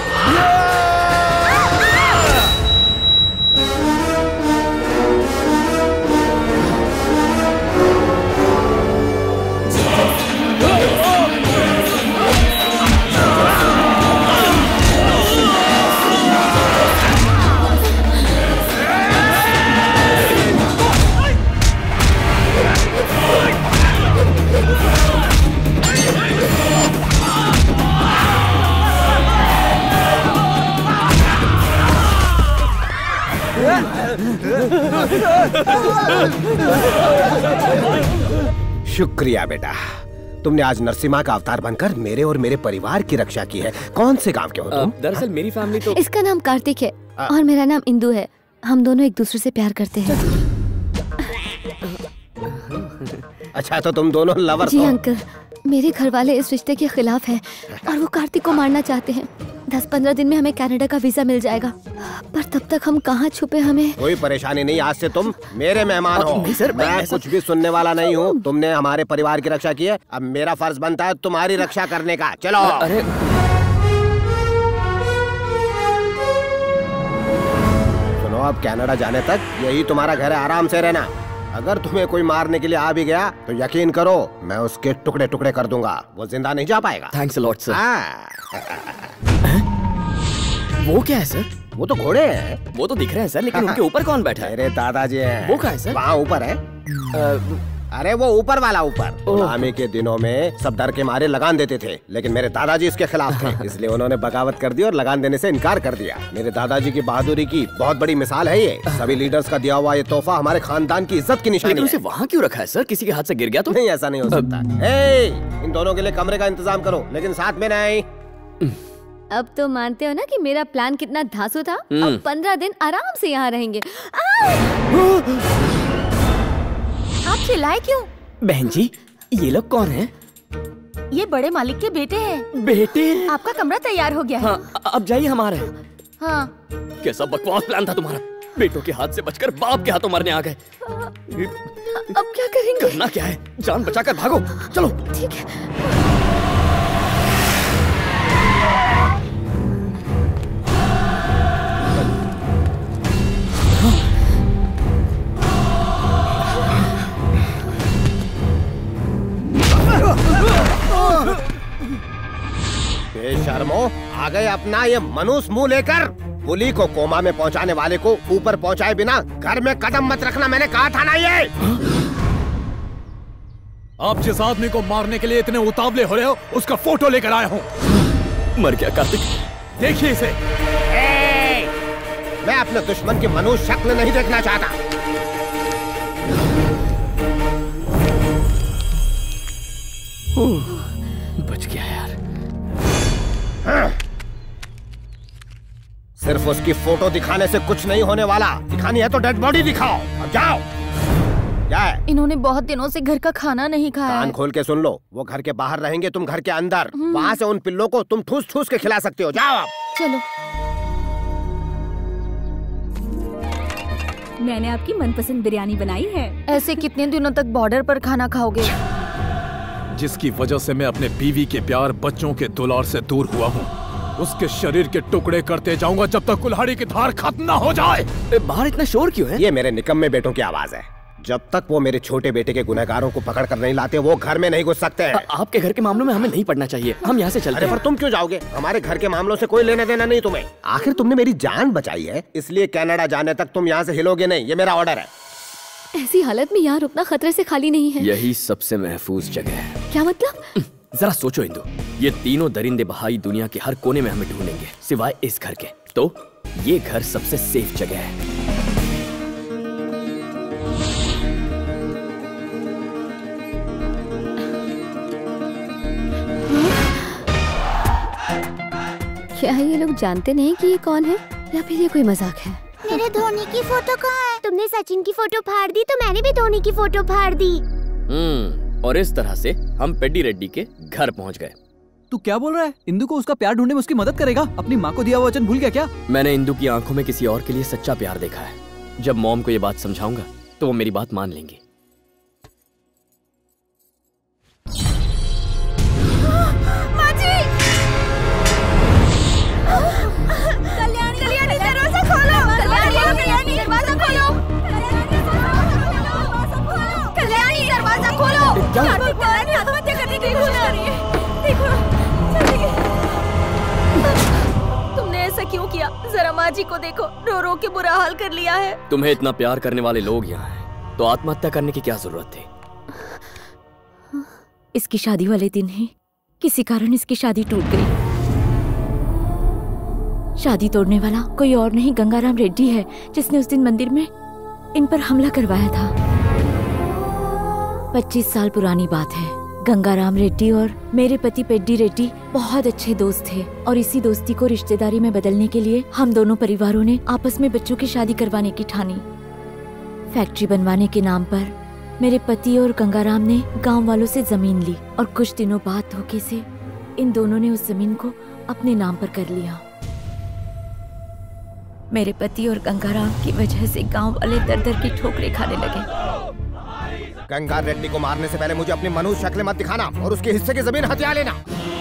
शुक्रिया बेटा, तुमने आज नरसिम्हा का अवतार बनकर मेरे और मेरे परिवार की रक्षा की है। कौन से गांव के हो तुम? दरअसल मेरी फैमिली तो इसका नाम कार्तिक है और मेरा नाम इंदु है। हम दोनों एक दूसरे से प्यार करते हैं। अच्छा तो तुम दोनों लवर जी हो? अंकल, मेरे घर वाले इस रिश्ते के खिलाफ हैं और वो कार्तिक को मारना चाहते हैं। दस पंद्रह दिन में हमें कनाडा का वीजा मिल जाएगा, पर तब तक हम कहाँ छुपे। हमें कोई परेशानी नहीं, आज से तुम मेरे मेहमान हो। नहीं सर, मैं, मैं कुछ भी सुनने वाला नहीं हूँ। तुमने हमारे परिवार की रक्षा की है, अब मेरा फर्ज बनता है तुम्हारी रक्षा करने का। चलो। अरे सुनो, अब कनाडा जाने तक यही तुम्हारा घर है, आराम से रहना। अगर तुम्हें कोई मारने के लिए आ भी गया तो यकीन करो मैं उसके टुकड़े टुकड़े कर दूंगा, वो जिंदा नहीं जा पाएगा। Thanks a lot sir. वो क्या है सर? वो तो घोड़े हैं। वो तो दिख रहे हैं सर, लेकिन उनके ऊपर कौन बैठा है? मेरे दादाजी हैं। वो कहाँ है सर? वहाँ ऊपर है। आ, अरे वो ऊपर वाला ऊपर। गुलामी के दिनों में सब डर के मारे लगान देते थे, लेकिन मेरे दादाजी इसके खिलाफ थे, इसलिए उन्होंने बगावत कर दी और लगान देने से इनकार कर दिया। मेरे दादाजी की बहादुरी की बहुत बड़ी मिसाल है ये। सभी लीडर्स का दिया हुआ ये तोहफा हमारे खानदान की इज्जत की निशानी है। उसे वहाँ क्यों रखा है सर? किसी के हाथ से गिर गया तो? नहीं, ऐसा नहीं हो सकता। ए, इन दोनों के लिए कमरे का इंतजाम करो, लेकिन साथ में नहीं। अब तो मानते हो ना कि मेरा प्लान कितना धांसू था? अब पंद्रह दिन आराम से यहाँ रहेंगे। आप चिल्लाए क्यों? बहन जी, ये लोग कौन हैं? ये बड़े मालिक के बेटे हैं। बेटे? आपका कमरा तैयार हो गया है। हाँ, अब जाइए हमारे। हाँ। कैसा बकवास प्लान था तुम्हारा? बेटों के हाथ से बचकर बाप के हाथों मरने आ गए। अब क्या करेंगे? करना क्या है? जान बचाकर भागो। चलो। ठीक है। बेशर्मो, आ गए अपना ये मनुष्य मुंह लेकर। पुली को कोमा में पहुंचाने वाले को ऊपर पहुंचाए बिना घर में कदम मत रखना, मैंने कहा था ना। ये आप जिस आदमी को मारने के लिए इतने उतावले हो रहे हो, उसका फोटो लेकर आया हूँ। मर गया कार्तिक, देखिए इसे। ए, मैं अपने दुश्मन की मनुष्य शक्ल नहीं देखना चाहता। बच गया यार। हाँ। सिर्फ उसकी फोटो दिखाने से कुछ नहीं होने वाला, दिखानी है तो डेड बॉडी दिखाओ। अब जाओ। क्या है? इन्होंने बहुत दिनों से घर का खाना नहीं खाया। कान खोल के सुन लो, वो घर के बाहर रहेंगे, तुम घर के अंदर। वहाँ से उन पिल्लों को तुम ठूस ठूस के खिला सकते हो। जाओ आप। चलो। मैंने आपकी मनपसंद बिरयानी बनाई है। ऐसे कितने दिनों तक बॉर्डर पर खाना खाओगे? जिसकी वजह से मैं अपने बीवी के प्यार, बच्चों के दुलार से दूर हुआ हूँ, उसके शरीर के टुकड़े करते जाऊंगा जब तक कुल्हाड़ी की धार खत्म ना हो जाए। बाहर इतना शोर क्यों है? ये मेरे निकम्मे बेटों की आवाज है। जब तक वो मेरे छोटे बेटे के गुनहगारों को पकड़ कर नहीं लाते, वो घर में नहीं घुस सकते हैं। आपके घर के मामलों में हमें नहीं पड़ना चाहिए, हम यहाँ से चलते अरे हैं। पर तुम क्यों जाओगे? हमारे घर के मामलों से कोई लेना देना नहीं तुम्हें। आखिर तुमने मेरी जान बचाई है, इसलिए कनाडा जाने तक तुम यहाँ से हिलोगे नहीं, ये मेरा ऑर्डर है। ऐसी हालत में यहाँ रुकना खतरे से खाली नहीं है। यही सबसे महफूज जगह है। क्या मतलब? जरा सोचो इंदु, ये तीनों दरिंदे बहाई दुनिया के हर कोने में हमें ढूंढेंगे, सिवाय इस घर के। तो ये घर सबसे सेफ जगह है। क्या ये लोग जानते नहीं कि ये कौन है या फिर ये कोई मजाक है? मेरे धोनी की फोटो कहाँ है? तुमने सचिन की फोटो फाड़ दी तो मैंने भी धोनी की फोटो फाड़ दी। हम्म और इस तरह से हम पेड्डी रेड्डी के घर पहुंच गए। तू क्या बोल रहा है? इंदु को उसका प्यार ढूंढने में उसकी मदद करेगा? अपनी माँ को दिया हुआ वचन भूल गया क्या? मैंने इंदु की आंखों में किसी और के लिए सच्चा प्यार देखा है। जब मॉम को ये बात समझाऊंगा तो वो मेरी बात मान लेंगी। कल्याणी, कल्याणी दरवाजा खोलो। कल्याणी, कल्याणी दरवाजा खोलो। कल्याणी दरवाजा खोलो। कार्तिक, कल्याणी आत्महत्या करने की कोशिश कर रही है। देखो, तुमने ऐसा क्यों किया? जरा माँ जी को देखो, रो रो के बुरा हाल कर लिया है। तुम्हें इतना प्यार करने वाले लोग यहाँ हैं, तो आत्महत्या करने की क्या जरूरत थी? इसकी शादी वाले दिन ही किसी कारण इसकी शादी टूट गई। शादी तोड़ने वाला कोई और नहीं गंगाराम रेड्डी है, जिसने उस दिन मंदिर में इन पर हमला करवाया था। पच्चीस साल पुरानी बात है। गंगाराम रेड्डी और मेरे पति पेड्डी रेड्डी बहुत अच्छे दोस्त थे और इसी दोस्ती को रिश्तेदारी में बदलने के लिए हम दोनों परिवारों ने आपस में बच्चों की शादी करवाने की ठानी। फैक्ट्री बनवाने के नाम पर मेरे पति और गंगाराम ने गांव वालों से जमीन ली और कुछ दिनों बाद धोखे से इन दोनों ने उस जमीन को अपने नाम पर कर लिया। मेरे पति और गंगाराम की वजह से गांव वाले दर दर की ठोकरें खाने लगे। गंगा रेड्डी को मारने से पहले मुझे अपनी मनुष्य शक्ल मत दिखाना और उसके हिस्से की जमीन हथिया लेना।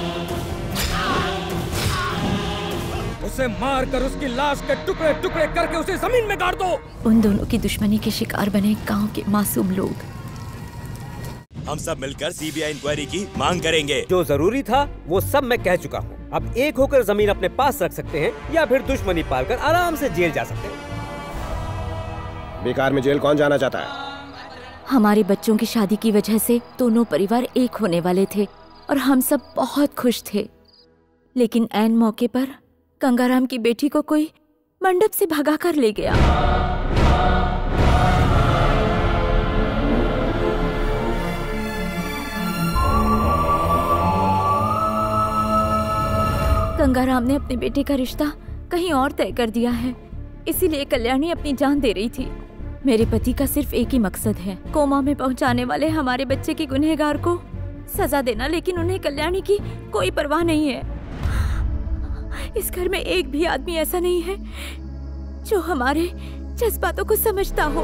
उसे मार कर उसकी लाश के टुकड़े टुकड़े करके उसे जमीन में गाड़ दो। उन दोनों की दुश्मनी के शिकार बने गांव के मासूम लोग। हम सब मिलकर सीबीआई इंक्वायरी की मांग करेंगे। जो जरूरी था वो सब मैं कह चुका हूँ। अब एक होकर जमीन अपने पास रख सकते हैं या फिर दुश्मनी पालकर आराम से जेल जा सकते हैं। बेकार में जेल कौन जाना चाहता है? हमारे बच्चों की शादी की वजह से दोनों परिवार एक होने वाले थे और हम सब बहुत खुश थे। लेकिन ऐन मौके पर गंगाराम की बेटी को कोई मंडप से भगा कर ले गया। गंगाराम ने अपने बेटे का रिश्ता कहीं और तय कर दिया है, इसीलिए कल्याणी अपनी जान दे रही थी। मेरे पति का सिर्फ एक ही मकसद है, कोमा में पहुंचाने वाले हमारे बच्चे के गुनहगार को सजा देना, लेकिन उन्हें कल्याणी की कोई परवाह नहीं है। इस घर में एक भी आदमी ऐसा नहीं है जो हमारे जज्बातों को समझता हो।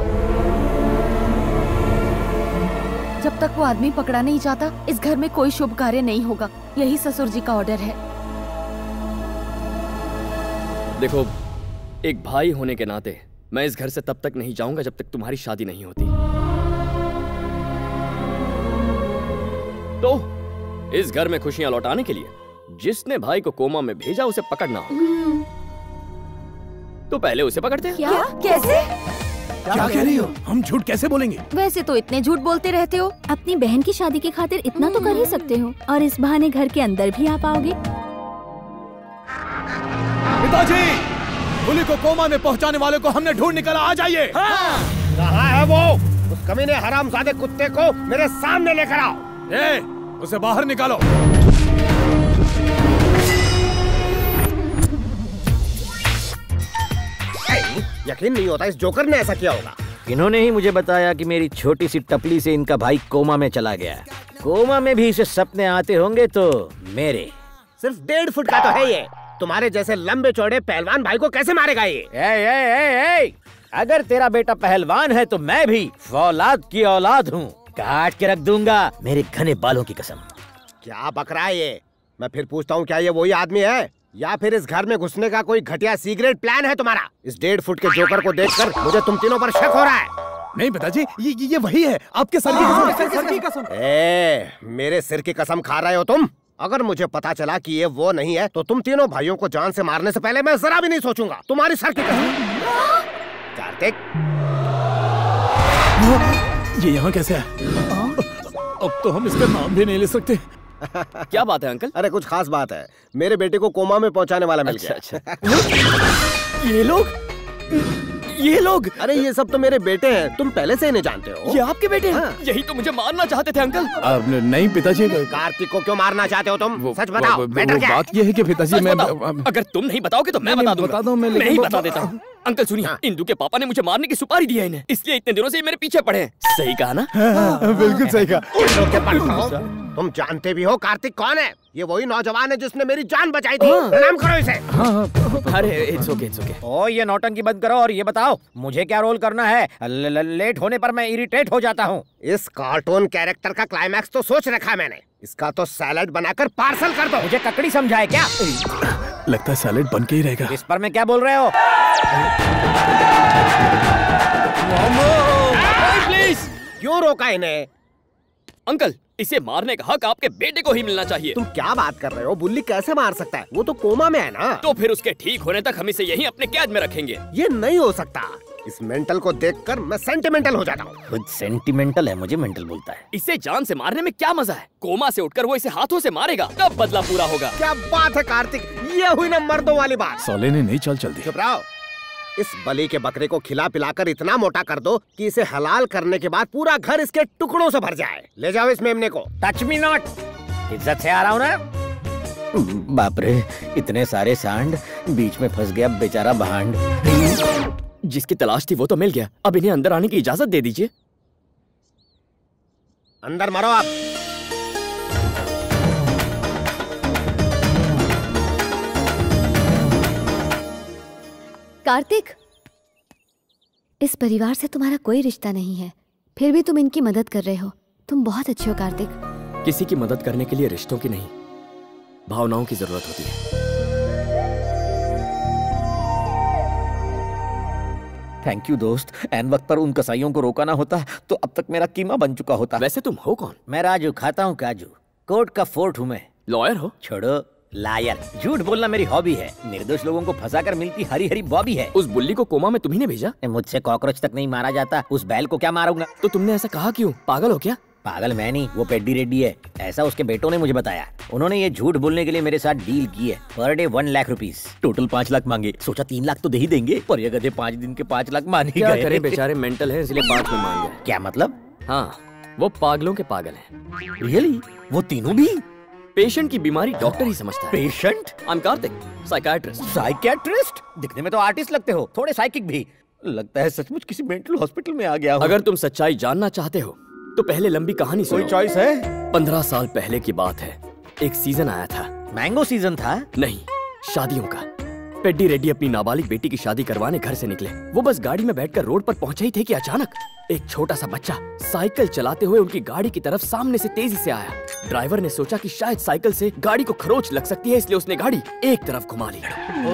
जब तक वो आदमी पकड़ा नहीं जाता इस घर में कोई शुभ कार्य नहीं होगा। यही ससुर जी का ऑर्डर है। देखो, एक भाई होने के नाते मैं इस घर से तब तक नहीं जाऊंगा जब तक तुम्हारी शादी नहीं होती। तो इस घर में खुशियां लौटाने के लिए जिसने भाई को कोमा में भेजा उसे पकड़ना होगा। तो पहले उसे पकड़ते हैं। क्या? कैसे? क्या कह रही हो? हम झूठ कैसे बोलेंगे? वैसे तो इतने झूठ बोलते रहते हो। अपनी बहन की शादी की खातिर इतना तो कर ही सकते हो और इस बहाने घर के अंदर भी आ पाओगे। पिताजी, पुली को कोमा में पहुंचाने वाले को हमने ढूंढ निकाला। आ जाइए। हाँ। कहाँ है वो? उस कमीने हरामजादे कुत्ते को मेरे सामने लेकर आओ। ए, उसे बाहर निकालो। यकीन नहीं होता इस जोकर ने ऐसा किया होगा। इन्होंने ही मुझे बताया कि मेरी छोटी सी टपली से इनका भाई कोमा में चला गया। कोमा में भी इसे सपने आते होंगे तो मेरे। सिर्फ डेढ़ फुट का तो है ये। तुम्हारे जैसे लंबे चौड़े पहलवान भाई को कैसे मारेगा ये? ए, ए, ए, ए, अगर तेरा बेटा पहलवान है तो मैं भी फौलाद की औलाद हूँ। काट के रख दूंगा मेरे घने बालों की कसम। क्या बक रहा है ये? मैं फिर पूछता हूँ, क्या ये वही आदमी है या फिर इस घर में घुसने का कोई घटिया सीक्रेट प्लान है तुम्हारा? इस डेढ़ फुट के जोकर को देखकर मुझे तुम तीनों पर शक हो रहा है। नहीं पिताजी, ये ये वही है। आपके सर की सर की कसम। ए, मेरे सिर की कसम खा रहे हो तुम? अगर मुझे पता चला कि ये वो नहीं है तो तुम तीनों भाइयों को जान से मारने से पहले मैं जरा भी नहीं सोचूंगा। तुम्हारी सर की कसम। कार्तिक, ये यहाँ कैसे है? अब तो हम इसका नाम भी नहीं ले सकते। क्या बात है अंकल? अरे कुछ खास बात है। मेरे बेटे को कोमा में पहुंचाने वाला मिल अच्छा, गया। अच्छा। ये लोग ये लोग? अरे ये सब तो मेरे बेटे हैं, तुम पहले से इन्हें जानते हो। ये आपके बेटे हैं? यही तो मुझे मारना चाहते थे अंकल। अब नहीं पिताजी। कार्तिक को क्यों मारना चाहते हो तुम? सच बताओ। वो, वो, वो बात ये है कि पिताजी मैं अगर तुम नहीं बताओगे तो मैं बता दूंगा। बता दो, मैं मैं ही बता देता हूँ। अंकल सुनिए, इंदु के पापा ने मुझे मारने की सुपारी दी है इन्हें, इसलिए इतने दिनों से मेरे पीछे पड़े हैं। सही कहा ना? बिल्कुल सही कहा। तुम जानते भी हो कार्तिक कौन है? ये वही नौजवान है जिसने मेरी जान बचाई थी। प्रणाम करो इसे। अरे इट्स ओके इट्स ओके। ओ ये नौटंकी बंद करो और ये बताओ मुझे क्या रोल करना है? ल, ल, लेट होने पर मैं इरिटेट हो जाता हूँ। इस कार्टून कैरेक्टर का क्लाइमैक्स तो सोच रखा है मैंने। इसका तो सैलेड बनाकर पार्सल कर दो। मुझे ककड़ी समझाए क्या? लगता है सैलेड बन के ही रहेगा। इस पर मैं क्या बोल रहे हो? प्लीज क्यों रोका इन्हें? अंकल इसे मारने का हक आपके बेटे को ही मिलना चाहिए। तुम क्या बात कर रहे हो? बुल्ली कैसे मार सकता है? वो तो कोमा में है ना। तो फिर उसके ठीक होने तक हम इसे यहीं अपने कैद में रखेंगे। ये नहीं हो सकता। इस मेंटल को देखकर मैं सेंटिमेंटल हो जाता हूँ। खुद सेंटिमेंटल है, मुझे मेंटल बोलता है। इसे जान से मारने में क्या मजा है? कोमा से उठकर वो इसे हाथों से मारेगा, तब बदला पूरा होगा। क्या बात है कार्तिक, ये हुई ना मर्दों वाली बात। साले ने नहीं चाल चल दी। चुप रहो। इस बलि के बकरे को खिला पिलाकर इतना मोटा कर दो कि इसे हलाल करने के बाद पूरा घर इसके टुकड़ों से भर जाए। ले जाओ इस मेमने को। Touch me not. इज्जत से आ रहा हूँ ना। बाप रे, इतने सारे सांड, बीच में फंस गया बेचारा भांड। जिसकी तलाश थी वो तो मिल गया, अब इन्हें अंदर आने की इजाजत दे दीजिए। अंदर मरो आप। कार्तिक, इस परिवार से तुम्हारा कोई रिश्ता नहीं है, फिर भी तुम इनकी मदद कर रहे हो। तुम बहुत अच्छे हो कार्तिक। किसी की मदद करने के लिए रिश्तों की नहीं, भावनाओं की जरूरत होती है। थैंक यू दोस्त। एन वक्त पर उन कसाईयों को रोका ना होता तो अब तक मेरा कीमा बन चुका होता। वैसे तुम हो कौन? मैं राजू, खाता हूँ काजू। कोर्ट का फोर्ट हूँ मैं। लॉयर हो? छोड़ो, लायर। झूठ बोलना मेरी हॉबी है। निर्दोष लोगों को फंसाकर मिलती हरी हरी बॉबी है। उस बुल्ली को कोमा में तुम्ही ने भेजा? मुझसे कॉकरोच तक नहीं मारा जाता, उस बैल को क्या मारूंगा? तो तुमने ऐसा कहा क्यों? पागल हो क्या? पागल मैं नहीं, वो पेड्डी रेड्डी है। ऐसा उसके बेटों ने मुझे बताया। उन्होंने ये झूठ बोलने के लिए मेरे साथ डील की है। Per day one lakh rupees, total पाँच लाख मांगे। सोचा तीन लाख तो दे ही देंगे, पर ये गधे पाँच दिन के पाँच लाख मान ही क्या गए। करें, बेचारे मेंटल हैं इसलिए पाँच में मान गए। क्या मतलब? हाँ, वो पागलों के पागल हैं। रियली? वो तीनों भी? पेशेंट की बीमारी डॉक्टर ही समझता है। Patient? I am Karthik, psychiatrist. Psychiatrist? दिखने में तो आर्टिस्ट लगते हो, थोड़े साइकिक भी। लगता है सचमुच किसी मेंटल हॉस्पिटल में आ गया हो। अगर तुम सच्चाई जानना चाहते हो तो पहले लंबी कहानी सुनो। कोई चॉइस है? पंद्रह साल पहले की बात है। एक सीजन आया था। मैंगो सीजन था? नहीं, शादियों का। पेड्डी रेड्डी अपनी नाबालिग बेटी की शादी करवाने घर से निकले। वो बस गाड़ी में बैठकर रोड पर पहुंचे ही थे कि अचानक एक छोटा सा बच्चा साइकिल चलाते हुए उनकी गाड़ी की तरफ सामने से तेजी से आया। ड्राइवर ने सोचा कि शायद साइकिल से गाड़ी को खरोंच लग सकती है, इसलिए उसने गाड़ी एक तरफ घुमा ली।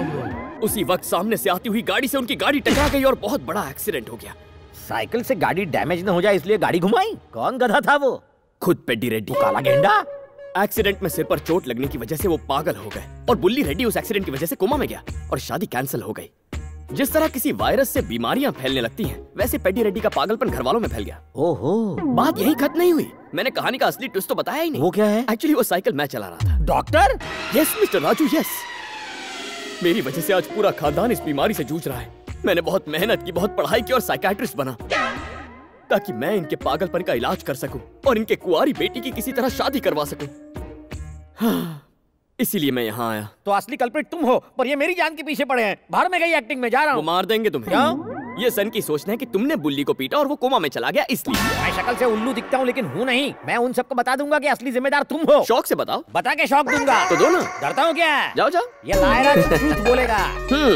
उसी वक्त सामने से आती हुई गाड़ी से उनकी गाड़ी टकरा गई और बहुत बड़ा एक्सीडेंट हो गया। साइकिल से गाड़ी डैमेज न हो जाए इसलिए गाड़ी घुमाई? कौन गधा था वो? खुद पेड्डी रेड्डी। काला गेंडा? एक्सीडेंट में सिर पर चोट लगने की वजह से वो पागल हो गए और बुल्ली रेड्डी उस एक्सीडेंट की वजह से कोमा में गया और शादी कैंसिल हो गई। जिस तरह किसी वायरस से बीमारियां फैलने लगती हैं, वैसे पेड्डी रेड्डी का पागलपन घर वालों में फैल गया। ओहो। बात यही खत्म नहीं हुई। मैंने कहानी का असली ट्विस्ट तो बताया ही नहीं। वो क्या है? एक्चुअली वो साइकिल मैं चला रहा था। Doctor? Yes mister Raju, yes. मेरी वजह से आज पूरा खानदान इस बीमारी से जूझ रहा है। मैंने बहुत मेहनत की, बहुत पढ़ाई की और साइकियाट्रिस्ट बना ताकि मैं इनके पागलपन का इलाज कर सकूं और इनके कुंवारी बेटी की किसी तरह शादी करवा सकूं। हाँ, इसीलिए मैं यहाँ आया। तो असली कल्प्रिट तुम हो, पर ये मेरी जान के पीछे पड़े हैं। बाहर में गई एक्टिंग में जा रहा हूँ। वो मार देंगे तुम्हें। क्यों? ये सन की सोचना है कि तुमने बुल्ली को पीटा और वो कोमा में चला गया, इसलिए। मैं शक्ल से उल्लू दिखता हूँ लेकिन हूँ नहीं। मैं उन सबको बता दूंगा कि असली जिम्मेदार तुम हो। शौक से बताओ। बता के शौक दूंगा। तो दो ना। डरता हूँ क्या? जाओ जाओ। ये लायरा झूठ बोलेगा।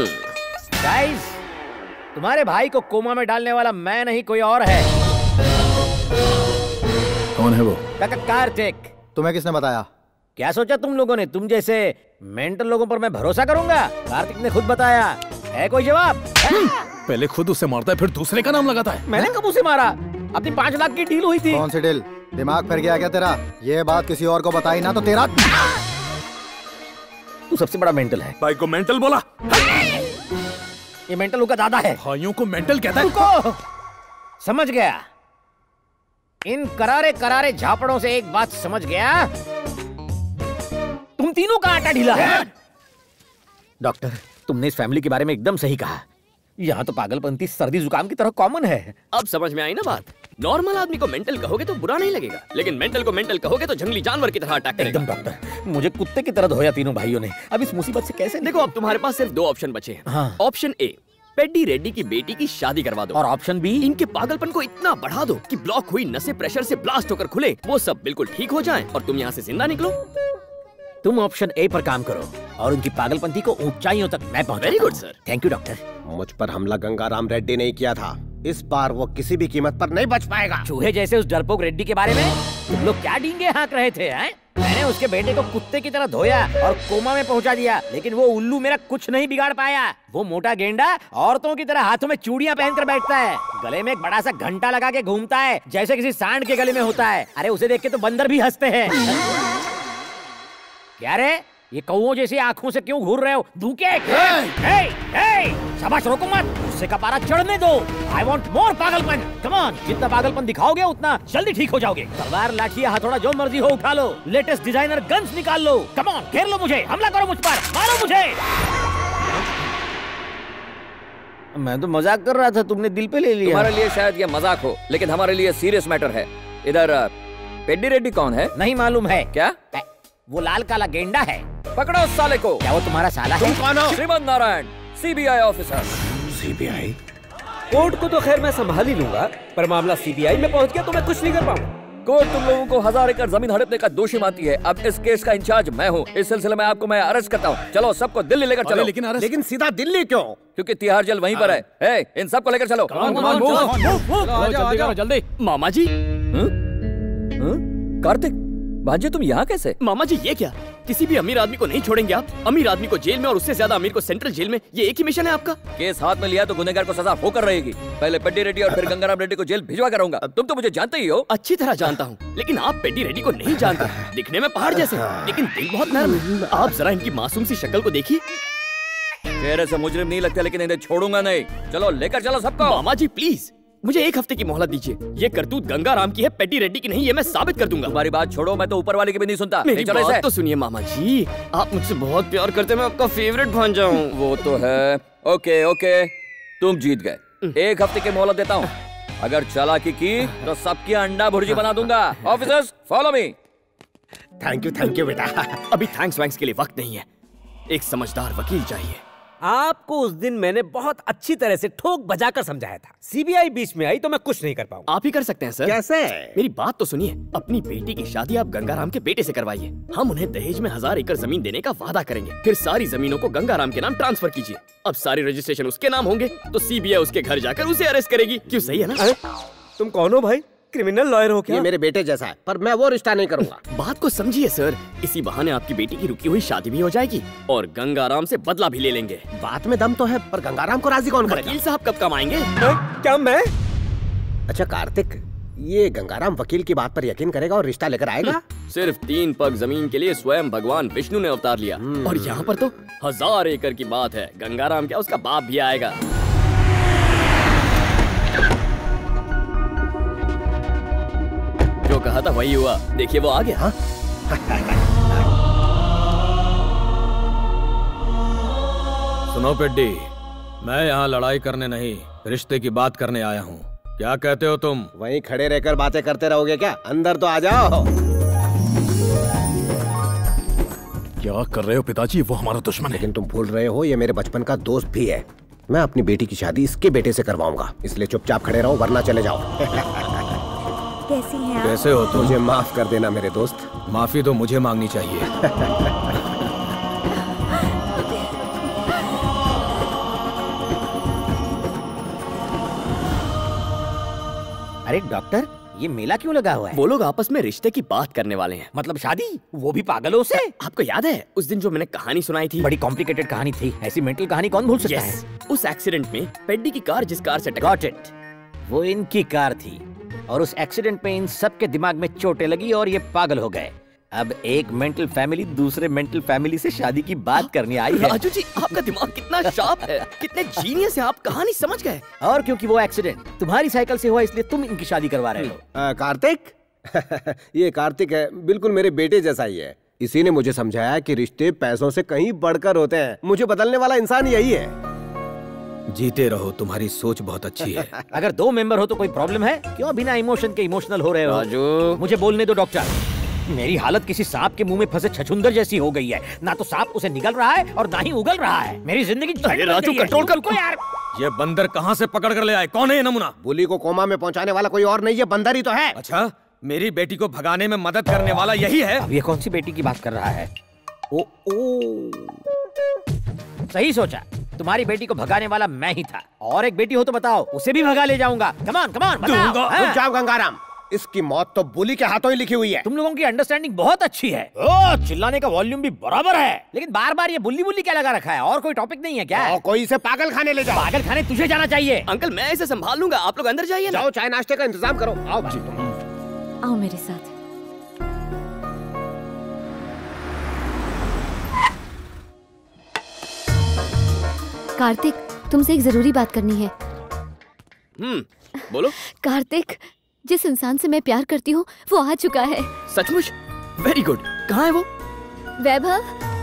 गाइस, तुम्हारे भाई को कोमा में डालने वाला मैं नहीं, कोई और है। कौन है वो? कार्तिक। तुम्हें किसने बताया? क्या सोचा तुम लोगों ने? तुम जैसे मेंटल लोगों पर मैं भरोसा करूंगा? कार्तिक ने खुद बताया। है कोई जवाब? पहले खुद उसे मारता है फिर दूसरे का नाम लगाता है। मैंने कब उसे मारा? अपनी पाँच लाख की डील हुई थी। कौन सी डील? दिमाग फिर गया क्या तेरा? ये बात किसी और को बताई ना तो तेरा। तू सबसे बड़ा मेंटल है। भाई को मेंटल बोला? ये मेंटल का दादा है। भाइयों को मेंटल कहता है? रुको, समझ गया। इन करारे करारे झापड़ों से एक बात समझ गया, तुम तीनों का आटा ढीला है। डॉक्टर, तुमने इस फैमिली के बारे में एकदम सही कहा। यहाँ तो पागलपंती सर्दी जुकाम की तरह कॉमन है। अब समझ में आई ना बात। नॉर्मल आदमी को मेंटल कहोगे तो बुरा नहीं लगेगा, लेकिन मेंटल को मेंटल कहोगे तो जंगली जानवर की तरह अटैक करेगा। एकदम डॉक्टर, मुझे कुत्ते की तरह धोया तीनों भाइयों ने। अब इस मुसीबत से कैसे? देखो अब तुम्हारे पास सिर्फ दो ऑप्शन बचे हैं। हाँ। ऑप्शन ए, पेड्डी रेड्डी की बेटी की शादी करवा दो। और ऑप्शन बी, इनके पागलपन को इतना बढ़ा दो कि ब्लॉक हुई नसें प्रेशर से ब्लास्ट होकर खुले, वो सब बिल्कुल ठीक हो जाएं और तुम यहाँ से जिंदा निकलो। तुम ऑप्शन ए पर काम करो और उनकी पागलपंती को ऊंचाइयों तक मैं पहुंचाता very good sir. Thank you doctor. मुझ पर हमला गंगाराम रेड्डी ने किया था, इस बार वो किसी भी कीमत पर नहीं बच पाएगा। चूहे जैसे उस डरपोक रेड्डी के बारे में तुम लोग क्या डींगे हाँक रहे थे हैं? मैंने उसके बेटे को कुत्ते की तरह धोया और कोमा में पहुंचा दिया, लेकिन वो उल्लू मेरा कुछ नहीं बिगाड़ पाया। वो मोटा गेंडा औरतों की तरह हाथों में चूड़ियां पहनकर बैठता है, गले में एक बड़ा सा घंटा लगा के घूमता है जैसे किसी सांड के गले में होता है। अरे उसे देख के तो बंदर भी हंसते हैं। क्या रे, ये कौओं जैसी आंखों से क्यों घूर रहे हो? धूके शाबाश, रोको मत, गुस्से का पारा चढ़ने दो। आई वॉन्ट मोर पागलपन। कम ऑन, जितना पागलपन दिखाओगे उतना जल्दी ठीक हो जाओगे। तलवार, लाठी, हथौड़ा जो मर्जी हो उठा लो, लेटेस्ट डिजाइनर गन्स निकाल लो। कम ऑन, घेर लो मुझे, हमला करो मुझ पर, मारो मुझे। मैं तो मजाक कर रहा था, तुमने दिल पे ले लिया। तुम्हारे लिए शायद ये मजाक हो, लेकिन हमारे लिए सीरियस मैटर है। इधर पेड्डी रेड्डी कौन है? नहीं मालूम है। क्या? वो लाल काला गेंडा है। पकड़ो उस साले को। क्या वो तुम्हारा साला है? तुम कौन हो? Shrimant Narayan, CBI officer. CBI? Court को तो खैर मैं संभाल ही लूंगा, पर मामला सीबीआई में पहुंच गया तो मैं कुछ नहीं कर पाऊंगा। कोर्ट तुम लोगों को हजार एकड़ जमीन हड़पने का दोषी मानती है। अब इस केस का इंचार्ज मैं हूँ। इस सिलसिले में आपको मैं अरेस्ट करता हूँ। चलो सबको दिल्ली लेकर चलो। लेकिन लेकिन सीधा दिल्ली क्यों? क्योंकि तिहाड़ जेल वहीं पर है। ए, इन सबको लेकर चलो। जल्दी। मामा जी, कार्तिक भांजे तुम यहाँ कैसे? मामा जी ये क्या? किसी भी अमीर आदमी को नहीं छोड़ेंगे आप? अमीर आदमी को जेल में और उससे ज्यादा अमीर को सेंट्रल जेल में, ये एक ही मिशन है आपका? केस हाथ में लिया तो गुनहगार को सजा होकर रहेगी। पहले पेड्डी रेड्डी और फिर गंगाराम रेड्डी को जेल भिजवा कर रहूंगा। तुम तो मुझे जानते ही हो। अच्छी तरह जानता हूँ, लेकिन आप पेड्डी रेड्डी को नहीं जानते। दिखने में पहाड़ जैसे, लेकिन दिल बहुत नरम है। आप जरा इनकी मासूम सी शक्ल को देखिए। चेहरे से मुजरिम नहीं लगते, लेकिन इन्हें छोड़ूंगा नहीं। चलो लेकर चलो सबको। मामा जी प्लीज मुझे एक हफ्ते की मोहलत दीजिए। ये करतूत गंगाराम की है, पेड्डी रेड्डी की नहीं। ये मैं साबित कर दूंगा। तुम्हारी बात छोड़ो, मैं तो ऊपर वाले की भी नहीं सुनता। मेरी बात तो सुनिए मामा जी, आप मुझसे बहुत प्यार करते हैं, मैं आपका फेवरेट भांजा हूँ। वो तो है। ओके ओके, तुम जीत गए। एक हफ्ते की मोहलत देता हूँ। अगर चालाकी की तो सबकी अंडा भुर्जी बना दूंगा। Officers follow me. Thank you thank you बेटा। अभी थैंक्स वैंक्स के लिए वक्त नहीं है, एक समझदार वकील चाहिए। आपको उस दिन मैंने बहुत अच्छी तरह से ठोक बजाकर समझाया था। सीबीआई बीच में आई तो मैं कुछ नहीं कर पाऊंगा। आप ही कर सकते हैं सर। कैसे? मेरी बात तो सुनिए। अपनी बेटी की शादी आप गंगाराम के बेटे से करवाइए। हम उन्हें दहेज में हजार एकड़ जमीन देने का वादा करेंगे। फिर सारी जमीनों को गंगाराम के नाम ट्रांसफर कीजिए। अब सारे रजिस्ट्रेशन उसके नाम होंगे तो सीबीआई उसके घर जाकर उसे अरेस्ट करेगी। क्यों, सही है ना? तुम कौन हो भाई? क्रिमिनल लॉयर हो क्या? ये मेरे बेटे जैसा है, पर मैं वो रिश्ता नहीं करूंगा। बात को समझिए सर, इसी बहाने आपकी बेटी की रुकी हुई शादी भी हो जाएगी और गंगाराम से बदला भी ले लेंगे। बात में दम तो है, पर गंगाराम को राजी कौन करेगा? वकील साहब कब कब आएंगे? क्या मैं? अच्छा कार्तिक, ये गंगाराम वकील की बात पर यकीन करेगा और रिश्ता लेकर आएगा? सिर्फ तीन पग जमीन के लिए स्वयं भगवान विष्णु ने अवतार लिया, और यहाँ पर तो हजार एकड़ की बात है। गंगाराम क्या, उसका बाप भी आएगा। जो कहा था वही हुआ। देखिए वो आ गया। हाँ? सुनो पेड्डी, मैं यहाँ लड़ाई करने नहीं, रिश्ते की बात करने आया हूँ। क्या कहते हो तुम? वहीं खड़े रहकर बातें करते रहोगे क्या? अंदर तो आ जाओ। क्या कर रहे हो पिताजी? वो हमारा दुश्मन है। लेकिन तुम भूल रहे हो, ये मेरे बचपन का दोस्त भी है। मैं अपनी बेटी की शादी इसके बेटे से करवाऊंगा, इसलिए चुपचाप खड़े रहो वरना चले जाओ। कैसी हैं आप? कैसे हो तुम? मुझे माफ कर देना मेरे दोस्त। माफी तो मुझे मांगनी चाहिए। अरे डॉक्टर, ये मेला क्यों लगा हुआ है? वो लोग आपस में रिश्ते की बात करने वाले हैं। मतलब शादी? वो भी पागलों से? आपको याद है उस दिन जो मैंने कहानी सुनाई थी? बड़ी कॉम्प्लिकेटेड कहानी थी। ऐसी मेंटल कहानी कौन भूल सकता है? उस एक्सीडेंट में पेड्डी की कार जिस कार से टकराई। Got it. वो इनकी कार थी और उस एक्सीडेंट में इन सबके दिमाग में चोटें लगी और ये पागल हो गए। अब एक मेंटल फैमिली दूसरे मेंटल फैमिली से शादी की बात करने आई है। राजू जी, आपका दिमाग कितना शार्प है, कितने जीनियस है आप, कहानी समझ गए। और क्योंकि वो एक्सीडेंट तुम्हारी साइकिल से हुआ इसलिए तुम इनकी शादी करवा रहे हो। कार्तिक? ये कार्तिक है, बिल्कुल मेरे बेटे जैसा ही है। इसी ने मुझे समझाया कि रिश्ते पैसों से कहीं बढ़कर होते हैं। मुझे बदलने वाला इंसान यही है। जीते रहो, तुम्हारी सोच बहुत अच्छी है। अगर दो मेंबर हो तो कोई प्रॉब्लम है? क्यों बिना इमोशन के इमोशनल हो रहे हो? राजू, मुझे बोलने दो डॉक्टर। मेरी हालत किसी सांप के मुंह में फंसे छछूंदर जैसी हो गई है। ना तो सांप उसे निगल रहा है और ना ही उगल रहा है। मेरी जिंदगी राजू कंट्रोल कर को यार। ये बंदर कहाँ से पकड़ कर ले आए? कौन है ये नमूना? बुली को कोमा में पहुंचाने वाला कोई और नहीं है, बंदर ही तो है। अच्छा, मेरी बेटी को भगाने में मदद करने वाला यही है? अब ये कौन सी बेटी की बात कर रहा है? ओ ओ सही सोचा, तुम्हारी बेटी को भगाने वाला मैं ही था। और एक बेटी हो तो बताओ, उसे भी भगा ले जाऊंगा। कमान कमान बताओ। रुक जाओ गंगाराम, इसकी मौत तो बुली के हाथों ही लिखी हुई है। तुम लोगों की अंडरस्टैंडिंग बहुत अच्छी है। ओ, चिल्लाने का वॉल्यूम भी बराबर है, लेकिन बार बार ये बुल्ली बुल्ली क्या लगा रखा है? और कोई टॉपिक नहीं है क्या? तो कोई इसे पागल खाने ले जाओ। पागल खाने तुझे जाना चाहिए। अंकल मैं इसे संभाल लूंगा, आप लोग अंदर जाइए ना। जाओ चाय नाश्ते का इंतजाम करो। आओ भाई आओ मेरे साथ। कार्तिक, तुमसे एक जरूरी बात करनी है। हम्म, बोलो। कार्तिक, जिस इंसान से मैं प्यार करती हूँ वो आ चुका है। सचमुच? Very good. कहाँ है वो? वैभव।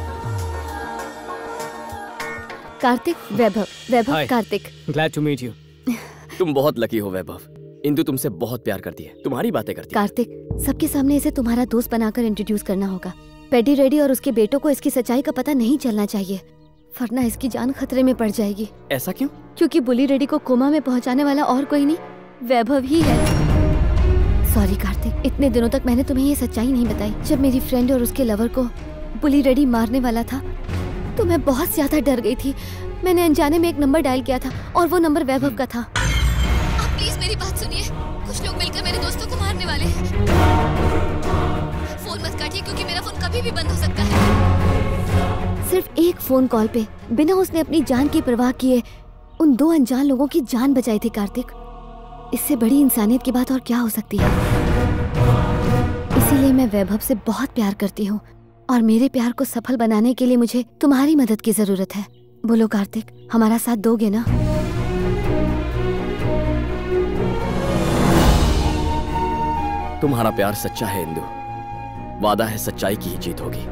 कार्तिक, वैभव, वैभव, Hi. Kartik. Glad to meet you. तुम बहुत लकी हो वैभव। इंदु तुमसे बहुत प्यार करती है, तुम्हारी बातें करती है। कार्तिक, सबके सामने इसे तुम्हारा दोस्त बनाकर इंट्रोड्यूस करना होगा। पेडी रेडी और उसके बेटों को इसकी सच्चाई का पता नहीं चलना चाहिए, वरना इसकी जान खतरे में पड़ जाएगी। ऐसा क्यों? क्योंकि बुली रेडी को कोमा में पहुंचाने वाला और कोई नहीं, वैभव ही है। सॉरी कार्तिक, इतने दिनों तक मैंने तुम्हें ये सच्चाई नहीं बताई। जब मेरी फ्रेंड और उसके लवर को बुली रेडी मारने वाला था तो मैं बहुत ज्यादा डर गई थी। मैंने अनजाने में एक नंबर डायल किया था और वो नंबर वैभव का था। आप प्लीज मेरी बात सुनिए, कुछ लोग मिलकर मेरे दोस्तों को मारने वाले हैं। फोन मत काटिए क्योंकि मेरा फोन कभी भी बंद हो सकता है। सिर्फ एक फोन कॉल पे बिना उसने अपनी जान की परवाह किए उन दो अनजान लोगों की जान बचाई थी। कार्तिक, इससे बड़ी इंसानियत की बात और क्या हो सकती है? इसीलिए मैं वैभव से बहुत प्यार करती हूँ और मेरे प्यार को सफल बनाने के लिए मुझे तुम्हारी मदद की जरूरत है। बोलो कार्तिक, हमारा साथ दोगे ना? तुम्हारा प्यार सच्चा है इंदु, वादा है सच्चाई की ही जीत होगी।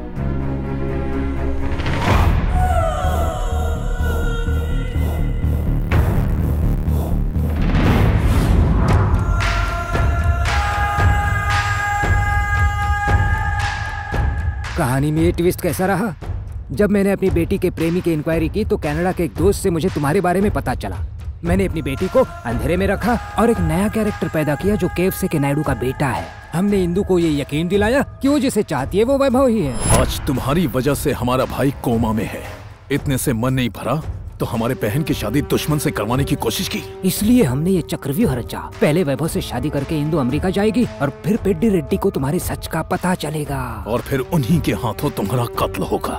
कहानी में ये ट्विस्ट कैसा रहा? जब मैंने अपनी बेटी के प्रेमी की इंक्वायरी की तो कनाडा के एक दोस्त से मुझे तुम्हारे बारे में पता चला। मैंने अपनी बेटी को अंधेरे में रखा और एक नया कैरेक्टर पैदा किया जो केव से के नायडू का बेटा है। हमने इंदु को ये यकीन दिलाया कि वो जिसे चाहती है वो वैभव ही है। आज तुम्हारी वजह से हमारा भाई कोमा में है। इतने से मन नहीं भरा तो हमारे बहन की शादी दुश्मन से करवाने की कोशिश की। इसलिए हमने ये चक्रव्यूह रचा। पहले वैभव से शादी करके इंदु अमेरिका जाएगी और फिर पेड्डी रेड्डी को तुम्हारे सच का पता चलेगा और फिर उन्हीं के हाथों तुम्हारा कत्ल होगा।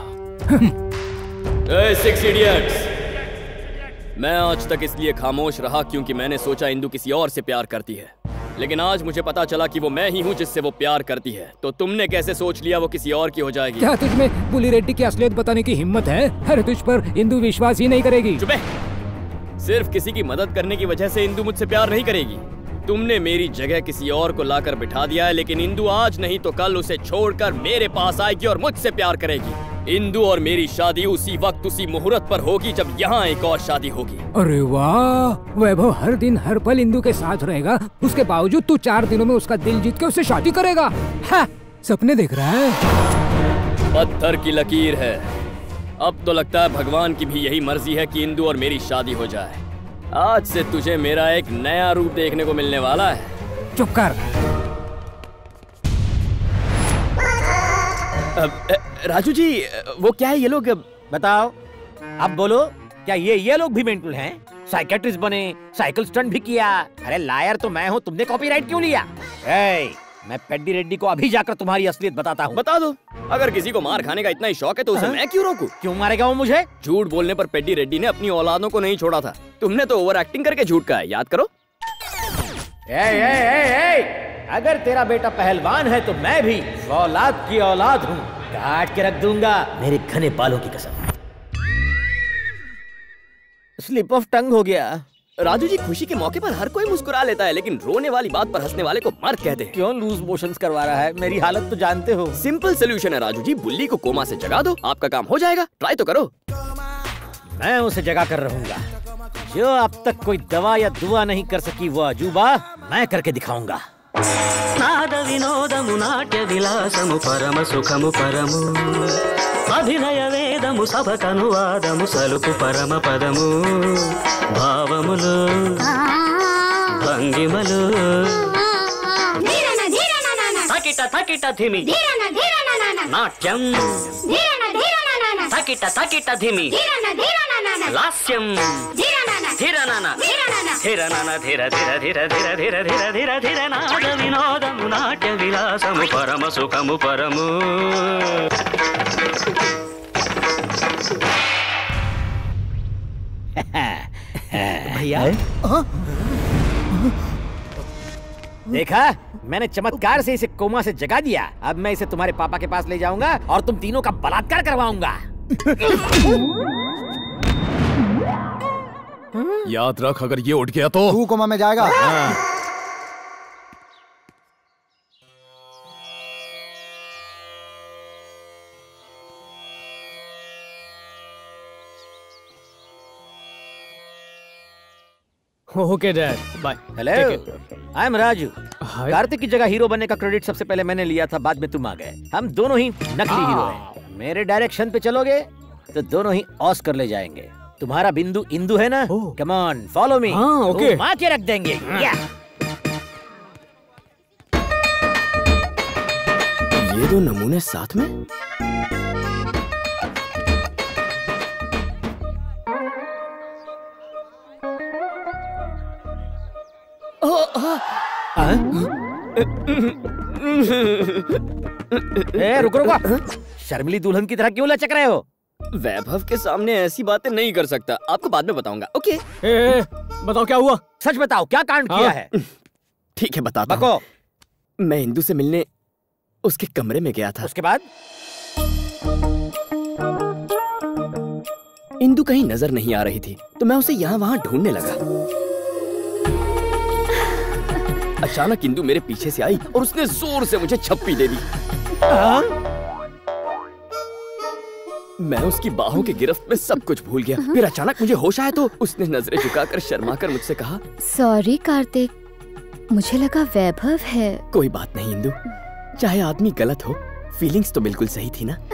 ए, सिक्स इडियट्स, मैं आज तक इसलिए खामोश रहा क्योंकि मैंने सोचा इंदु किसी और से प्यार करती है, लेकिन आज मुझे पता चला कि वो मैं ही हूँ जिससे वो प्यार करती है। तो तुमने कैसे सोच लिया वो किसी और की हो जाएगी? क्या तुझमें बुली रेड्डी की असलियत बताने की हिम्मत है? अरे तुझ पर इंदु विश्वास ही नहीं करेगी। चुप है। सिर्फ किसी की मदद करने की वजह से इंदु मुझसे प्यार नहीं करेगी। तुमने मेरी जगह किसी और को लाकर बिठा दिया है, लेकिन इंदु आज नहीं तो कल उसे छोड़कर मेरे पास आएगी और मुझसे प्यार करेगी। इंदु और मेरी शादी उसी वक्त उसी मुहूर्त पर होगी जब यहाँ एक और शादी होगी। अरे वाह, वैभव हर दिन हर पल इंदु के साथ रहेगा, उसके बावजूद तू चार दिनों में उसका दिल जीत के उससे शादी करेगा? हाँ, सपने देख रहा है। पत्थर की लकीर है। अब तो लगता है भगवान की भी यही मर्जी है कि इंदु और मेरी शादी हो जाए। आज से तुझे मेरा एक नया रूप देखने को मिलने वाला है। चुप कर। अब, राजू जी, वो क्या है ये लोग? बताओ, अब बोलो, क्या ये ये लोग भी मेंटल हैं? साइकेट्रिस्ट बने, साइकिल स्टंट भी किया। अरे लायर तो मैं हूँ, तुमने कॉपीराइट क्यों लिया? ए, मैं पेड्डी रेड्डी को अभी जाकर तुम्हारी असलियत बताता हूँ। बता दो। अगर किसी को मार खाने का इतना ही शौक है तो उसे मैं क्यों रोकूं? क्यों मारेगा वो मुझे? झूठ बोलने पर पेड्डी रेड्डी ने अपनी औलादों को नहीं छोड़ा था। तुमने तो ओवर एक्टिंग करके झूठ कहा है, याद करो। ए, ए, ए, ए, अगर तेरा बेटा पहलवान है तो मैं भी औलाद की औलाद हूँ, काट के रख दूंगा मेरे घने बालों की कसम। स्लिप ऑफ टंग हो गया। राजू जी, खुशी के मौके पर हर कोई मुस्कुरा लेता है, लेकिन रोने वाली बात पर हंसने वाले को मर्द कहते हैं। क्यों लूज मोशंस करवा रहा है? मेरी हालत तो जानते हो। सिंपल सोल्यूशन है राजू जी, बुल्ली को कोमा से जगा दो, आपका काम हो जाएगा। ट्राई तो करो। मैं उसे जगा कर रहूंगा। जो अब तक कोई दवा या दुआ नहीं कर सकी वो अजूबा मैं करके दिखाऊंगा। నాద వినోదము నాట్య విలాసము పరమ సుఖము పరము అభినయ వేదము సభకనువాదము సలుపు పరమ పదము భావములు భంగిమలు తకిట తకిట ధిమి నాట్యం తకిట తకిట ధిమి లాస్యం ధిరనన ధిరనన ధిర ధిర ధిర ధిర ధిర ధిర ధిర ధిర నాద వినోదము నాట్య విలాసము పరమ సుఖము పరము। भैया देखा, मैंने चमत्कार से इसे कोमा से जगा दिया। अब मैं इसे तुम्हारे पापा के पास ले जाऊंगा और तुम तीनों का बलात्कार करवाऊंगा। याद रख, अगर ये उठ गया तो तू कोमा में जाएगा। Okay dad, bye. Hello, I am Raju. Karthik की जगह हीरो बनने का क्रेडिट सबसे पहले मैंने लिया था, बाद में तुम आ गए। हम दोनों ही नकली हीरो हैं। मेरे डायरेक्शन पे चलोगे तो दोनों ही ऑस्कर ले जाएंगे। तुम्हारा बिंदु इंदु है ना? Come on follow me. हाँ, ओके। मार के रख देंगे। या। ये दो नमूने साथ में? ए, रुको रुको, शर्मिली दुल्हन की तरह क्यों लचक रहे हो? वैभव के सामने ऐसी बातें नहीं कर सकता, आपको बाद में बताऊंगा। ओके ए, ए, बताओ क्या हुआ? सच बताओ, क्या कांड किया है? ठीक है बताता हूँ। मैं इंदु से मिलने उसके कमरे में गया था। उसके बाद इंदु कहीं नजर नहीं आ रही थी तो मैं उसे यहाँ वहाँ ढूंढने लगा। अचानक इंदु मेरे पीछे से आई और उसने जोर से मुझे छप्पी दे दी। मैं उसकी बाहों की गिरफ्त में सब कुछ भूल गया। फिर अचानक मुझे होश आया तो उसने नजरें झुकाकर शर्माकर मुझसे कहा, सॉरी कार्तिक, मुझे लगा वैभव है। कोई बात नहीं इंदु, चाहे आदमी गलत हो, फीलिंग्स तो बिल्कुल सही थी ना।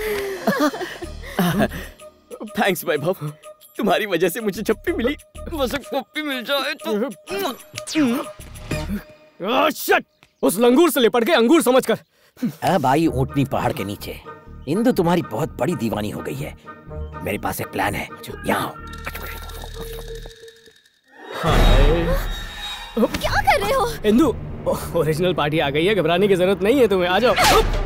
थैंक्स वैभव, तुम्हारी वजह से मुझे छप्पी मिली। बस एक पप्पी मिल जाए तो। शट! उस लंगूर से लिपट के अंगूर समझकर। अब आई ऊंटनी पहाड़ के नीचे। इंदु तुम्हारी बहुत बड़ी दीवानी हो गई है। मेरे पास एक प्लान है, यहाँ आओ। क्या कर रहे हो? इंदु, ओरिजिनल पार्टी आ गई है, घबराने की जरूरत नहीं है तुम्हें, आ जाओ।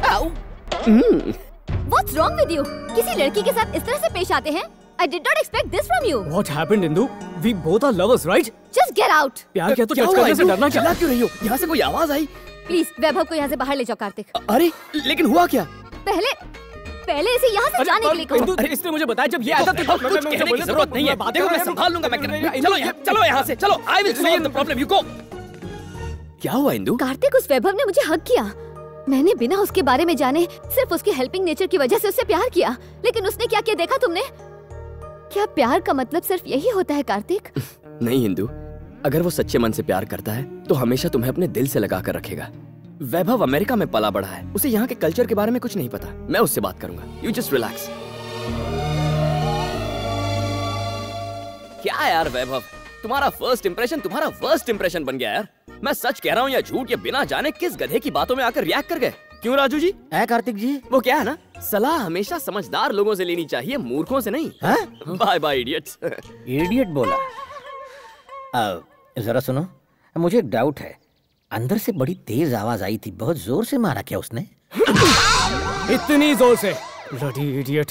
What's wrong with you? किसी लड़की के साथ इस तरह से पेश आते हैं? I did not expect this from you. What happened, Indu? We both are lovers, right? Just get out. प्यार किया तो टच करने से डरना क्या? चिल्ला क्यों रही हो? यहाँ से कोई आवाज आई? Please, वैभव को यहाँ से बाहर ले जाओ कार्तिक। अरे, लेकिन हुआ क्या? पहले, पहले इसे यहाँ से जाने के लिए कहो। अरे इसने मुझे बताया जब ये आया था तो कुछ कहने की जरूरत नहीं है। देखो मैं संभाल लूंगा, मैं चलो यहाँ, चलो यहाँ से, चलो। I will solve the problem. You go. क्या हुआ इंदु? कार्तिक, उस वैभव ने मुझे हक किया। मैंने बिना उसके बारे में जाने सिर्फ उसके हेल्पिंग नेचर की वजह से उससे प्यार किया, लेकिन उसने क्या किया देखा तुमने? क्या प्यार का मतलब सिर्फ यही होता है कार्तिक? नहीं इंदु, अगर वो सच्चे मन से प्यार करता है तो हमेशा तुम्हें अपने दिल से लगा कर रखेगा। वैभव अमेरिका में पला बढ़ा है, उसे यहाँ के कल्चर के बारे में कुछ नहीं पता। मैं उससे बात करूंगा। You just relax. क्या यार वैभव, तुम्हारा फर्स्ट इंप्रेशन तुम्हारा वर्स्ट इंप्रेशन बन गया यार। मैं सच कह रहा हूँ या झूठ, या बिना जाने किस गधे की बातों में आकर रिएक्ट कर गए। क्यों राजू जी? है कार्तिक जी, वो क्या है ना, सलाह हमेशा समझदार लोगों से लेनी चाहिए, मूर्खों से नहीं। Bye bye idiots. इडियट बोला? आ, जरा सुनो, मुझे एक डाउट है। अंदर से बड़ी तेज आवाज आई थी, बहुत जोर से मारा क्या उसने? इतनी जोर से? Bloody idiot.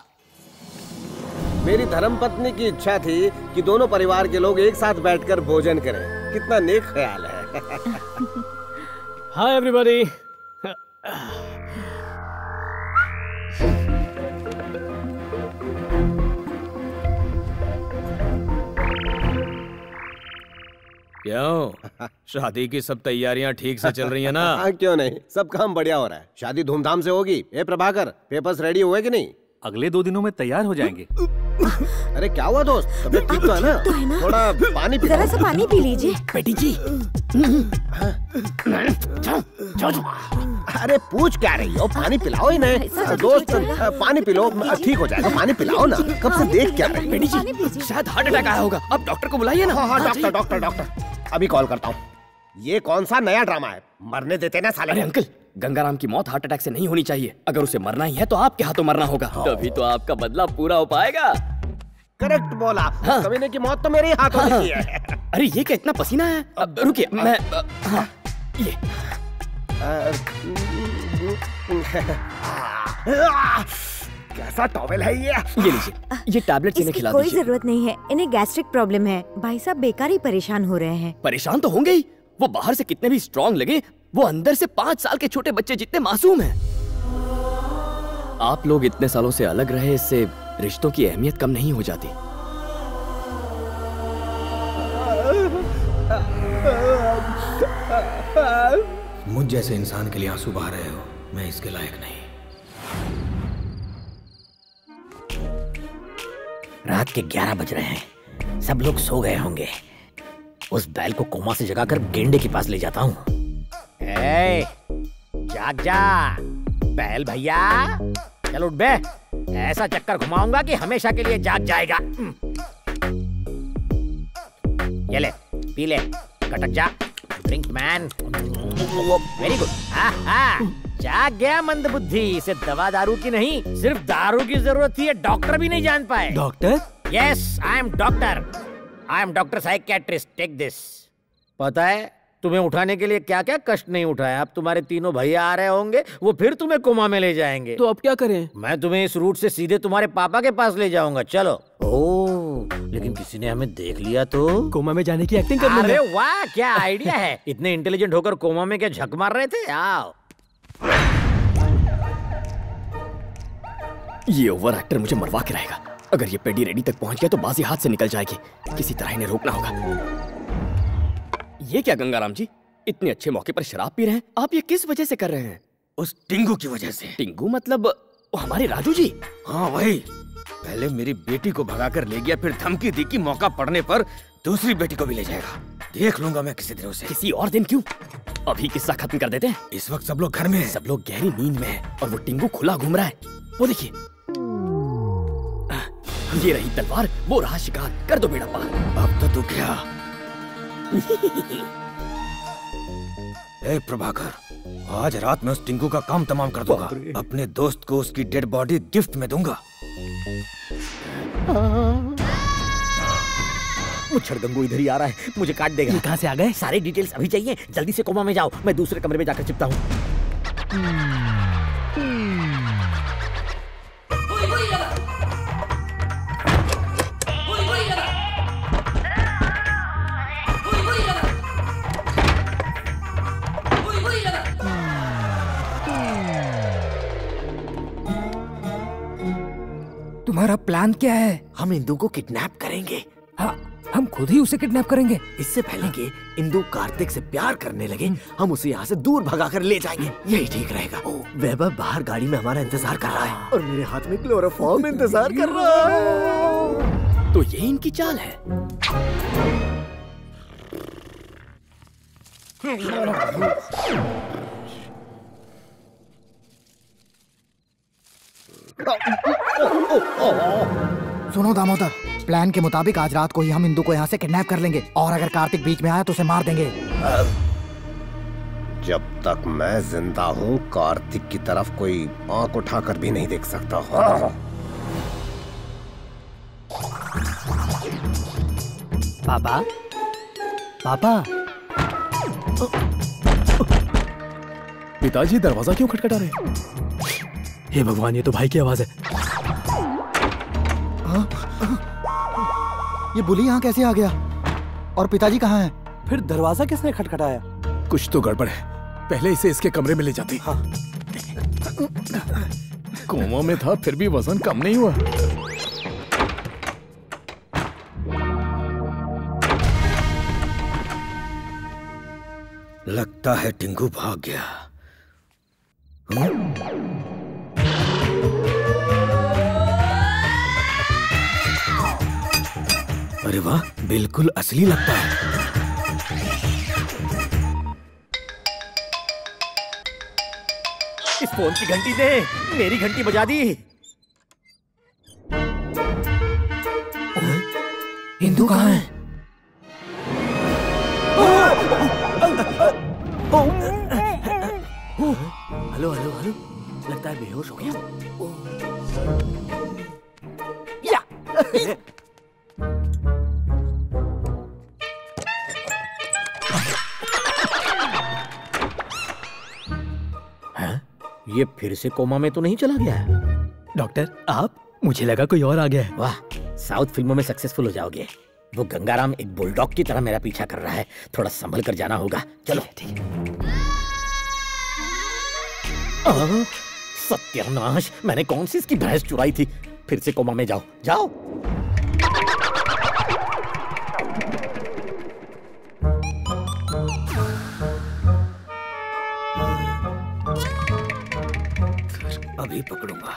मेरी धर्मपत्नी की इच्छा थी कि दोनों परिवार के लोग एक साथ बैठकर भोजन करें। कितना नेक ख्याल है। Hi everybody. क्यों, शादी की सब तैयारियां ठीक से चल रही है ना? हाँ, क्यों नहीं, सब काम बढ़िया हो रहा है। शादी धूमधाम से होगी। ए प्रभाकर, पेपर्स रेडी हुए कि नहीं? अगले दो दिनों में तैयार हो जाएंगे। अरे क्या हुआ दोस्त? तबीयत ठीक तो है ना? तो है ना? थोड़ा पानी पी। जरा सा पानी पी लीजिए। बेटी जी। अरे पूछ क्या रही हो? पानी पिलाओ इन्हें। दोस्त पानी पी लो, ठीक हो जाएगा। पानी पिलाओ ना, कब से देख क्या रही? बेटी जी शायद हार्ट अटैक आया होगा, अब डॉक्टर को बुलाइए ना। हाँ हाँ डॉक्टर डॉक्टर डॉक्टर अभी कॉल करता हूँ। ये कौन सा नया ड्रामा है? मरने देते ना साले। अरे अंकल, गंगाराम की मौत हार्ट अटैक से नहीं होनी चाहिए। अगर उसे मरना ही है तो आपके हाथों मरना होगा, तभी तो आपका बदला पूरा हो पाएगा। करेक्ट बोला। हाँ। कमीने की मौत तो मेरे ही हाथों में ही है। अरे ये क्या इतना पसीना है? अब रुकिए मैं आ, हाँ, ये कैसा टॉवेल है ये? ये लीजिए, ये टैबलेट इन्हें खिला कोई दीजिए। जरूरत नहीं है, इन्हें गैस्ट्रिक प्रॉब्लम है। भाई साहब बेकार ही परेशान हो रहे हैं। परेशान तो होंगे ही, वो बाहर से कितने भी स्ट्रॉन्ग लगे, वो अंदर से पाँच साल के छोटे बच्चे जितने मासूम हैं। आप लोग इतने सालों से अलग रहे, इससे रिश्तों की अहमियत कम नहीं हो जाती। मुझ जैसे इंसान के लिए आंसू बहा रहे हो, मैं इसके लायक नहीं। रात के ग्यारह बज रहे हैं, सब लोग सो गए होंगे। उस बैल को कोमा से जगाकर गेंडे के पास ले जाता हूँ। ए, जाग जा बैल भैया, चल उठ बे। ऐसा चक्कर घुमाऊंगा कि हमेशा के लिए जाग जाएगा। ये ले, पी ले, कटक जा। Drink man. Very good. जाग गया मंदबुद्धि। इसे दवा दारू की नहीं, सिर्फ दारू की जरूरत थी, डॉक्टर भी नहीं जान पाए। Doctor? Yes, I am doctor. I am doctor psychiatrist. Take this. पता है तुम्हें उठाने के लिए क्या क्या कष्ट नहीं उठाया। अब तुम्हारे तीनों भैया आ रहे होंगे, वो फिर तुम्हें कोमा में ले जाएंगे। तो अब क्या करें? मैं तुम्हें इस रूट से सीधे तुम्हारे पापा के पास ले जाऊंगा। चलो। ओह, लेकिन किसी ने हमें देख लिया तो कोमा में जाने की एक्टिंग कर अरे वाह, क्या आइडिया है। इतने इंटेलिजेंट होकर कोमा में क्या झक मार रहे थे? आओ। ये ओवर एक्टर मुझे मरवा के रहेगा। अगर ये पेडी रेडी तक पहुंच गया तो बाजी हाथ से निकल जाएगी। किसी तरह इन्हें रोकना होगा। ये क्या गंगाराम जी, इतने अच्छे मौके पर शराब पी रहे हैं? आप ये किस वजह से कर रहे हैं? उस टिंगू की वजह से। टिंगू मतलब वो हमारे राजू जी? हाँ वही। पहले मेरी बेटी को भगाकर ले गया, फिर धमकी दी कि मौका पड़ने पर दूसरी बेटी को भी ले जाएगा। देख लूंगा मैं किसी दिन उसे। किसी और दिन क्यों? अभी किस्सा खत्म कर देते हैं। इस वक्त सब लोग घर में हैं। सब लोग गहरी नींद में हैं और वो टिंगू खुला घूम रहा है। वो देखिए, ये रही तलवार, वो रहा शिकार। कर दो बेड़ा पार। अब तो तू क्या? ए प्रभाकर, आज रात में उस टिंकू का काम तमाम कर दूंगा। अपने दोस्त को उसकी डेड बॉडी गिफ्ट में दूंगा। मुच्छर गंगू इधर ही आ रहा है, मुझे काट देगा। ये कहाँ से आ गए? सारी डिटेल्स अभी चाहिए, जल्दी से कोमा में जाओ। मैं दूसरे कमरे में जाकर चिपता हूँ। तुम्हारा प्लान क्या है? हम इंदू को किडनैप करेंगे। हाँ, हम खुद ही उसे किडनैप करेंगे। इससे पहले कि इंदू कार्तिक से प्यार करने लगे, हम उसे यहाँ से दूर भगाकर ले जाएंगे। यही ठीक रहेगा। वैभव बाहर गाड़ी में हमारा इंतजार कर रहा है और मेरे हाथ में क्लोरोफॉर्म इंतजार कर रहा है। तो ये इनकी चाल है। सुनो दामोदर, प्लान के मुताबिक आज रात को ही हम इंदू को यहाँ से किडनैप कर लेंगे और अगर कार्तिक बीच में आया तो उसे मार देंगे। जब तक मैं जिंदा हूँ कार्तिक की तरफ कोई आंख उठाकर भी नहीं देख सकता। पापा, पापा। पिताजी दरवाजा क्यों खटखटा रहे? हे भगवान, ये तो भाई की आवाज है। ये बुली यहाँ कैसे आ गया? और पिताजी कहाँ हैं? फिर दरवाजा किसने खटखटाया? कुछ तो गड़बड़ है, पहले इसे इसके कमरे में ले जाते। हाँ। कोमा में था फिर भी वजन कम नहीं हुआ। लगता है टिंगू भाग गया। हुँ? अरे वाह, बिल्कुल असली लगता है। इस फोन की घंटी दे, मेरी घंटी बजा दी। हिंदू कहाँ है? हेलो हेलो हेलो, लगता है बेहोश हो गया। या हाँ? ये फिर से कोमा में तो नहीं चला गया है? डॉक्टर आप, मुझे लगा कोई और आ गया है। वाह, साउथ फिल्मों में सक्सेसफुल हो जाओगे। वो गंगाराम एक बुलडॉग की तरह मेरा पीछा कर रहा है, थोड़ा संभल कर जाना होगा। चलो ठीक है। सत्यानाश, मैंने कौन सी इसकी भैंस चुराई थी। फिर से कोमा में जाओ जाओ। अभी पकड़ूंगा।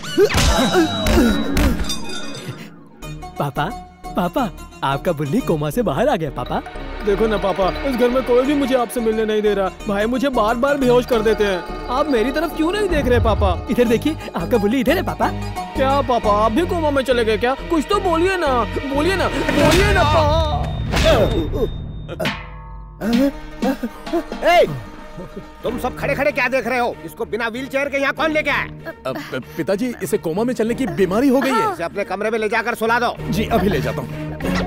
पापा पापा, आपका बुल्ली कोमा से बाहर आ गया। पापा देखो ना पापा, इस घर में कोई भी मुझे आपसे मिलने नहीं दे रहा। भाई मुझे बार बार बेहोश कर देते हैं। आप मेरी तरफ क्यों नहीं देख रहे पापा? इधर देखिए, आपका बुल्ली इधर है पापा। क्या पापा, आप भी कोमा में चले गए क्या? कुछ तो बोलिए ना, बोलिए ना, बोलिए ना। ए, तुम सब खड़े खड़े क्या देख रहे हो? इसको बिना व्हील चेयर के यहाँ कौन लेके आया? पिताजी, इसे कोमा में चलने की बीमारी हो गई है। इसे अपने कमरे में ले जाकर सुला दो। जी अभी ले जाता हूँ।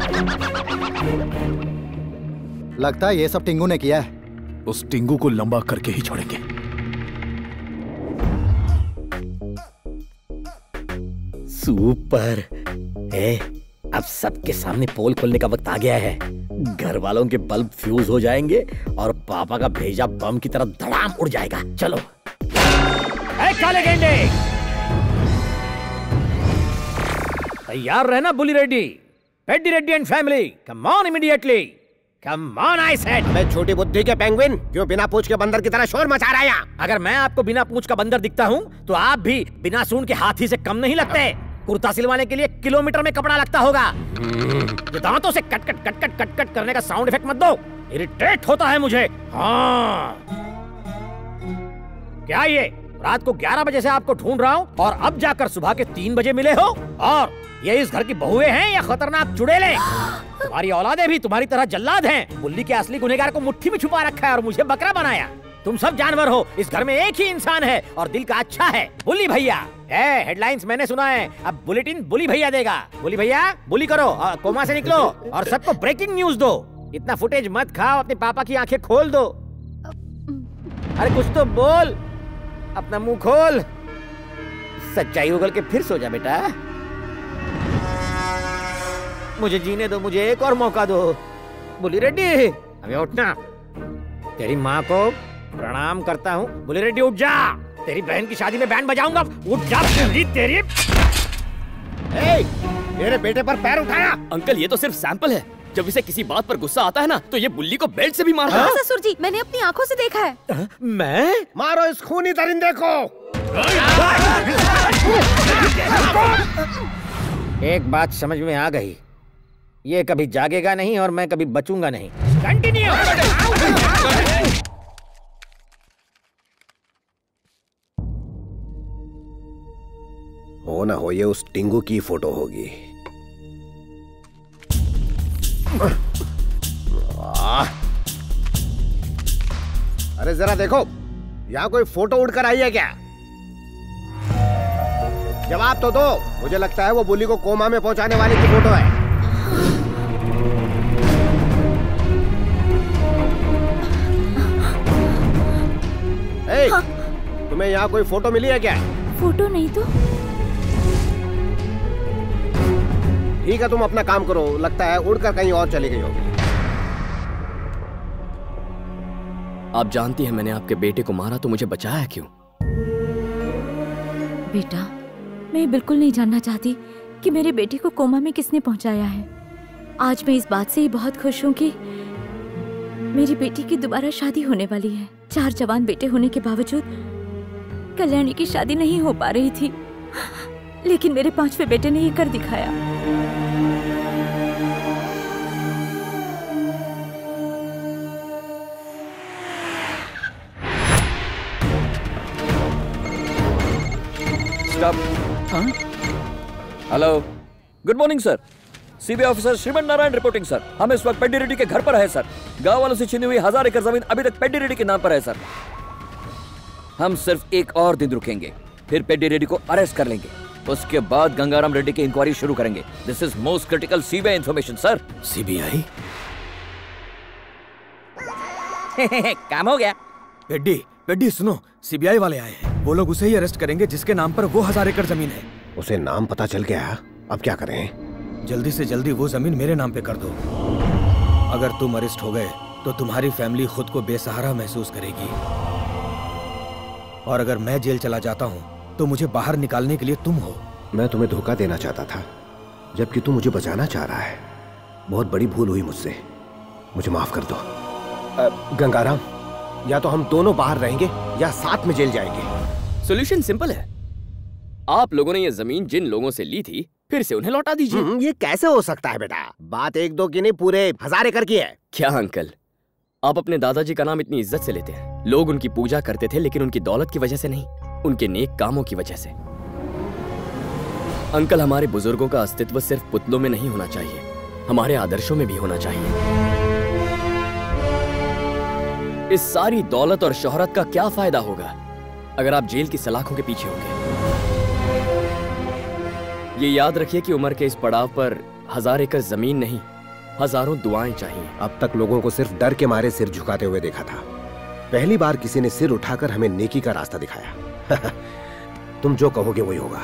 लगता है ये सब टिंगू ने किया है। उस टिंगू को लंबा करके ही छोड़ेंगे। सुपर। ए, अब सबके सामने पोल खोलने का वक्त आ गया है। घर वालों के बल्ब फ्यूज हो जाएंगे और पापा का भेजा बम की तरह धड़ाम उड़ जाएगा। चलो। ए, काले गेंडे, तैयार रहना। Bulli Reddy, Peddi Reddy and family, come on immediately, come on I said. मैं छोटी बुद्धि के पेंगुइन, क्यों बिना पूंछ के बंदर की तरह शोर मचा रहा है? अगर मैं आपको बिना पूंछ का बंदर दिखता हूँ तो आप भी बिना सूंड के हाथी से कम नहीं लगते। कुर्ता सिलवाने के लिए किलोमीटर में कपड़ा लगता होगा। ये दांतों से cut cut cut cut cut cut करने का साउंड इफेक्ट मत दो, इरिटेट होता है मुझे। हाँ, क्या ये रात को ग्यारह बजे से आपको ढूंढ रहा हूँ और अब जाकर सुबह के तीन बजे मिले हो? और ये इस घर की बहुएं हैं या खतरनाक चुड़ैले? तुम्हारी औलादे भी तुम्हारी तरह जल्लाद हैं। बुल्ली के असली गुनहगार को मुट्ठी में छुपा रखा है और मुझे बकरा बनाया। तुम सब जानवर हो, इस घर में एक ही इंसान है और दिल का अच्छा है, बुल्ली भैया। ए, हेडलाइंस मैंने सुना है, अब बुलेटिन बुली भैया देगा। बुली भैया, बुली करो, कोमा से निकलो और सबको ब्रेकिंग न्यूज दो। इतना फुटेज मत खाओ, अपने पापा की आंखें खोल दो। अरे कुछ तो बोल, अपना मुंह खोल। सच्चाई उगल के फिर सो जा बेटा। मुझे जीने दो, मुझे एक और मौका दो। बुली रेड्डी, अबे उठना। तेरी माँ को प्रणाम करता हूँ। बुली रेड्डी उठ जा, तेरी बहन की शादी में बैंड बजाऊंगा। उठ जा तेरी तेरी। ए, मेरे बेटे पर पैर उठाया। अंकल ये तो सिर्फ सैंपल है। जब इसे किसी बात पर गुस्सा आता है ना तो ये बुल्ली को बेल्ट से भी मारता है। ससुर जी, मैंने अपनी आंखों से देखा है। मैं? मारो इस खूनी दरिंदे को। एक बात समझ में आ गई, ये कभी जागेगा नहीं और मैं कभी बचूंगा नहीं। कंटिन्यू। हो ना हो ये उस टिंगू की फोटो होगी। अरे जरा देखो, यहाँ कोई फोटो उड़कर आई है क्या? जवाब तो दो। मुझे लगता है वो बुली को कोमा में पहुंचाने वाले की फोटो है। ए, हाँ। तुम्हें यहाँ कोई फोटो मिली है क्या? फोटो नहीं तो। ठीक है, तुम अपना काम करो। लगता है उड़कर कहीं और चली गई होगी। आप जानती हैं मैंने आपके बेटे को मारा तो मुझे बचाया क्यों? बेटा, मैं बिल्कुल नहीं जानना चाहती कि मेरे बेटे को कोमा में किसने पहुंचाया है। आज मैं इस बात से ही बहुत खुश हूँ कि मेरी बेटी की दोबारा शादी होने वाली है। चार जवान बेटे होने के बावजूद कल्याणी की शादी नहीं हो पा रही थी, लेकिन मेरे पांचवे बेटे ने ये कर दिखाया। Next up. Hello, good morning sir. CBI officer Shriman Narayan reporting sir. हम इस वक्त पेड्डी रेड्डी के घर पर है सर। गांव वालों से छीनी हुई हजार एकड़ जमीन अभी तक पेड्डी रेड्डी के नाम पर है सर। हम सिर्फ एक और दिन रुकेंगे, फिर पेड्डी रेड्डी को अरेस्ट कर लेंगे। उसके बाद गंगाराम रेड्डी की इंक्वायरी शुरू करेंगे। This is most critical CBI information sir. CBI? काम हो गया। पेड्डी, पेड्डी सुनो, सीबीआई वाले आए हैं। वो लोग उसे ही अरेस्ट करेंगे जिसके नाम पर वो हजार एकड़ जमीन है। उसे नाम पता चल गया, अब क्या करें? जल्दी से जल्दी वो जमीन मेरे नाम पे कर दो। अगर तुम अरेस्ट हो गए तो तुम्हारी फैमिली खुद को बेसहारा महसूस करेगी, और अगर मैं जेल चला जाता हूँ तो मुझे बाहर निकालने के लिए तुम हो। मैं तुम्हें धोखा देना चाहता था, जबकि तुम मुझे बचाना चाह रहा है। बहुत बड़ी भूल हुई मुझसे, मुझे माफ कर दो। गंगाराम, या तो हम दोनों बाहर रहेंगे या साथ में जेल जाएंगे। सॉल्यूशन सिंपल है। आप लोगों ने ये जमीन जिन लोगों से ली थी फिर से उन्हें लौटा दीजिए। ये कैसे हो सकता है बेटा? बात एक दो की नहीं, पूरे हजार एकड़ की है। क्या अंकल, आप अपने दादाजी का नाम इतनी इज्जत से लेते हैं। लोग उनकी पूजा करते थे, लेकिन उनकी दौलत की वजह से नहीं, उनके नेक कामों की वजह से। अंकल, हमारे बुजुर्गों का अस्तित्व सिर्फ पुतलों में नहीं होना चाहिए, हमारे आदर्शों में भी होना चाहिए। इस सारी दौलत और शोहरत का क्या फायदा होगा अगर आप जेल की सलाखों के पीछे होंगे? ये याद रखिए कि उम्र के इस पड़ाव पर हजार एकड़ जमीन नहीं, हजारों दुआएं चाहिए। अब तक लोगों को सिर्फ डर के मारे सिर झुकाते हुए देखा था, पहली बार किसी ने सिर उठाकर हमें नेकी का रास्ता दिखाया। तुम जो कहोगे वही होगा।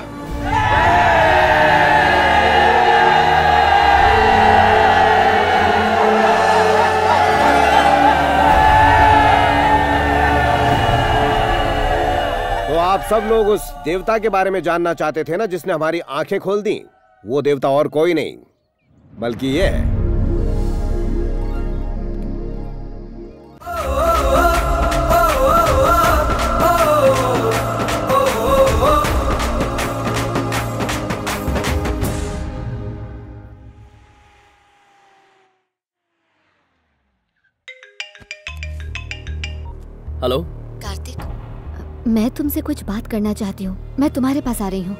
तो आप सब लोग उस देवता के बारे में जानना चाहते थे ना, जिसने हमारी आंखें खोल दी। वो देवता और कोई नहीं बल्कि ये है। हेलो कार्तिक, मैं तुमसे कुछ बात करना चाहती हूँ। मैं तुम्हारे पास आ रही हूँ।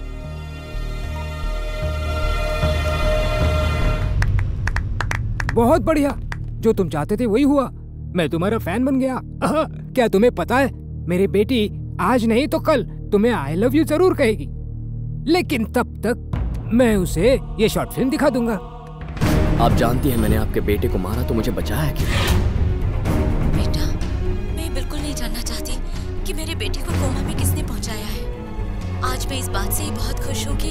बहुत बढ़िया, जो तुम चाहते थे वही हुआ। मैं तुम्हारा फैन बन गया। क्या तुम्हें पता है, मेरी बेटी आज नहीं तो कल तुम्हें आई लव यू जरूर कहेगी, लेकिन तब तक मैं उसे ये शॉर्ट फिल्म दिखा दूंगा। आप जानती हैं मैंने आपके बेटे को मारा तो मुझे बचाया क्यों? बेटा, मैं बिल्कुल नहीं जानना चाहती कि मेरे बेटे को कोमा में किसने पहुंचाया है। आज मैं इस बात से ही बहुत खुश हूँ कि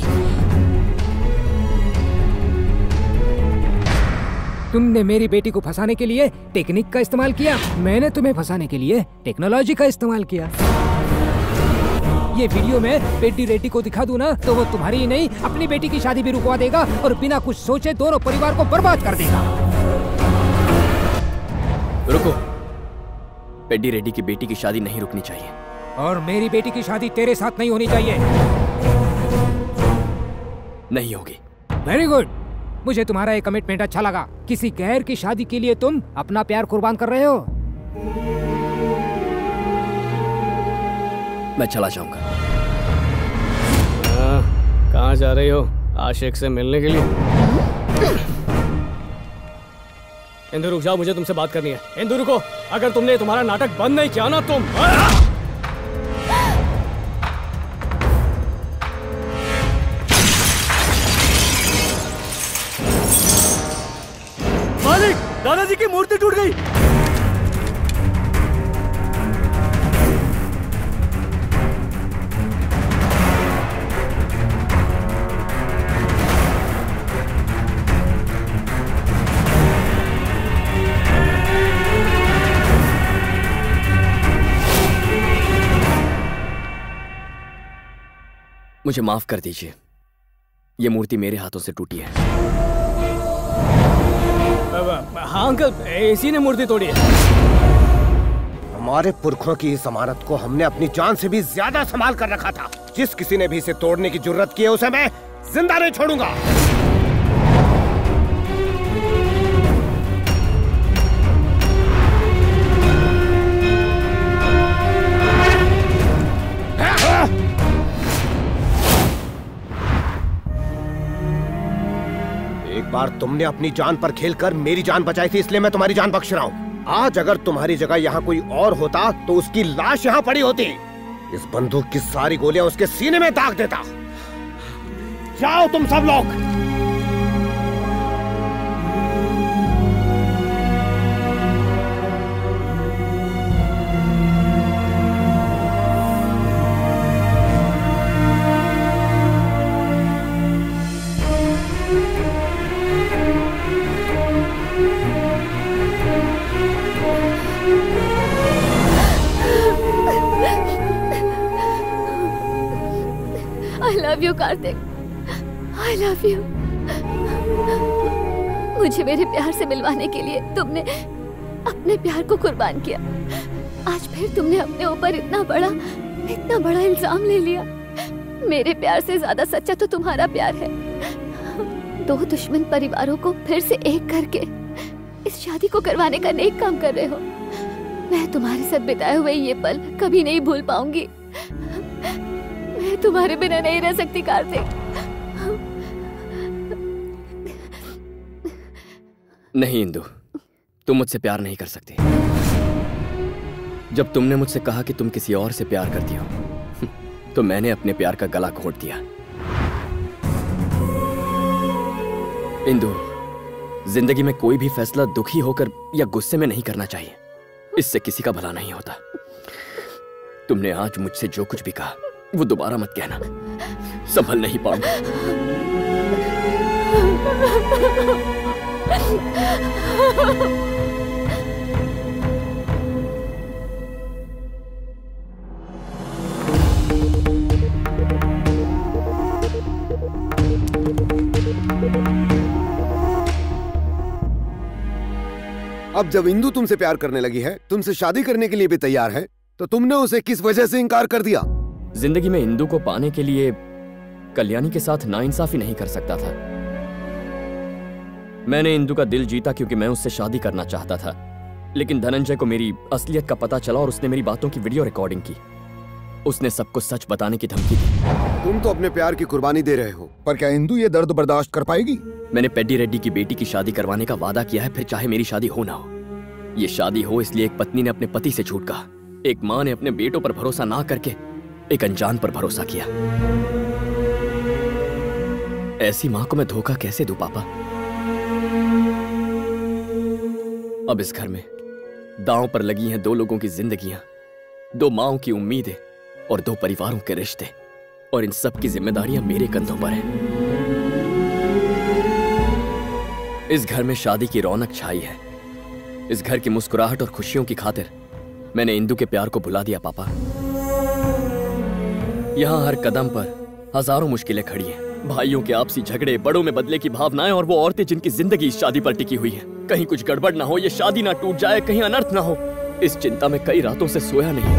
तुमने मेरी बेटी को फंसाने के लिए टेक्निक का इस्तेमाल किया, मैंने तुम्हें फंसाने के लिए टेक्नोलॉजी का इस्तेमाल किया। ये वीडियो में पेड्डी रेड्डी को दिखा दूं ना, तो वो तुम्हारी ही नहीं अपनी बेटी की शादी भी रुकवा देगा और बिना कुछ सोचे दोनों परिवार को बर्बाद कर देगा। रुको, पेड्डी रेड्डी की बेटी की शादी नहीं रुकनी चाहिए। और मेरी बेटी की शादी तेरे साथ नहीं होनी चाहिए। नहीं होगी। वेरी गुड, मुझे तुम्हारा ये कमिटमेंट अच्छा लगा। किसी गैर की शादी के लिए तुम अपना प्यार कुर्बान कर रहे हो। मैं चला जाऊंगा। कहाँ जा रही हो? आशिक से मिलने के लिए? इंदु रुक जाओ, मुझे तुमसे बात करनी है। इंदु रुको, अगर तुमने तुम्हारा नाटक बंद नहीं किया ना तुम मालिक, दादाजी की मूर्ति टूट गई। मुझे माफ कर दीजिए, ये मूर्ति मेरे हाथों से टूटी है। हाँ अंकल, इसी ने मूर्ति तोड़ी है। हमारे पुरखों की इस अमानत को हमने अपनी जान से भी ज्यादा संभाल कर रखा था। जिस किसी ने भी इसे तोड़ने की जुर्रत की है उसे मैं जिंदा नहीं छोड़ूंगा। बार तुमने अपनी जान पर खेलकर मेरी जान बचाई थी, इसलिए मैं तुम्हारी जान बख्श रहा हूँ। आज अगर तुम्हारी जगह यहाँ कोई और होता तो उसकी लाश यहाँ पड़ी होती। इस बंदूक की सारी गोलियां उसके सीने में दाग देता। जाओ तुम सब लोग। I love you, Kartik. I love you। मुझे मेरे प्यार से मिलवाने के लिए तुमने अपने प्यार को कुर्बान किया। आज फिर तुमने अपने ऊपर इतना बड़ा इतना बड़ा इल्जाम ले लिया। मेरे प्यार से ज्यादा सच्चा तो तुम्हारा प्यार है। दो दुश्मन परिवारों को फिर से एक करके इस शादी को करवाने का नेक काम कर रहे हो। मैं तुम्हारे साथ बिताए हुए ये पल कभी नहीं भूल पाऊंगी। मैं तुम्हारे बिना नहीं रह सकती कार्तिक। नहीं इंदु, तुम मुझसे प्यार नहीं कर सकती। जब तुमने मुझसे कहा कि तुम किसी और से प्यार करती हो, तो मैंने अपने प्यार का गला घोंट दिया। इंदु, जिंदगी में कोई भी फैसला दुखी होकर या गुस्से में नहीं करना चाहिए। इससे किसी का भला नहीं होता। तुमने आज मुझसे जो कुछ भी कहा वो दोबारा मत कहना, संभल नहीं पाऊंगा। अब जब इंदु तुमसे प्यार करने लगी है, तुमसे शादी करने के लिए भी तैयार है, तो तुमने उसे किस वजह से इनकार कर दिया? जिंदगी में इंदु को पाने के लिए कल्याणी के साथ नाइंसाफी नहीं कर सकता था। मैंने इंदु का दिल जीता क्योंकि मैं उससे शादी करना चाहता था। लेकिन धनंजय को मेरी असलियत का पता चला और उसने मेरी बातों की वीडियो रिकॉर्डिंग की। उसने सबको सच बताने की धमकी दी। तुम तो अपने प्यार की कुर्बानी दे रहे हो, पर क्या इंदु ये दर्द बर्दाश्त कर पाएगी? मैंने पेड्डी रेड्डी की बेटी की शादी करवाने का वादा किया है, फिर चाहे मेरी शादी हो ना हो। ये शादी हो इसलिए एक पत्नी ने अपने पति से झूठ कहा, एक माँ ने अपने बेटों पर भरोसा ना करके एक अनजान पर भरोसा किया। ऐसी माँ को मैं धोखा कैसे दूं पापा? अब इस घर में दांव पर लगी हैं दो लोगों की जिंदगियां, दो माँओं की उम्मीदें और दो परिवारों के रिश्ते, और इन सब की जिम्मेदारियां मेरे कंधों पर हैं। इस घर में शादी की रौनक छाई है। इस घर की मुस्कुराहट और खुशियों की खातिर मैंने इंदु के प्यार को भुला दिया पापा। यहाँ हर कदम पर हजारों मुश्किलें खड़ी हैं। भाइयों के आपसी झगड़े, बड़ों में बदले की भावनाएं और वो औरतें जिनकी जिंदगी इस शादी पर टिकी हुई है। कहीं कुछ गड़बड़ ना हो, ये शादी ना टूट जाए, कहीं अनर्थ ना हो, इस चिंता में कई रातों से सोया नहीं।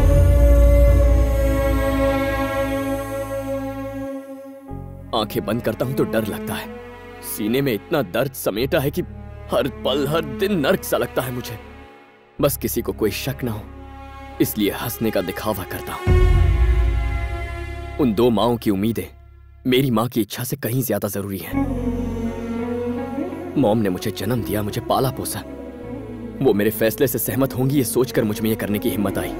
आंखें बंद करता हूं तो डर लगता है। सीने में इतना दर्द समेटा है कि हर पल हर दिन नर्क सा लगता है मुझे। बस किसी को कोई शक ना हो, इसलिए हंसने का दिखावा करता हूं। उन दो माँओं की उम्मीदें मेरी माँ की इच्छा से कहीं ज्यादा जरूरी हैं। मॉम ने मुझे जन्म दिया, मुझे पाला पोसा। वो मेरे फैसले से सहमत होंगी ये सोचकर मुझ में ये करने की हिम्मत आई।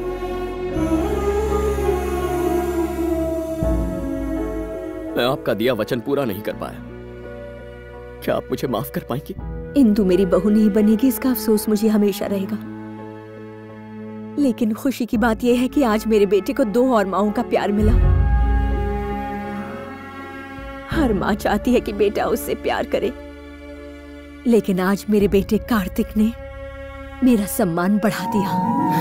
मैं आपका दिया वचन पूरा नहीं कर पाया। क्या आप मुझे माफ कर पाएंगी? इंदु मेरी बहू नहीं बनेगी, इसका अफसोस मुझे हमेशा रहेगा। लेकिन खुशी की बात यह है कि आज मेरे बेटे को दो और माँओं का प्यार मिला। हर माँ चाहती है कि बेटा उससे प्यार करे, लेकिन आज मेरे बेटे कार्तिक ने मेरा सम्मान बढ़ा दिया।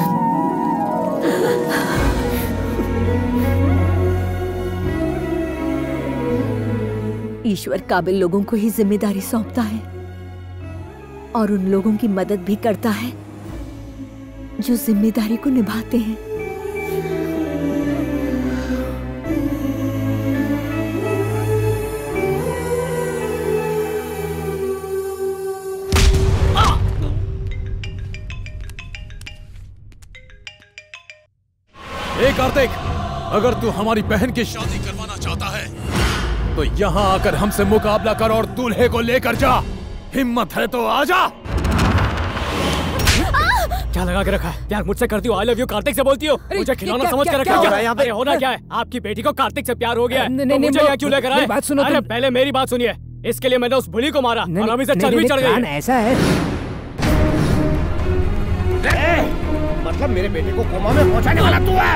ईश्वर काबिल लोगों को ही जिम्मेदारी सौंपता है और उन लोगों की मदद भी करता है जो जिम्मेदारी को निभाते हैं। ए कार्तिक, अगर तू हमारी बहन की शादी करवाना चाहता है तो यहाँ आकर हमसे मुकाबला कर और दूल्हे को लेकर जा। हिम्मत है तो आजा। क्या लगा के रखा है? प्यार मुझसे करती हो, आई लव यू कार्तिक से बोलती हो, मुझे खिलौना समझ के रखा है। अरे होना क्या है? आपकी बेटी को कार्तिक से प्यार हो गया है, तो मुझे यहाँ क्यों लेकर आए? बात सुनो। अरे पहले मेरी बात सुनिए। इसके लिए मैंने उस बुली को मारा और अभी से चर्बी चढ़ गई। ऐसा है मतलब मेरे बेटे को कोमा में पहुंचाने वाला तू है?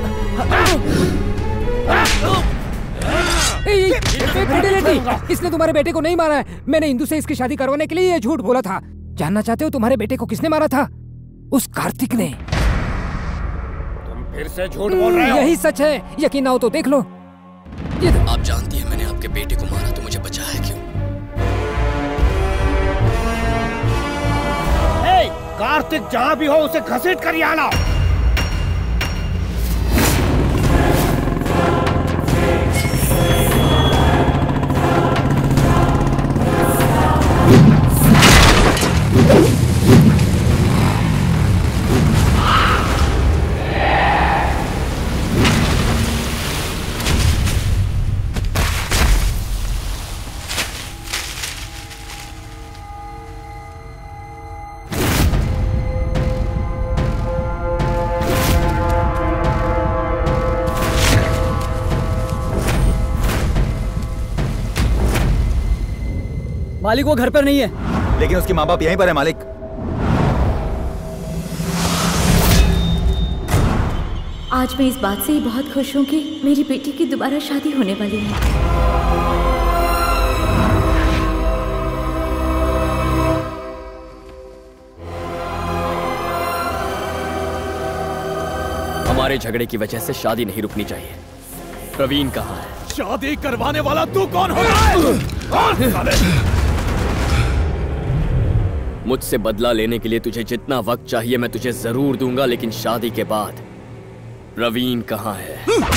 इसने तुम्हारे बेटे को नहीं मारा है। मैंने इंदु से इसकी शादी करवाने के लिए ये झूठ बोला था। जानना चाहते हो तुम्हारे बेटे को किसने मारा था? उस कार्तिक ने। तुम फिर से झूठ बोल रहे हो? यही सच है, यकीन ना हो तो देख लो। आप जानती हैं मैंने आपके बेटे को मारा तो मुझे बचाया क्यों? हे, कार्तिक जहाँ भी हो उसे घसीट कर यहाँ लाओ। मालिक वो घर पर नहीं है। लेकिन उसके माँ बाप यहीं पर है मालिक। आज मैं इस बात से ही बहुत खुश हूँ कि मेरी बेटी की दोबारा शादी होने वाली है। हमारे झगड़े की वजह से शादी नहीं रुकनी चाहिए। प्रवीण कहाँ है? शादी करवाने वाला तू कौन हो रहा है? कौन साले? मुझसे बदला लेने के लिए तुझे जितना वक्त चाहिए मैं तुझे जरूर दूंगा, लेकिन शादी के बाद प्रवीण कहाँ है?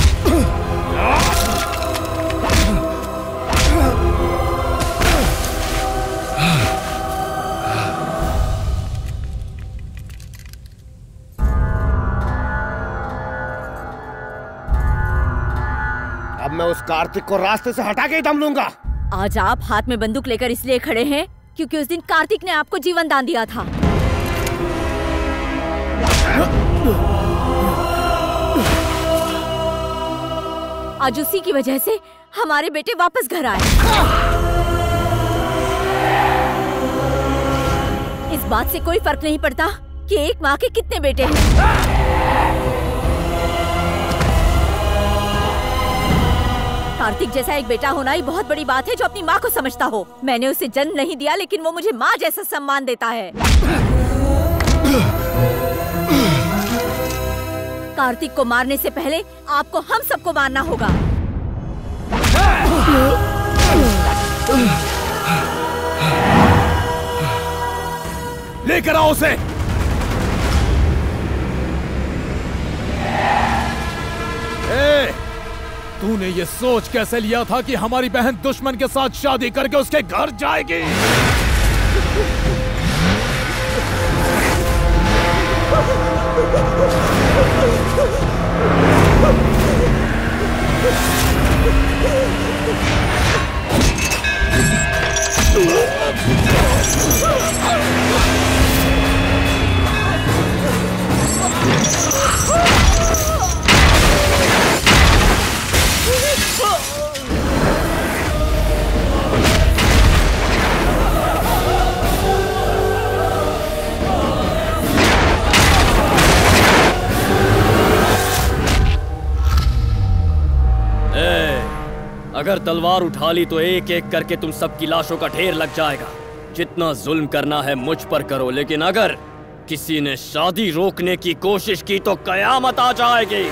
अब मैं उस कार्तिक को रास्ते से हटा के ही दम लूंगा। आज आप हाथ में बंदूक लेकर इसलिए खड़े हैं क्योंकि उस दिन कार्तिक ने आपको जीवन दान दिया था। आज उसी की वजह से हमारे बेटे वापस घर आए। इस बात से कोई फर्क नहीं पड़ता कि एक माँ के कितने बेटे हैं। कार्तिक जैसा एक बेटा होना ही बहुत बड़ी बात है जो अपनी माँ को समझता हो। मैंने उसे जन्म नहीं दिया लेकिन वो मुझे माँ जैसा सम्मान देता है। कार्तिक को मारने से पहले आपको हम सबको मारना होगा। लेकर आओ उसे। ए, तूने ये सोच कैसे लिया था कि हमारी बहन दुश्मन के साथ शादी करके उसके घर जाएगी? अगर तलवार उठा ली तो एक एक करके तुम सबकी लाशों का ढेर लग जाएगा। जितना जुल्म करना है मुझ पर करो, लेकिन अगर किसी ने शादी रोकने की कोशिश की तो कयामत आ जाएगी।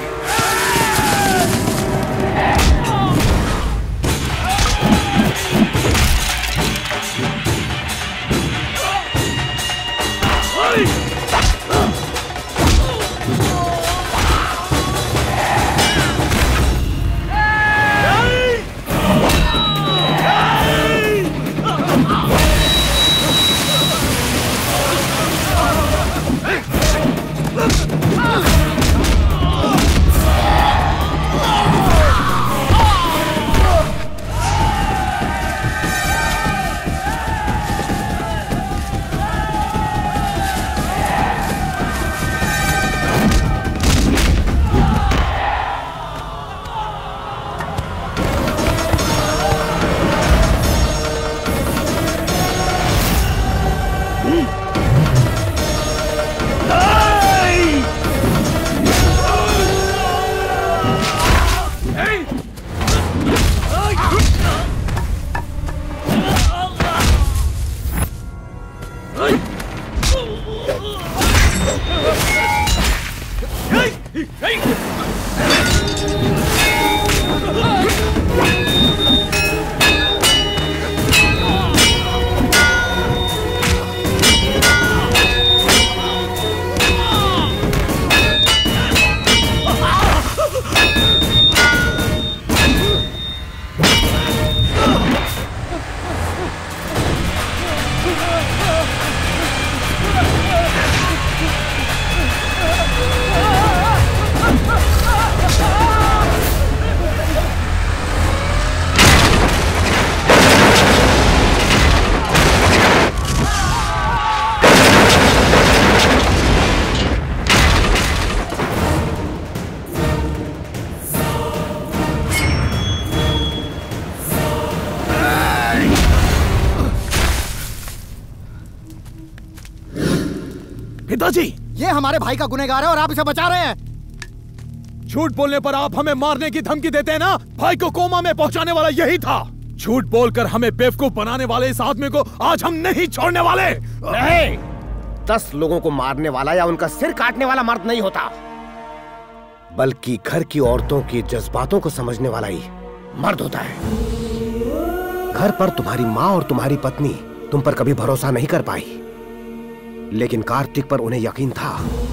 पिताजी, ये हमारे भाई का गुनहगार है और आप इसे बचा रहे हैं। झूठ बोलने पर आप हमें मारने की धमकी देते हैं ना? भाई को कोमा में पहुंचाने वाला यही था। झूठ बोलकर हमें बेवकूफ बनाने वाले इस आदमी को आज हम नहीं छोड़ने वाले। नहीं, दस लोगों को मारने वाला या उनका सिर काटने वाला मर्द नहीं होता, बल्कि घर की औरतों के जज्बातों को समझने वाला ही मर्द होता है। घर पर तुम्हारी माँ और तुम्हारी पत्नी तुम पर कभी भरोसा नहीं कर पाई, लेकिन कार्तिक पर उन्हें यकीन था।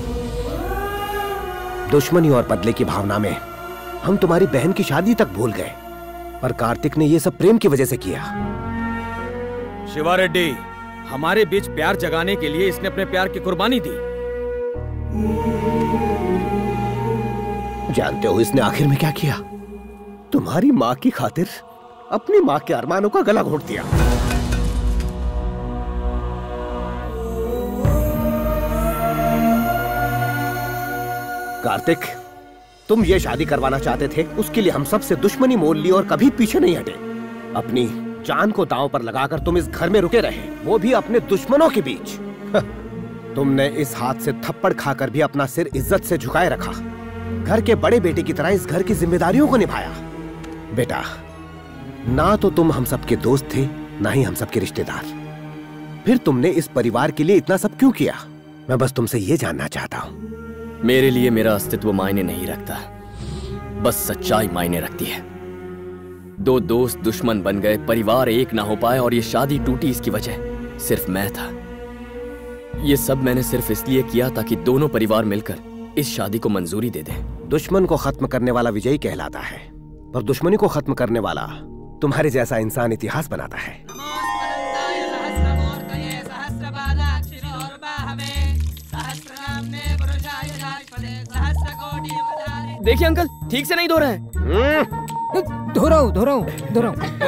दुश्मनी और बदले की भावना में हम तुम्हारी बहन की शादी तक भूल गए, पर कार्तिक ने यह सब प्रेम की वजह से किया। शिवा रेड्डी, हमारे बीच प्यार जगाने के लिए इसने अपने प्यार की कुर्बानी दी। जानते हो इसने आखिर में क्या किया? तुम्हारी माँ की खातिर अपनी माँ के अरमानों का गला घोट दिया। कार्तिक, तुम ये शादी करवाना चाहते थे, उसके लिए हम सबसे दुश्मनी मोल ली और कभी पीछे नहीं हटे। अपनी जान को दांव पर लगाकर तुम इस घर में रुके रहे, वो भी अपने दुश्मनों के बीच। तुमने इस हाथ से थप्पड़ खाकर भी अपना सिर इज्जत से झुकाए रखा। घर के बड़े बेटे की तरह इस घर की जिम्मेदारियों को निभाया। बेटा, ना तो तुम हम सबके दोस्त थे, ना ही हम सबके रिश्तेदार। फिर तुमने इस परिवार के लिए इतना सब क्यों किया? मैं बस तुमसे ये जानना चाहता हूँ। मेरे लिए मेरा अस्तित्व मायने नहीं रखता, बस सच्चाई मायने रखती है। दो दोस्त दुश्मन बन गए, परिवार एक ना हो पाए और ये शादी टूटी, इसकी वजह सिर्फ मैं था। ये सब मैंने सिर्फ इसलिए किया ताकि दोनों परिवार मिलकर इस शादी को मंजूरी दे दें। दुश्मन को खत्म करने वाला विजयी कहलाता है, पर दुश्मनी को खत्म करने वाला तुम्हारे जैसा इंसान इतिहास बनाता है। देखिए अंकल, ठीक से नहीं धो रहे हैं। धो रहा हूँ धो रहा हूँ धो रहा हूँ।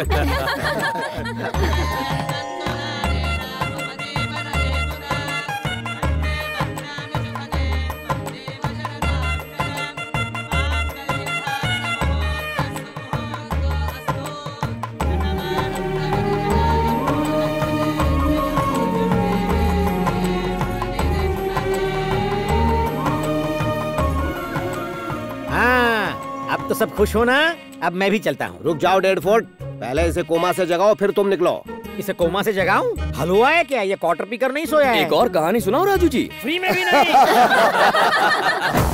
अब तो सब खुश हो ना? अब मैं भी चलता हूँ। रुक जाओ डेढ़ फुट, पहले इसे कोमा से जगाओ फिर तुम निकलो। इसे कोमा से जगाऊं? हलवा है क्या? ये क्वार्टर पीकर नहीं सोया है। एक और कहानी सुनाओ राजू जी। फ्री में भी नहीं।